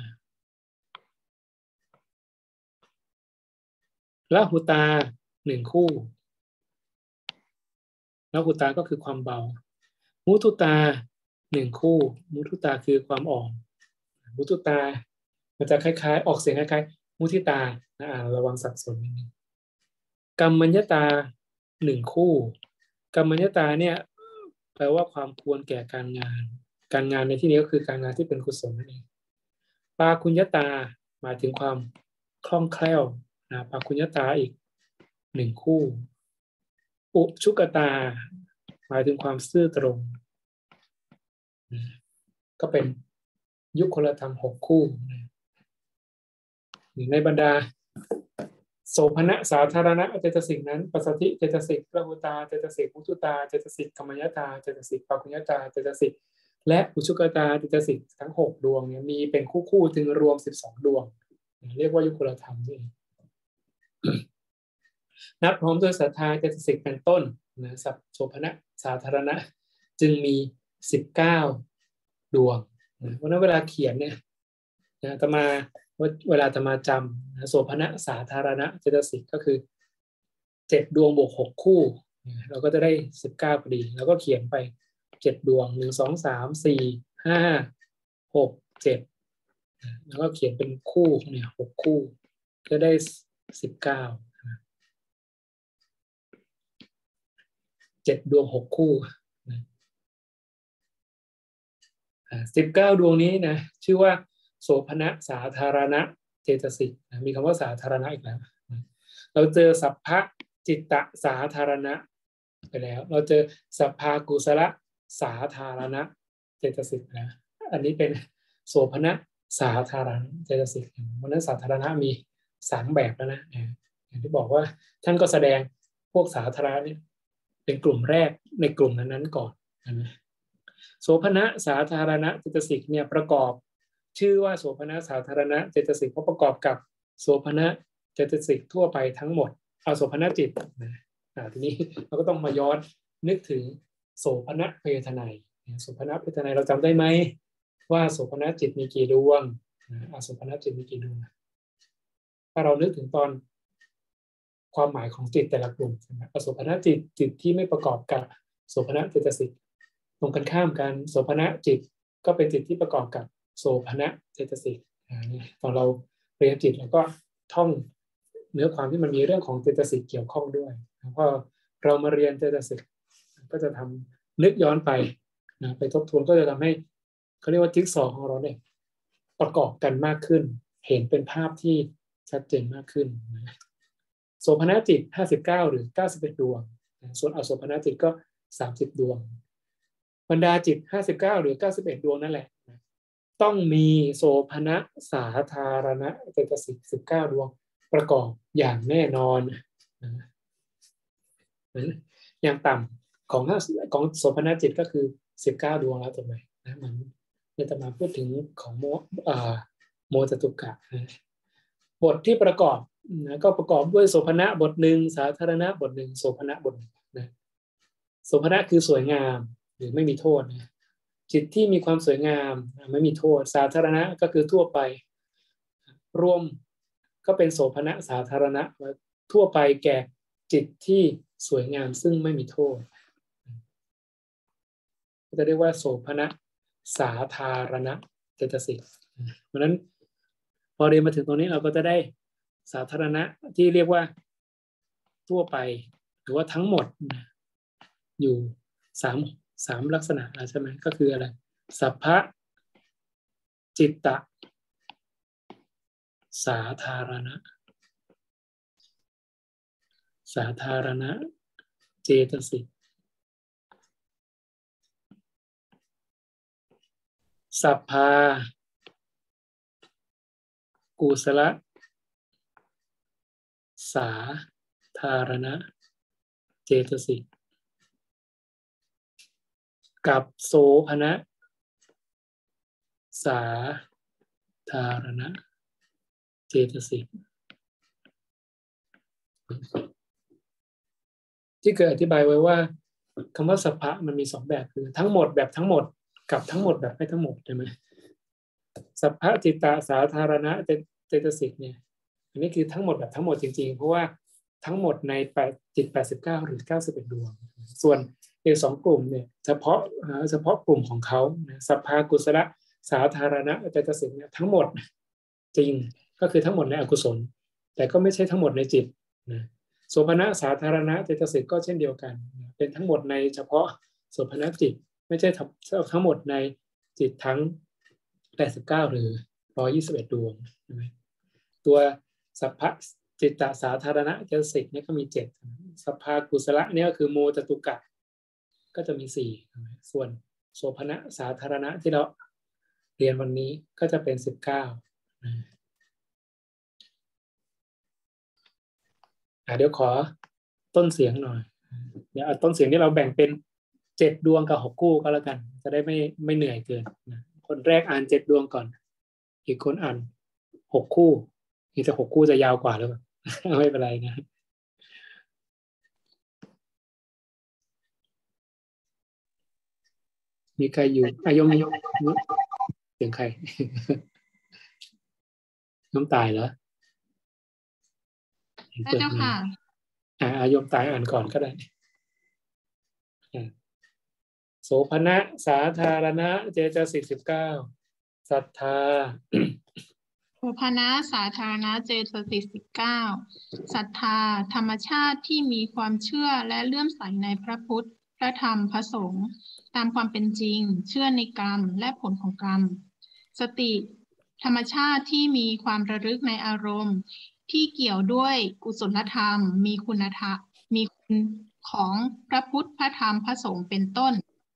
ละหุตาหนึ่งคู่ละหุตาก็คือความเบามุทุตาหนึ่งคู่มุทุตาคือความอ่อนมุทุตามันจะคล้ายๆออกเสียงคล้ายๆมุทิตานะระวังสับสนนิดนึงกัมมัญญตาหนึ่งคู่กัมมัญญตาเนี่ยแปลว่าความควรแก่การงานการงานในที่นี้ก็คือการงานที่เป็นกุศลนั่นเองปาคุญญตาหมายถึงความคล่องแคล่วนะปาคุญญตาอีกหนึ่งคู่อุชุกตาหมายถึงความซื่อตรงก็เป็นยุคลธรรมหกคู่ในบรรดาโสภณะสาธารณะเจตสิกนั้นปัสสัทธิเจตสิกละหุตาเจตสิกมุทุตาเจตสิกกัมมัญญตาเจตสิกปาคุญญตาเจตสิกและอุชุกตาเจตสิกทั้งหกดวงเนี่ยมีเป็นคู่คู่ถึงรวมสิบสองดวงเรียกว่ายุคลธรรมนี่นับพร้อมด้วยศรัทธาเจตสิกเป็นต้นนะสัพโสภณะสาธารณะจึงมีสิบเก้าดวงนะเพราะนั้นเวลาเขียนเนี่ยนะอาตมาเวลาอาตมาจำนะโสภณะสาธารณะเจตสิกก็คือเจ็ดดวงบวกหกคู่นะเราก็จะได้สิบเก้าพอดีแล้วก็เขียนไปเจ็ดดวงหนึ่งสองสามสี่ห้าหกเจ็ดแล้วก็เขียนเป็นคู่เนี่ยหกคู่ก็ได้สิบเก้าเจ็ดดวงหกคู่สิบเก้าดวงนี้นะชื่อว่าโสภณะสาธารณะเจตสิกมีคำว่าสาธารณะอีกแล้วเราเจอสัพพะจิตตสาธารณะไปแล้วเราเจอสัพพากุศลสาธารณะเจตสิกนะอันนี้เป็นโสภณะสาธารณะเจตสิกเพราะนั้นสาธารณะมีสามแบบแล้วนะอย่างที่บอกว่าท่านก็แสดงพวกสาธารณะนี่เป็นกลุ่มแรกในกลุ่มนั้นๆก่อนนะโสภณะสาธารณะเจตสิกเนี่ยประกอบชื่อว่าโสภณะสาธารณะเจตสิกเพราะประกอบกับโสภณะเจตสิกทั่วไปทั้งหมดเอาโสภณะจิตนะทีนี้เราก็ต้องมาย้อนนึกถึงโสภณะเวทนัยโสภณะเวทนัยเราจำได้ไหมว่าโสภณะจิตมีกี่ดวงอโสภณะจิตมีกี่ดวงถ้าเรานึกถึงตอนความหมายของจิตแต่ละกลุ่มอโสภณะจิตจิตที่ไม่ประกอบกับโสภณะเจตสิกตรงกันข้ามกันโสภณะจิตก็เป็นจิตที่ประกอบกับโสภณะเจตสิกตอนเราเรียนจิตเราก็ท่องเนื้อความที่มันมีเรื่องของเจตสิกเกี่ยวข้องด้วยพอเรามาเรียนเจตสิกก็จะทำนึกย้อนไปนะไปทบทวนก็จะทำให้เขาเรียกว่าจิ๊กซอว์ของเราเนี่ยประกอบกันมากขึ้นเห็นเป็นภาพที่ชัดเจนมากขึ้นนะโสภณะจิตห้าสิบเก้าหรือเก้าสิบเอ็ดดวงส่วนอโสภณะจิตก็สามสิบดวงบรรดาจิตห้าสิบเก้าหรือเก้าสิบเอ็ดดวงนั่นแหละต้องมีโสภณะสาธารณะเจตสิกสิบเก้าดวงประกอบอย่างแน่นอนอย่างต่ำของของโสภณะจิตก็คือสิบเก้าดวงแล้วถูกไหมนะมันจะมาพูดถึงของโมอ่าโมจตุกะบทที่ประกอบนะก็ประกอบด้วยโสภณะบทหนึ่งสาธารณะบทหนึ่งโสภณะบทหนึ่งนะโสภณะคือสวยงามหรือไม่มีโทษนะจิตที่มีความสวยงามไม่มีโทษสาธารณะก็คือทั่วไปรวมก็เป็นโสภณะสาธารณะทั่วไปแก่จิตที่สวยงามซึ่งไม่มีโทษก็จะเรียกว่าโสภณะสาธารณะเจตสิกเพราะฉะนั้นพอเรียนมาถึงตรงนี้เราก็จะได้สาธารณะที่เรียกว่าทั่วไปหรือว่าทั้งหมดอยู่สามสามลักษณะใช่ไหมก็คืออะไรสัพพะจิตตะสาธารณะสาธารณะเจตสิกสัพพากุศลสาธารณะเจตสิกกับโสภณะสาธารณะเจตสิกที่เคยอธิบายไว้ว่าคำว่าสัพพะมันมีสองแบบคือทั้งหมดแบบทั้งหมดกับทั้งหมดแบบไม่ทั้งหมดใช่ไหมสัพพะจิตตสาธารณะเจตสิกเนี่ยอันนี้คือทั้งหมดแบบทั้งหมดจริงๆเพราะว่าทั้งหมดในจิตแปดสิบเก้าหรือเก้าสิบเอ็ดดวงส่วนอีกสองกลุ่มเนี่ยเฉพาะเฉพาะกลุ่มของเขาสัพพากุศลสาธารณะเจตสิกเนี่ยทั้งหมดจริงก็คือทั้งหมดในอกุศลแต่ก็ไม่ใช่ทั้งหมดในจิตนะโสภณะสาธารณะเจตสิกก็เช่นเดียวกันเป็นทั้งหมดในเฉพาะโสภณจิตไม่ใช่ทั้งหมดในจิตทั้งแปดสิบเก้าหรือหนึ่งร้อยยี่สิบเอ็ดดวงใช่ไหมตัวสัพพะจิตตสาธารณะเจตสิกเนี่ยก็มีเจ็ดสัพพากุศลเนี่ยก็คือโมจตุกะก็จะมีสี่ส่วนโสภณะสาธารณะที่เราเรียนวันนี้ก็จะเป็นสิบเก้าเดี๋ยวขอต้นเสียงหน่อยเดี๋ยวเอาต้นเสียงที่เราแบ่งเป็นเจ็ดดวงกับหกคู่ก็แล้วกันจะได้ไม่ไม่เหนื่อยเกินนะคนแรกอ่านเจ็ดดวงก่อนอีกคนอ่านหกคู่นี่จะหกคู่จะยาวกว่าหรือเปล่า ไม่เป็นไรนะมีใครอยู่อายมยมเสียงใคร น้ำตายเหรอได้เจ้าค่ะอ่าอายมตายอ่านก่อนก็ได้โสภณะสาธารณะเจตสิกสิบเก้าศรัทธาโสภณะสาธารณะเจตสิกสิบเก้าศรัทธาธรรมชาติที่มีความเชื่อและเลื่อมใสในพระพุทธพระธรรมพระสงฆ์ตามความเป็นจริงเชื่อในกรรมและผลของกรรมสติธรรมชาติที่มีความระลึกในอารมณ์ที่เกี่ยวด้วยกุศลธรรมมีคุณธรรมมีคุณของพระพุทธพระธรรมพระสงฆ์เป็นต้น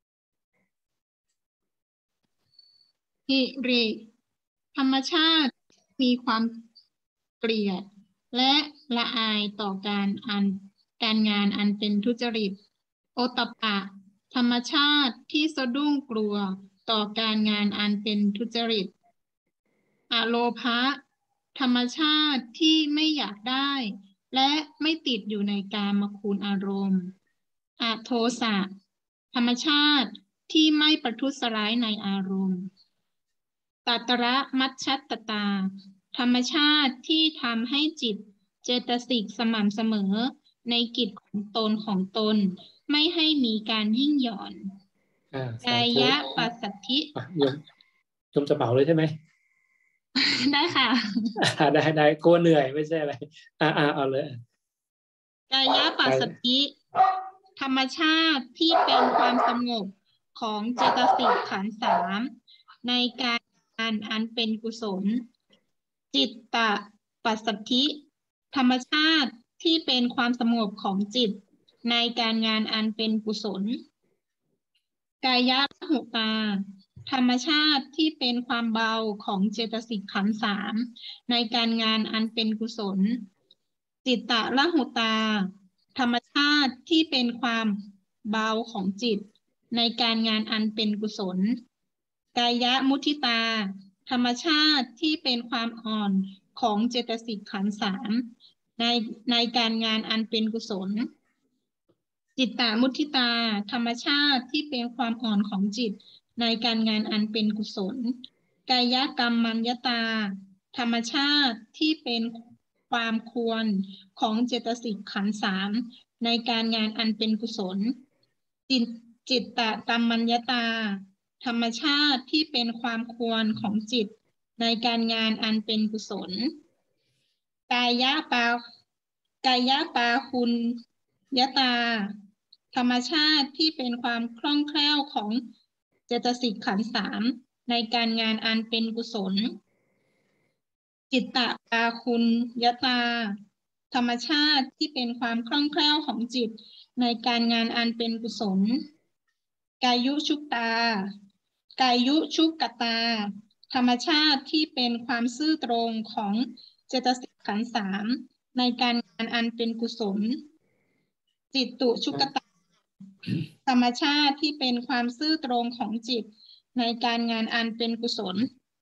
ฮิริธรรมชาติมีความเกลียดและละอายต่อการอันการงานอันเป็นทุจริตโอตตัปปะธรรมชาติที่สะดุ้งกลัวต่อการงานอันเป็นทุจริตอโลภะธรรมชาติที่ไม่อยากได้และไม่ติดอยู่ในกามคุณอารมณ์อโทสะธรรมชาติที่ไม่ประทุษร้ายในอารมณ์ตัตระมัชชัตตตาธรรมชาติที่ทำให้จิตเจตสิกสม่ำเสมอในกิจของตนของตนไม่ให้มีการยิ่งหย่อนกายะปัสสัทธิยมยมจะเป่าเลยใช่ไหมได้ค่ะได้ได้กลัวเหนื่อยไม่ใช่อะไรอ่าอ่าเอาเลยกายะปัสสัทธิธรรมชาติที่เป็นความสงบของเจตสิกขันธ์สามในการอันอันเป็นกุศลจิตตปัสสัทธิธรรมชาติที่เป็นความสงบของจิตในการงานอันเป็นกุศลกายะหุตาธรรมชาติที่เป็นความเบาของเจตสิกขันธ์สามในการงานอันเป็นกุศลจิตตละหุตาธรรมชาติที่เป็นความเบาของจิตในการงานอันเป็นกุศลกายะมุทิตาธรรมชาติที่เป็นความอ่อนของเจตสิกขันธ์สามในในการงานอันเป็นกุศลจิตตมุทิตาธรรมชาติที่เป็นความอ่อนของจิตในการงานอันเป็นกุศลกายกรรมมัญญตาธรรมชาติที่เป็นความควรของเจตสิกขันธ์สามในการงานอันเป็นกุศลจิตจิตตกรรมมัญญตาธรรมชาติที่เป็นความควรของจิตในการงานอันเป็นกุศลกกายะปากายะปาคุณยตาธรรมชาติที่เป็นความคล่องแคล่วของเจตสิกขันธ์สามในการงานอันเป็นกุศลจิตตปาคุณยตาธรรมชาติที่เป็นความคล่องแคล่วของจิตในการงานอันเป็นกุศลกายุชุกตากายุชุกตาธรรมชาติที่เป็นความซื่อตรงของเจตสิกขันธ์สามในการงานอันเป็นกุศลจิตตุชุกตาธรรมชาติที่เป็นความซื่อตรงของจิตในการงานอันเป็นกุศล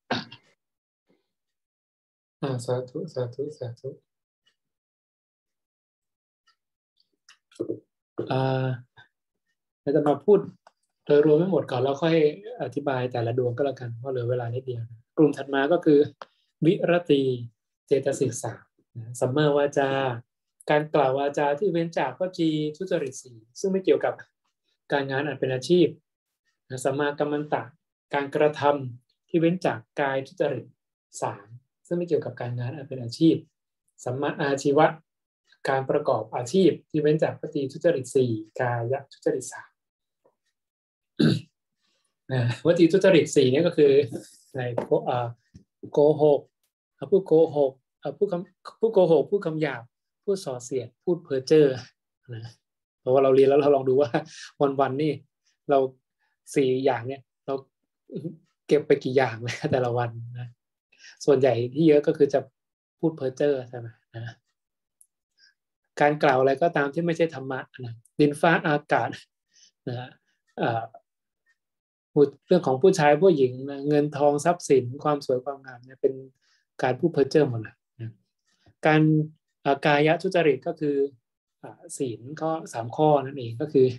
อ่าสาธุสาธุสาธุอ่าเราจะมาพูดโดยรวมไม่หมดก่อนแล้วค่อยอธิบายแต่ละดวงก็แล้วกันเพราะเหลือเวลานิดเดียวกลุ่มถัดมาก็คือวิรติเจตสิกสามสัมมาวาจาการกล่าววาจาที่เว้นจากวจีทุจริตสี่ซึ่งไม่เกี่ยวกับการงานอันเป็นอาชีพสัมมากัมมันตะการกระทำที่เว้นจากกายทุจริตสามซึ่งไม่เกี่ยวกับการงานอันเป็นอาชีพสัมมาอาชีวะการประกอบอาชีพที่เว้นจากวจีทุจริตสี่กายทุจริตสามวจีทุจริตสี่นี่ก็คือในโกหกผู้โกหกผู้ผู้โกหกผู้คำหยาบพูดส่อเสียดพูดเพ้อเจ้อนะเพราะว่าเราเรียนแล้วเราลองดูว่าวันๆนี่เราสี่อย่างเนี่ยเราเก็บไปกี่อย่างเลยแต่ละวันนะส่วนใหญ่ที่เยอะก็คือจะพูดเพ้อเจ้อใช่ไหมนะการกล่าวอะไรก็ตามที่ไม่ใช่ธรรมะนะดินฟ้าอากาศนะพูดเรื่องของผู้ชายผู้หญิงนะเงินทองทรัพย์สินความสวยความงามเนี่ยเป็นการพูดเพ้อเจ้อหมดเลยนะการกายทุจริตก็คือศีลก็สามข้อนั่นเองก็คือ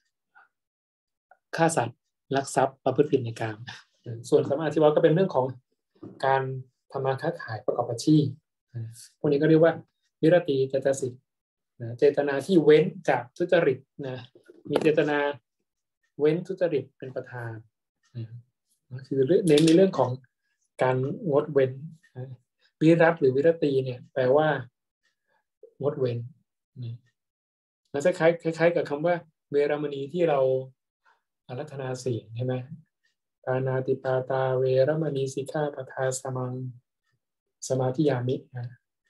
ฆ่าสัตว์ลักทรัพย์ประพฤติผิดในกามส่วนสัมมาอาชีวะก็เป็นเรื่องของการทำมาค้าขายประกอบอาชีพพวกนี้ก็เรียกว่าวิรติเจตสิกเจตนาที่เว้นจากทุจริตนะมีเจตนาเว้นทุจริตเป็นประธานคือเน้นในเรื่องของการงดเว้นวิรัตหรือวิรติเนี่ยแปลว่างดเว้นมันคล้ายคล้ายๆกับคำว่าเวรมณีที่เราอารัธนาศีลใช่ไหมปานาติปาตาเวรมณีสิกขาปทาสมังสมาธิยามินะ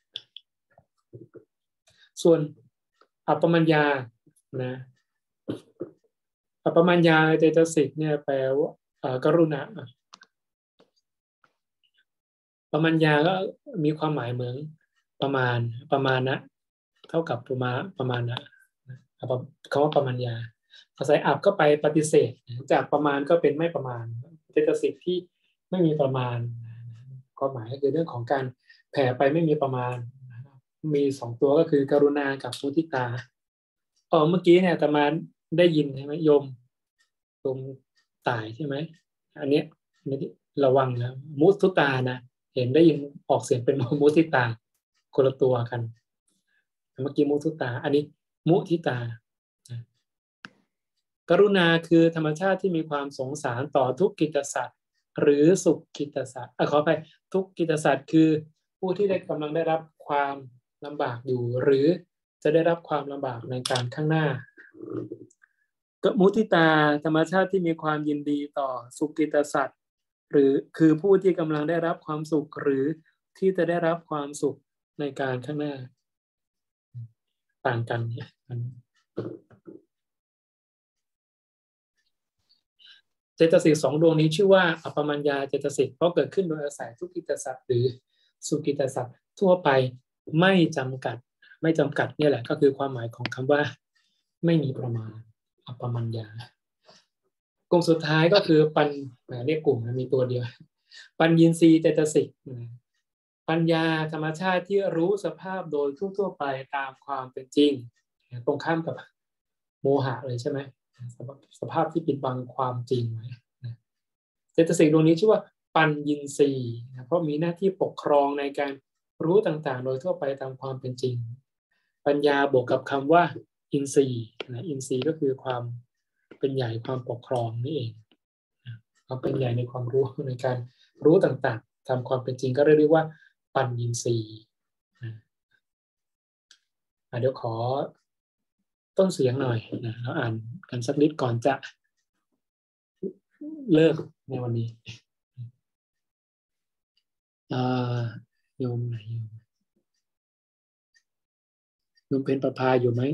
ส่วนอัปปมัญญานะอัปปมัญญาเจตสิกเนี่ยแปลว่ากรุณาปมัญญาก็มีความหมายเหมือนประมาณประมาณนะเท่ากับประมาณประมาณนะคำว่าปมัญญาอาศัยอับก็ไปปฏิเสธจากประมาณก็เป็นไม่ประมาณเจตสิกที่ไม่มีประมาณความหมายก็คือเรื่องของการแผ่ไปไม่มีประมาณมีสองตัวก็คือกรุณากับมุทิตาอ๋อเมื่อกี้เนี่ยอาตมาได้ยินใช่ไหมโยมโยมตายใช่ไหมอันเนี้ยระวังนะมุทุตานะเห็นได้ยินออกเสียงเป็นมุทิตาคนละตัวกันเมื่อกี้มุทุตาอันนี้มุทิตากรุณาคือธรรมชาติที่มีความสงสารต่อทุกกิจสัตว์หรือสุขกิจสัตว์ขอไปทุกกิจสัตว์คือผู้ที่ได้กำลังได้รับความลำบากอยู่หรือจะได้รับความลำบากในการข้างหน้ามุทิตาธรรมชาติที่มีความยินดีต่อสุขกิจสัตว์หรือคือผู้ที่กำลังได้รับความสุขหรือที่จะได้รับความสุขในการข้างหน้าต่างกันเนี่ยเจตสิกสองดวงนี้ชื่อว่าอัปปมัญญาเจตสิกเพราะเกิดขึ้นโดยอาศัยทุกกิจสัตว์หรือสุกิจสัตว์ทั่วไปไม่จำกัดไม่จำกัดนี่แหละก็คือความหมายของคำว่าไม่มีประมาณอัปปมัญญากลุ่มสุดท้ายก็คือปัญเรียกกลุ่มมีตัวเดียวปัญญีสีเจตสิกปัญญาธรรมชาติที่รู้สภาพโดยทั่วๆไปตามความเป็นจริงตรงข้ามกับโมหะเลยใช่ไหมสภาพที่ปิดบังความจริงไว้เจตสิกดวงนี้ชื่อว่าปัญญีสีเพราะมีหน้าที่ปกครองในการรู้ต่างๆโดยทั่วไปตามความเป็นจริงปัญญาบวกกับคำว่าอินทรีย์นะอินทรีย์ก็คือความเป็นใหญ่ความปกครองนี่เองความเป็นใหญ่ในความรู้ในการรู้ต่างๆตามความเป็นจริงก็เรียกว่าปัญญีสีเดี๋ยวขอต้นเสียงหน่อยนะเราอ่านกันสักนิดก่อนจะเลิกในวันนี้โยมไหนโยมโยมเป็นประภาอยู่ไหม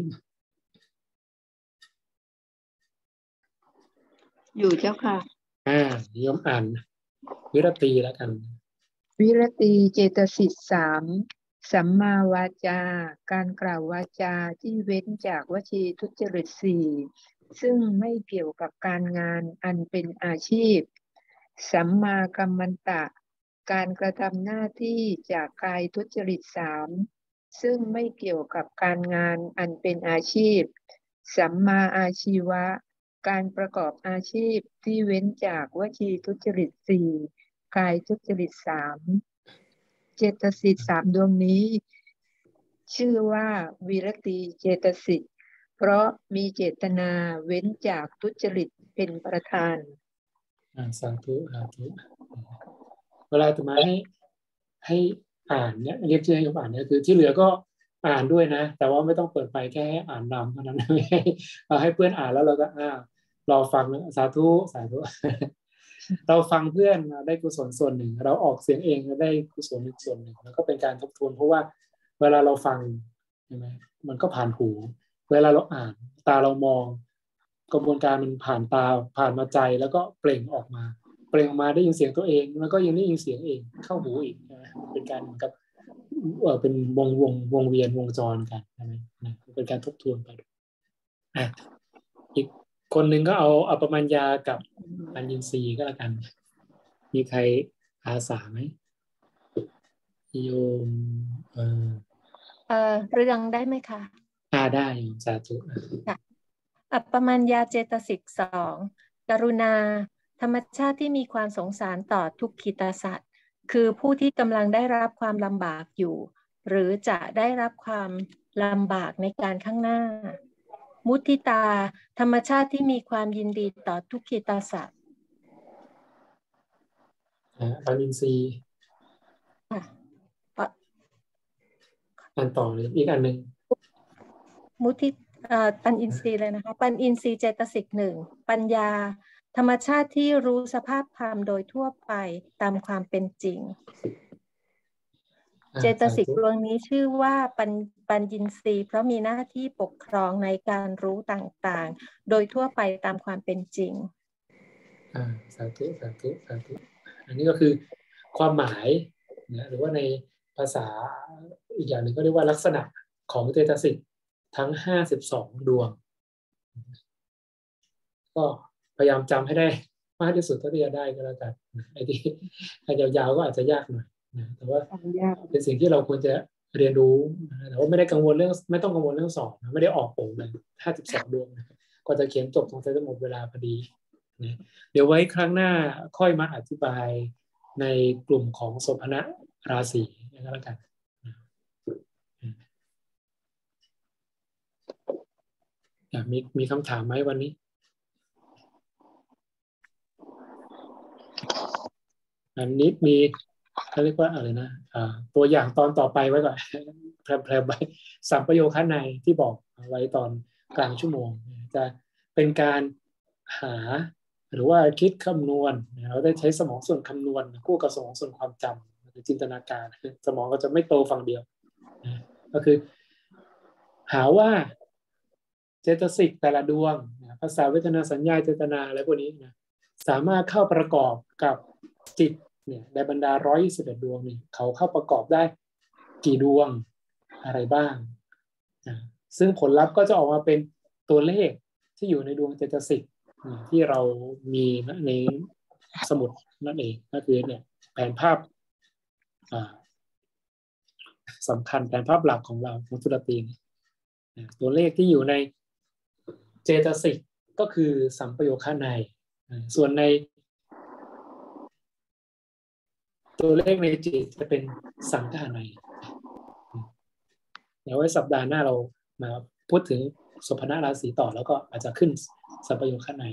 อยู่เจ้าค่ะอ่าโยมอ่านวิรตีแล้วกันวิรตีเจตสิกสามสัมมาวาจาการกล่าววาจาที่เว้นจากวจีทุจริตสี่ซึ่งไม่เกี่ยวกับการงานอันเป็นอาชีพสัมมากัมมันตะการกระทำหน้าที่จากกายทุจริตสามซึ่งไม่เกี่ยวกับการงานอันเป็นอาชีพสัมมาอาชีวะการประกอบอาชีพที่เว้นจากวจีทุจริตสี่กายทุจริตสามเจตสิกสามดวงนี้ชื่อว่าวิรติเจตสิกเพราะมีเจตนาเว้นจากทุจริตเป็นประธานอ่าสาธุสาธุเวลาจะมาให้ให้อ่านเนี่ยเรียกชื่อให้อ่านเนี่ยคือที่เหลือก็อ่านด้วยนะแต่ว่าไม่ต้องเปิดไปแค่ให้อ่านนำเท่านั้นไม่ให้เราให้เพื่อนอ่านแล้วเราก็อ่ารอฟังสาธุสาธุเราฟังเพื่อนได้กุศลส่วนหนึ่งเราออกเสียงเองได้กุศลอีกส่วนหนึ่งแล้วก็เป็นการทบทวนเพราะว่าเวลาเราฟังใช่ไหมมันก็ผ่านหูเวลาเราอ่านตาเรามองกระบวนการมันผ่านตาผ่านมาใจแล้วก็เปล่งออกมาเปล่งออกมาได้ยินเสียงตัวเองแล้วก็ยังได้ยินเสียงเองเข้าหูอีกนะเป็นการเหมือนกับเออเป็นวงวงวงเวียนวงจรกันใช่ไหมนะเป็นการทบทวนไปอ่ะอีกคนหนึ่งก็เอาอัปปมัญญากับปัญญินทรีย์ก็แล้วกันมีใครอาสาไหมโยมเออเออเรื่องได้ไหมคะอ่าได้สาธุค่ะอัปปมัญญาเจตสิกสองกรุณาธรรมชาติที่มีความสงสารต่อทุกขิตสัตว์คือผู้ที่กำลังได้รับความลำบากอยู่หรือจะได้รับความลำบากในการข้างหน้ามุทิตาธรรมชาติที่มีความยินดีต่อทุกขิตสัตว์ปัญญินทรีย์อันต่อเลยอีกอันหนึ่งมุทิปัญญินทรีย์เลยนะคะปัญญินทรีย์เจตสิกหนึ่งปัญญาธรรมชาติที่รู้สภาพธรรมโดยทั่วไปตามความเป็นจริงเจตสิกดวงนี้ชื่อว่าปัญปัญญินทรีย์เพราะมีหน้าที่ปกครองในการรู้ต่างๆโดยทั่วไปตามความเป็นจริงอ่าสาธุสาธุสาธุอันนี้ก็คือความหมายนะหรือว่าในภาษาอีกอย่างหนึ่งก็เรียกว่าลักษณะของเจตสิกทั้งห้าสิบสองดวงก็พยายามจำให้ได้มากที่สุดเท่าที่จะได้ก็แล้วกันไอ้ที่ถ้ายาวๆก็อาจจะยากหน่อยนะแต่ว่าเป็นสิ่งที่เราควรจะเรียนรู้นะแต่ว่าไม่ได้กังวลเรื่องไม่ต้องกังวลเรื่องสอบนะไม่ได้ออกโป่งเลยห้าสิบสองดวงนะก็จะเขียนจบสงสัยจะหมดเวลาพอดีนะเดี๋ยวไว้ครั้งหน้าค่อยมาอธิบายในกลุ่มของโสภณราศีก็แล้วกันมีมีคำถามไหมวันนี้อันนี้มีเขาเรียกว่าอะไรนะอ่าตัวอย่างตอนต่อไปไว้ก่อนแพรมๆไว้สัมปโยคะในที่บอกไว้ตอนกลางชั่วโมงจะเป็นการหาหรือว่าคิดคำนวณเราได้ใช้สมองส่วนคำนวณคู่กับสมองส่วนความจำหรือจินตนาการสมองก็จะไม่โตฝั่งเดียวก็คือหาว่าเจตสิกแต่ละดวงภาษาเวทนาสัญญาเจตนาอะไรพวกนี้นะสามารถเข้าประกอบกับจิตเนี่ยในบรรดาหนึ่งร้อยยี่สิบเอ็ดดวงนี่เขาเข้าประกอบได้กี่ดวงอะไรบ้างนะซึ่งผลลัพธ์ก็จะออกมาเป็นตัวเลขที่อยู่ในดวงเจตสิกที่เรามีในสมุดนั่นเองก็คือเนี่ยแผนภาพสำคัญแผนภาพหลักของเราของสุรตีนตัวเลขที่อยู่ในเจตสิกก็คือสัมปโยคะในส่วนในตัวเลขในจิตจะเป็นสังขารในเดี๋ยวไว้สัปดาห์หน้าเรามาพูดถึงโสภณราศีต่อแล้วก็อาจจะขึ้นสัมปโยคะใน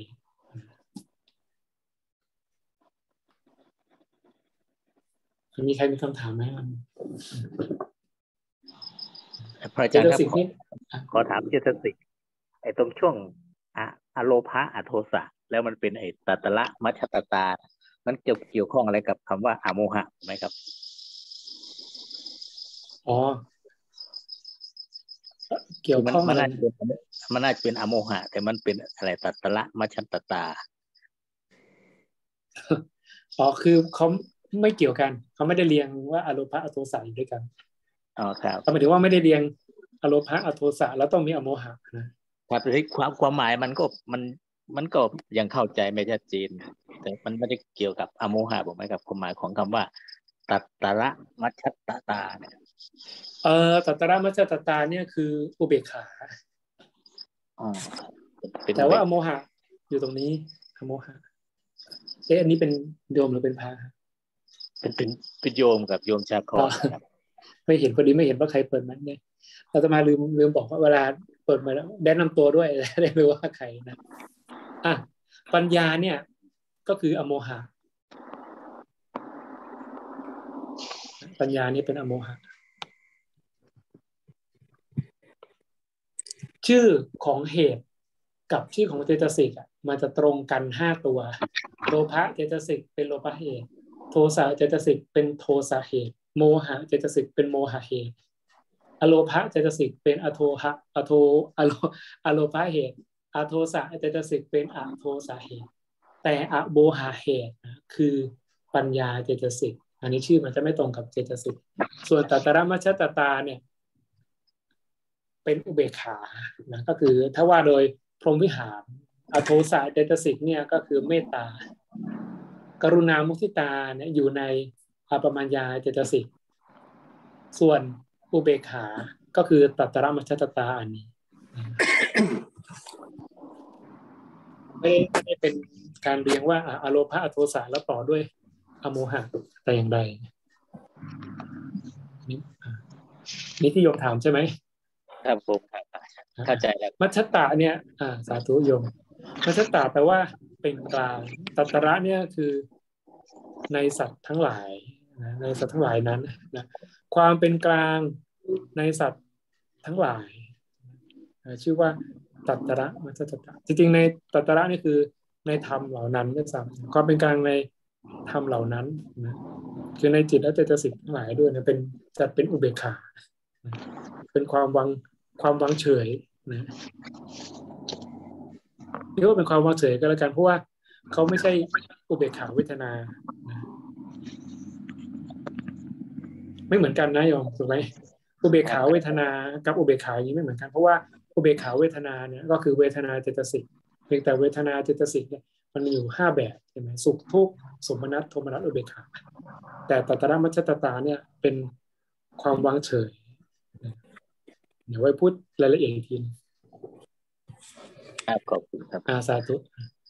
มีใครมีคำถามไหมพระอาเจจารย์ตครับสิกขอนี่ขอถามเจตสิกไอ้ตรงช่วงอะอโลภะอโทสะแล้วมันเป็นไอ้ตัตระมัชฌตตา มันเกี่ยวเกี่ยวข้องอะไรกับคำว่าอโมหะไหมครับอ๋อเกี่ยวมันข้องมัอะนไรน่าจะเป็นมันน่าจะเป็นอโมหะ แต่มันเป็นอะไรตัตระมัชฌตตาอ๋อคือเขาไม่เกี่ยวกันเขาไม่ได้เรียงว่าอโลภะอโทสะอยู่ด้วยกันอ๋อครับหมายถึงว่าไม่ได้เรียงอโลภะอโทสะแล้วต้องมีอโมหะนะครับที่ความความหมายมันก็มันมันก็ยังเข้าใจไม่ชัดเจนแต่มันไม่ได้เกี่ยวกับอโมหะบอกไหมครับความหมายของคำว่าตัตระมัชฌตตาเนี่ยเอ่อตัตระมัชฌตตาเนี่ยคืออุเบกขาอ๋อเป็นแต่ว่าอโมหะอยู่ตรงนี้อโมหะเอ๊ะอันนี้เป็นโยมหรือเป็นพระเป็นเป็นเป็นโยมกับโยมชาครครับไม่เห็นพอดีไม่เห็นว่าใครเปิดมันเนี่ยอาตมาลืมลืมบอกว่าเวลาเปิดมาแล้วแนะนำตัวด้วยได้รู้ว่าใครนะอ่ะปัญญาเนี่ยก็คืออโมหะปัญญานี่เป็นอโมหะชื่อของเหตุกับชื่อของเจตสิกอ่ะมันจะตรงกันห้าตัวโลภะเจตสิกเป็นโลภะเหตุโทสะเจตสิกเป็นโทสะเหตุโมหะเจตสิกเป็นโมหะเหตุอโลภะเจตสิกเป็นอโทหะอโทอโลอโลภะเหตุอโทสะเจตสิกเป็นอโทสะเหตุแต่อโมหะเหตุคือปัญญาเจตสิกอันนี้ชื่อมันจะไม่ตรงกับเจตสิกส่วนตัตระมัชฌตตาเนี่ยเป็นอุเบกขานะก็คือถ้าว่าโดยพรหมวิหารอโทสะเจตสิกเนี่ยก็คือเมตตากรุณามุทิตาเนี่ยอยู่ในอปมัญญาเจตสิกส่วนอุเบกขาก็คือตัตระมัชฌตตาอันนี้ ไม่ไม่ได้เป็นการเรียงว่าอโลภะอโทสะแล้วต่อด้วยอโมหะแต่อย่างใดนี่นี่ที่โยมถามใช่ไหมครับผมครับเข้าใจแล้วมัชฌตาเนี่ยอ่าสาธุโยมมัชฌตาแปลว่าเป็นกลางตัตระเนี่ยคือในสัตว์ทั้งหลายนะในสัตว์ทั้งหลายนั้นนะความเป็นกลางในสัตว์ทั้งหลายนะชื่อว่าตัตระมัชฌตตาจริงๆในตัตระนี่คือในธรรมเหล่านั้นด้วยซ้ำความเป็นกลางในธรรมเหล่านั้นนะคือในจิตและเจตสิกทั้งหลายด้วยนะเป็นจัดเป็นอุเบกขานะเป็นความวางความวางเฉยนะเรียกว่าเป็นความวางเฉยก็แล้วกันเพราะว่าเขาไม่ใช่อุเบกขาเวทนานะไม่เหมือนกันนะโยมถูกไหมอุเบกขาเวทนากับอุเบกขาอย่างนี้ไม่เหมือนกันเพราะว่าอุเบกขาเวทนาเนี่ยก็คือเวทนาเจตสิกเพียงแต่เวทนาเจตสิกเนี่ยมันมีอยู่ห้าแบบใช่ไหมสุขทุกข์สมนัสโทมนัสอุเบกขาแต่ตัตระมัชฌตตาเนี่ยเป็นความวางเฉยเดี๋ยวไว้พูดรายละเอียดอีกทีครับขอบคุณครับอาสาธุ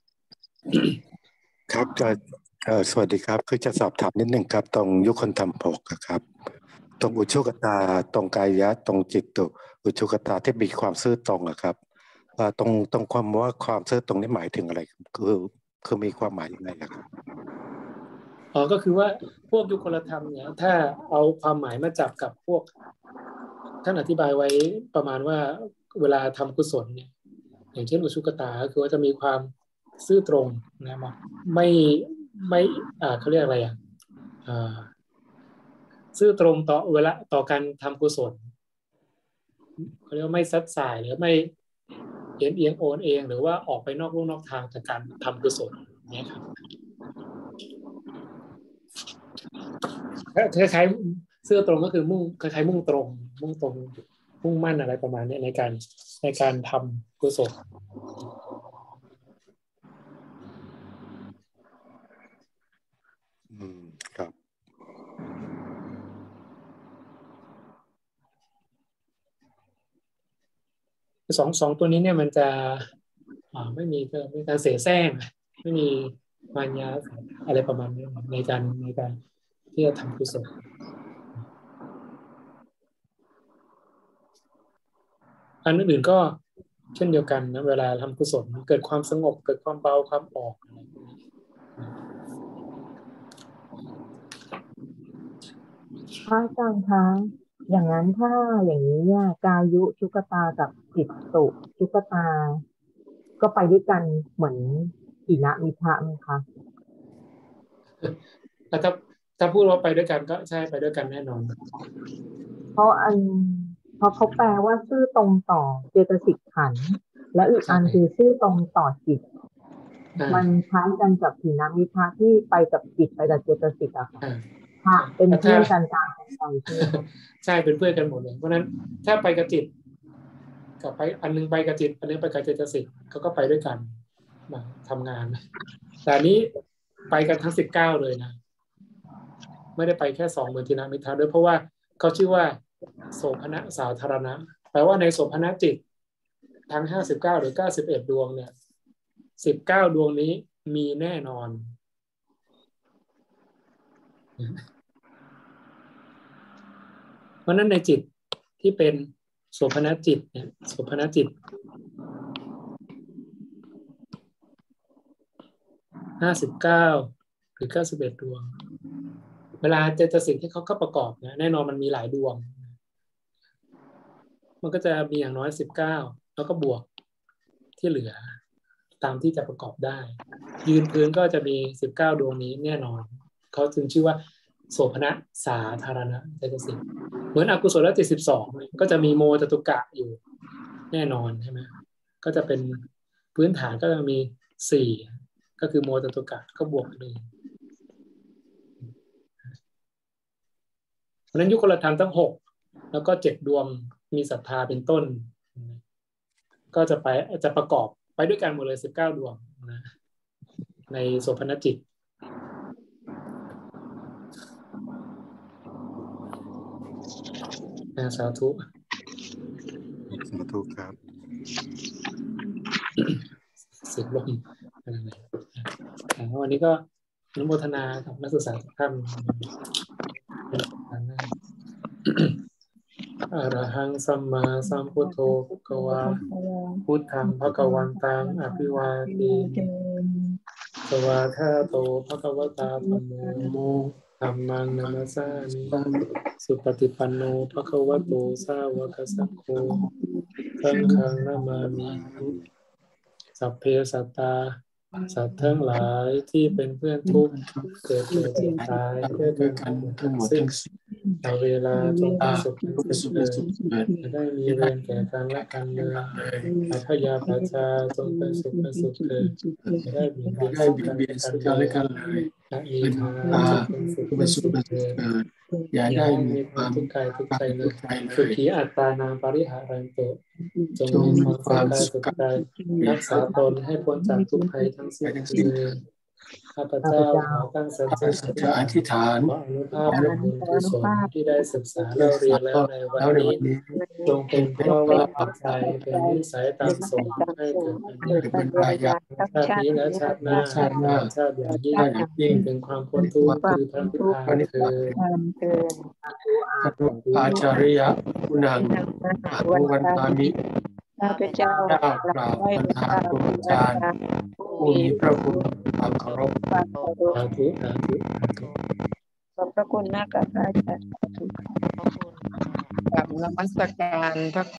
ครับจะเอ่อสวัสดีครับคือจะสอบถามนิดหนึ่งครับตรงยุคคนทำปกครับตรงอุชุกตาตรงกายะตรงจิตตุอุชุกตาที่มีความซื่อตรงอะครับตรงตรงความว่าความซื่อตรงนี้หมายถึงอะไรคือคือมีความหมายยังไงครับอ๋อก็คือว่าพวกยุคลธรรมเนี่ยถ้าเอาความหมายมาจับกับพวกท่านอธิบายไว้ประมาณว่าเวลาทำกุศลเนี่ยอย่างเช่นอุชุกตาคือว่าจะมีความซื่อตรงนะมั้งไม่ไม่อ่าเขาเรียกอะไรอ่ะอ่าซื่อตรงต่อเวลาต่อการทำกุศลเขาเรียกว่าไม่ซัดสายหรือไม่เอียงเอียงโอนเองหรือว่าออกไปนอกลู่นอกทางจากการทำกุศลเนี่ยครับคล้ายๆซื่อตรงก็คือมุ่งคล้ายๆมุ่งตรงมุ่งตรงมุ่งมั่นอะไรประมาณนี้ในการในการทำกุศลอืมครับสองสองตัวนี้เนี่ยมันจะอ่าไม่มีไม่มีการเสแสร้งไม่มีมารยาอะไรประมาณนี้ในการในการที่จะทำกุศลอันอื่นๆก็เช่นเดียวกันนะเวลาทำกุศลเกิดความสงบเกิดความเบาความออกอะไรพระอาจารย์คะอย่างนั้นถ้าอย่างนี้เนี่ยกายุชุกตากับจิตตุชุกตา ก็ไปด้วยกันเหมือนอินะมิทะไหมคะถ้าถ้าพูดว่าไปด้วยกันก็ใช่ไปด้วยกันแน่นอนเพราะอันเพราะเขาแปลว่าซื่อตรงต่อเจตสิกขันธ์แล้วอีกอันคือซื่อตรงต่อจิต มันคล้ายกันกับอินะมิทะที่ไปกับจิตไปกับเจตสิกอะค่ะค่ะเป็นเพื่อนกันตามกันไปใช่ไหมคะใช่เป็นเพื่อนกันหมดเลยเพราะฉะนั้นถ้าไปกับจิตกับไปอันนึงไปกับจิตอันนึงไปกับเจตสิกเขาก็ไปด้วยกันมาทำงานแต่อันนี้ไปกันทั้งสิบเก้าเลยนะไม่ได้ไปแค่สองเหมือนทินามิทาด้วยเพราะว่าเขาชื่อว่าโสภณสาธารณะแปลว่าในโสภณจิตทั้งห้าสิบเก้าหรือเก้าสิบเอ็ดดวงเนี่ยสิบเก้าดวงนี้มีแน่นอนเพราะนั้นในจิตที่เป็นโสภณจิตเนี่ยโสภณจิตห้าสิบเก้าหรือเก้าสิบเอ็ดดวงเวลาเจตสิกที่เขาก็ประกอบเนี่ยแน่นอนมันมีหลายดวงมันก็จะมีอย่างน้อยสิบเก้าแล้วก็บวกที่เหลือตามที่จะประกอบได้ยืนพื้นก็จะมีสิบเก้าดวงนี้แน่นอนเขาจึงชื่อว่าโสภณสาธารณะเจตสิกเหมือนอกุศลจิตสิบสองก็จะมีโมจตุกะอยู่แน่นอนใช่ไหมก็จะเป็นพื้นฐานก็จะมีสี่ก็คือโมจตุกะก็บวกหนึ่งเพราะนั้นยุคลธรรมทั้งหกแล้วก็เจ็ดดวงมีศรัทธาเป็นต้นก็จะไปจะประกอบไปด้วยกันหมดเลยสิบเก้าดวงนะในโสภณจิตสาธุสาธุครับสิบลมวันนี้ก็อนุโมทนากับนักศึกษาทุกท่านอรหังสัมมาสัมพุทโธภควาพุทธังภควันตังอภิวาเทสวาทาโตภควตาธัมโมธัมมังนัมสสามิสุปฏิปันโนภควโตสาวกสังโฆสังฆังนามามิสัพเพสัตตาสัตว์ทั้งหลายที่เป็นเพื่อนทุกข์เกิดแก่เจ็บตายด้วยกันทั้งหมดทั้งสิ้นเอาเวลาจงเป็นสุขเป็นสุขเลยจะได้มีเวรแก่กันและกันเลยอาพยาปชาจงเป็นสุขเป็นสุขเลยจะได้เบียดเบียนซึ่งกันและกันเลยและมีทางเป็นสุขเป็นสุขเลยอย่าได้มีความทุกข์กายทุกใจเลยสุขีอัตตานามปริหารันโตจงมีความสุขกายรักษาตนให้พ้นจากทุกภัยทั้งสิ้นเลยข้าพเจ้าขอตั้งสัจจะอธิษฐานขออนุภาพและบุญกุศลที่ได้ศึกษาเราเรียนแล้วในวันนี้จงเป็นเพราะว่าปัจจัยเป็นนิสัยตามส่งให้เกิดเป็นปัญญาชาตินี้และชาติหน้าชาติหน้าชาติอย่างยิ่งเป็นความพ้นทุกข์คือพระนิพพานคืออาจาริยะกุณังอาภวันตามิข้าพเจ้ากราบไหว้พระอาจารย์ผู้มีพระคุณความเคารพสาธุสาธุสาธุขอบพระคุณมากครับอาจารย์กราบนมัสการพระ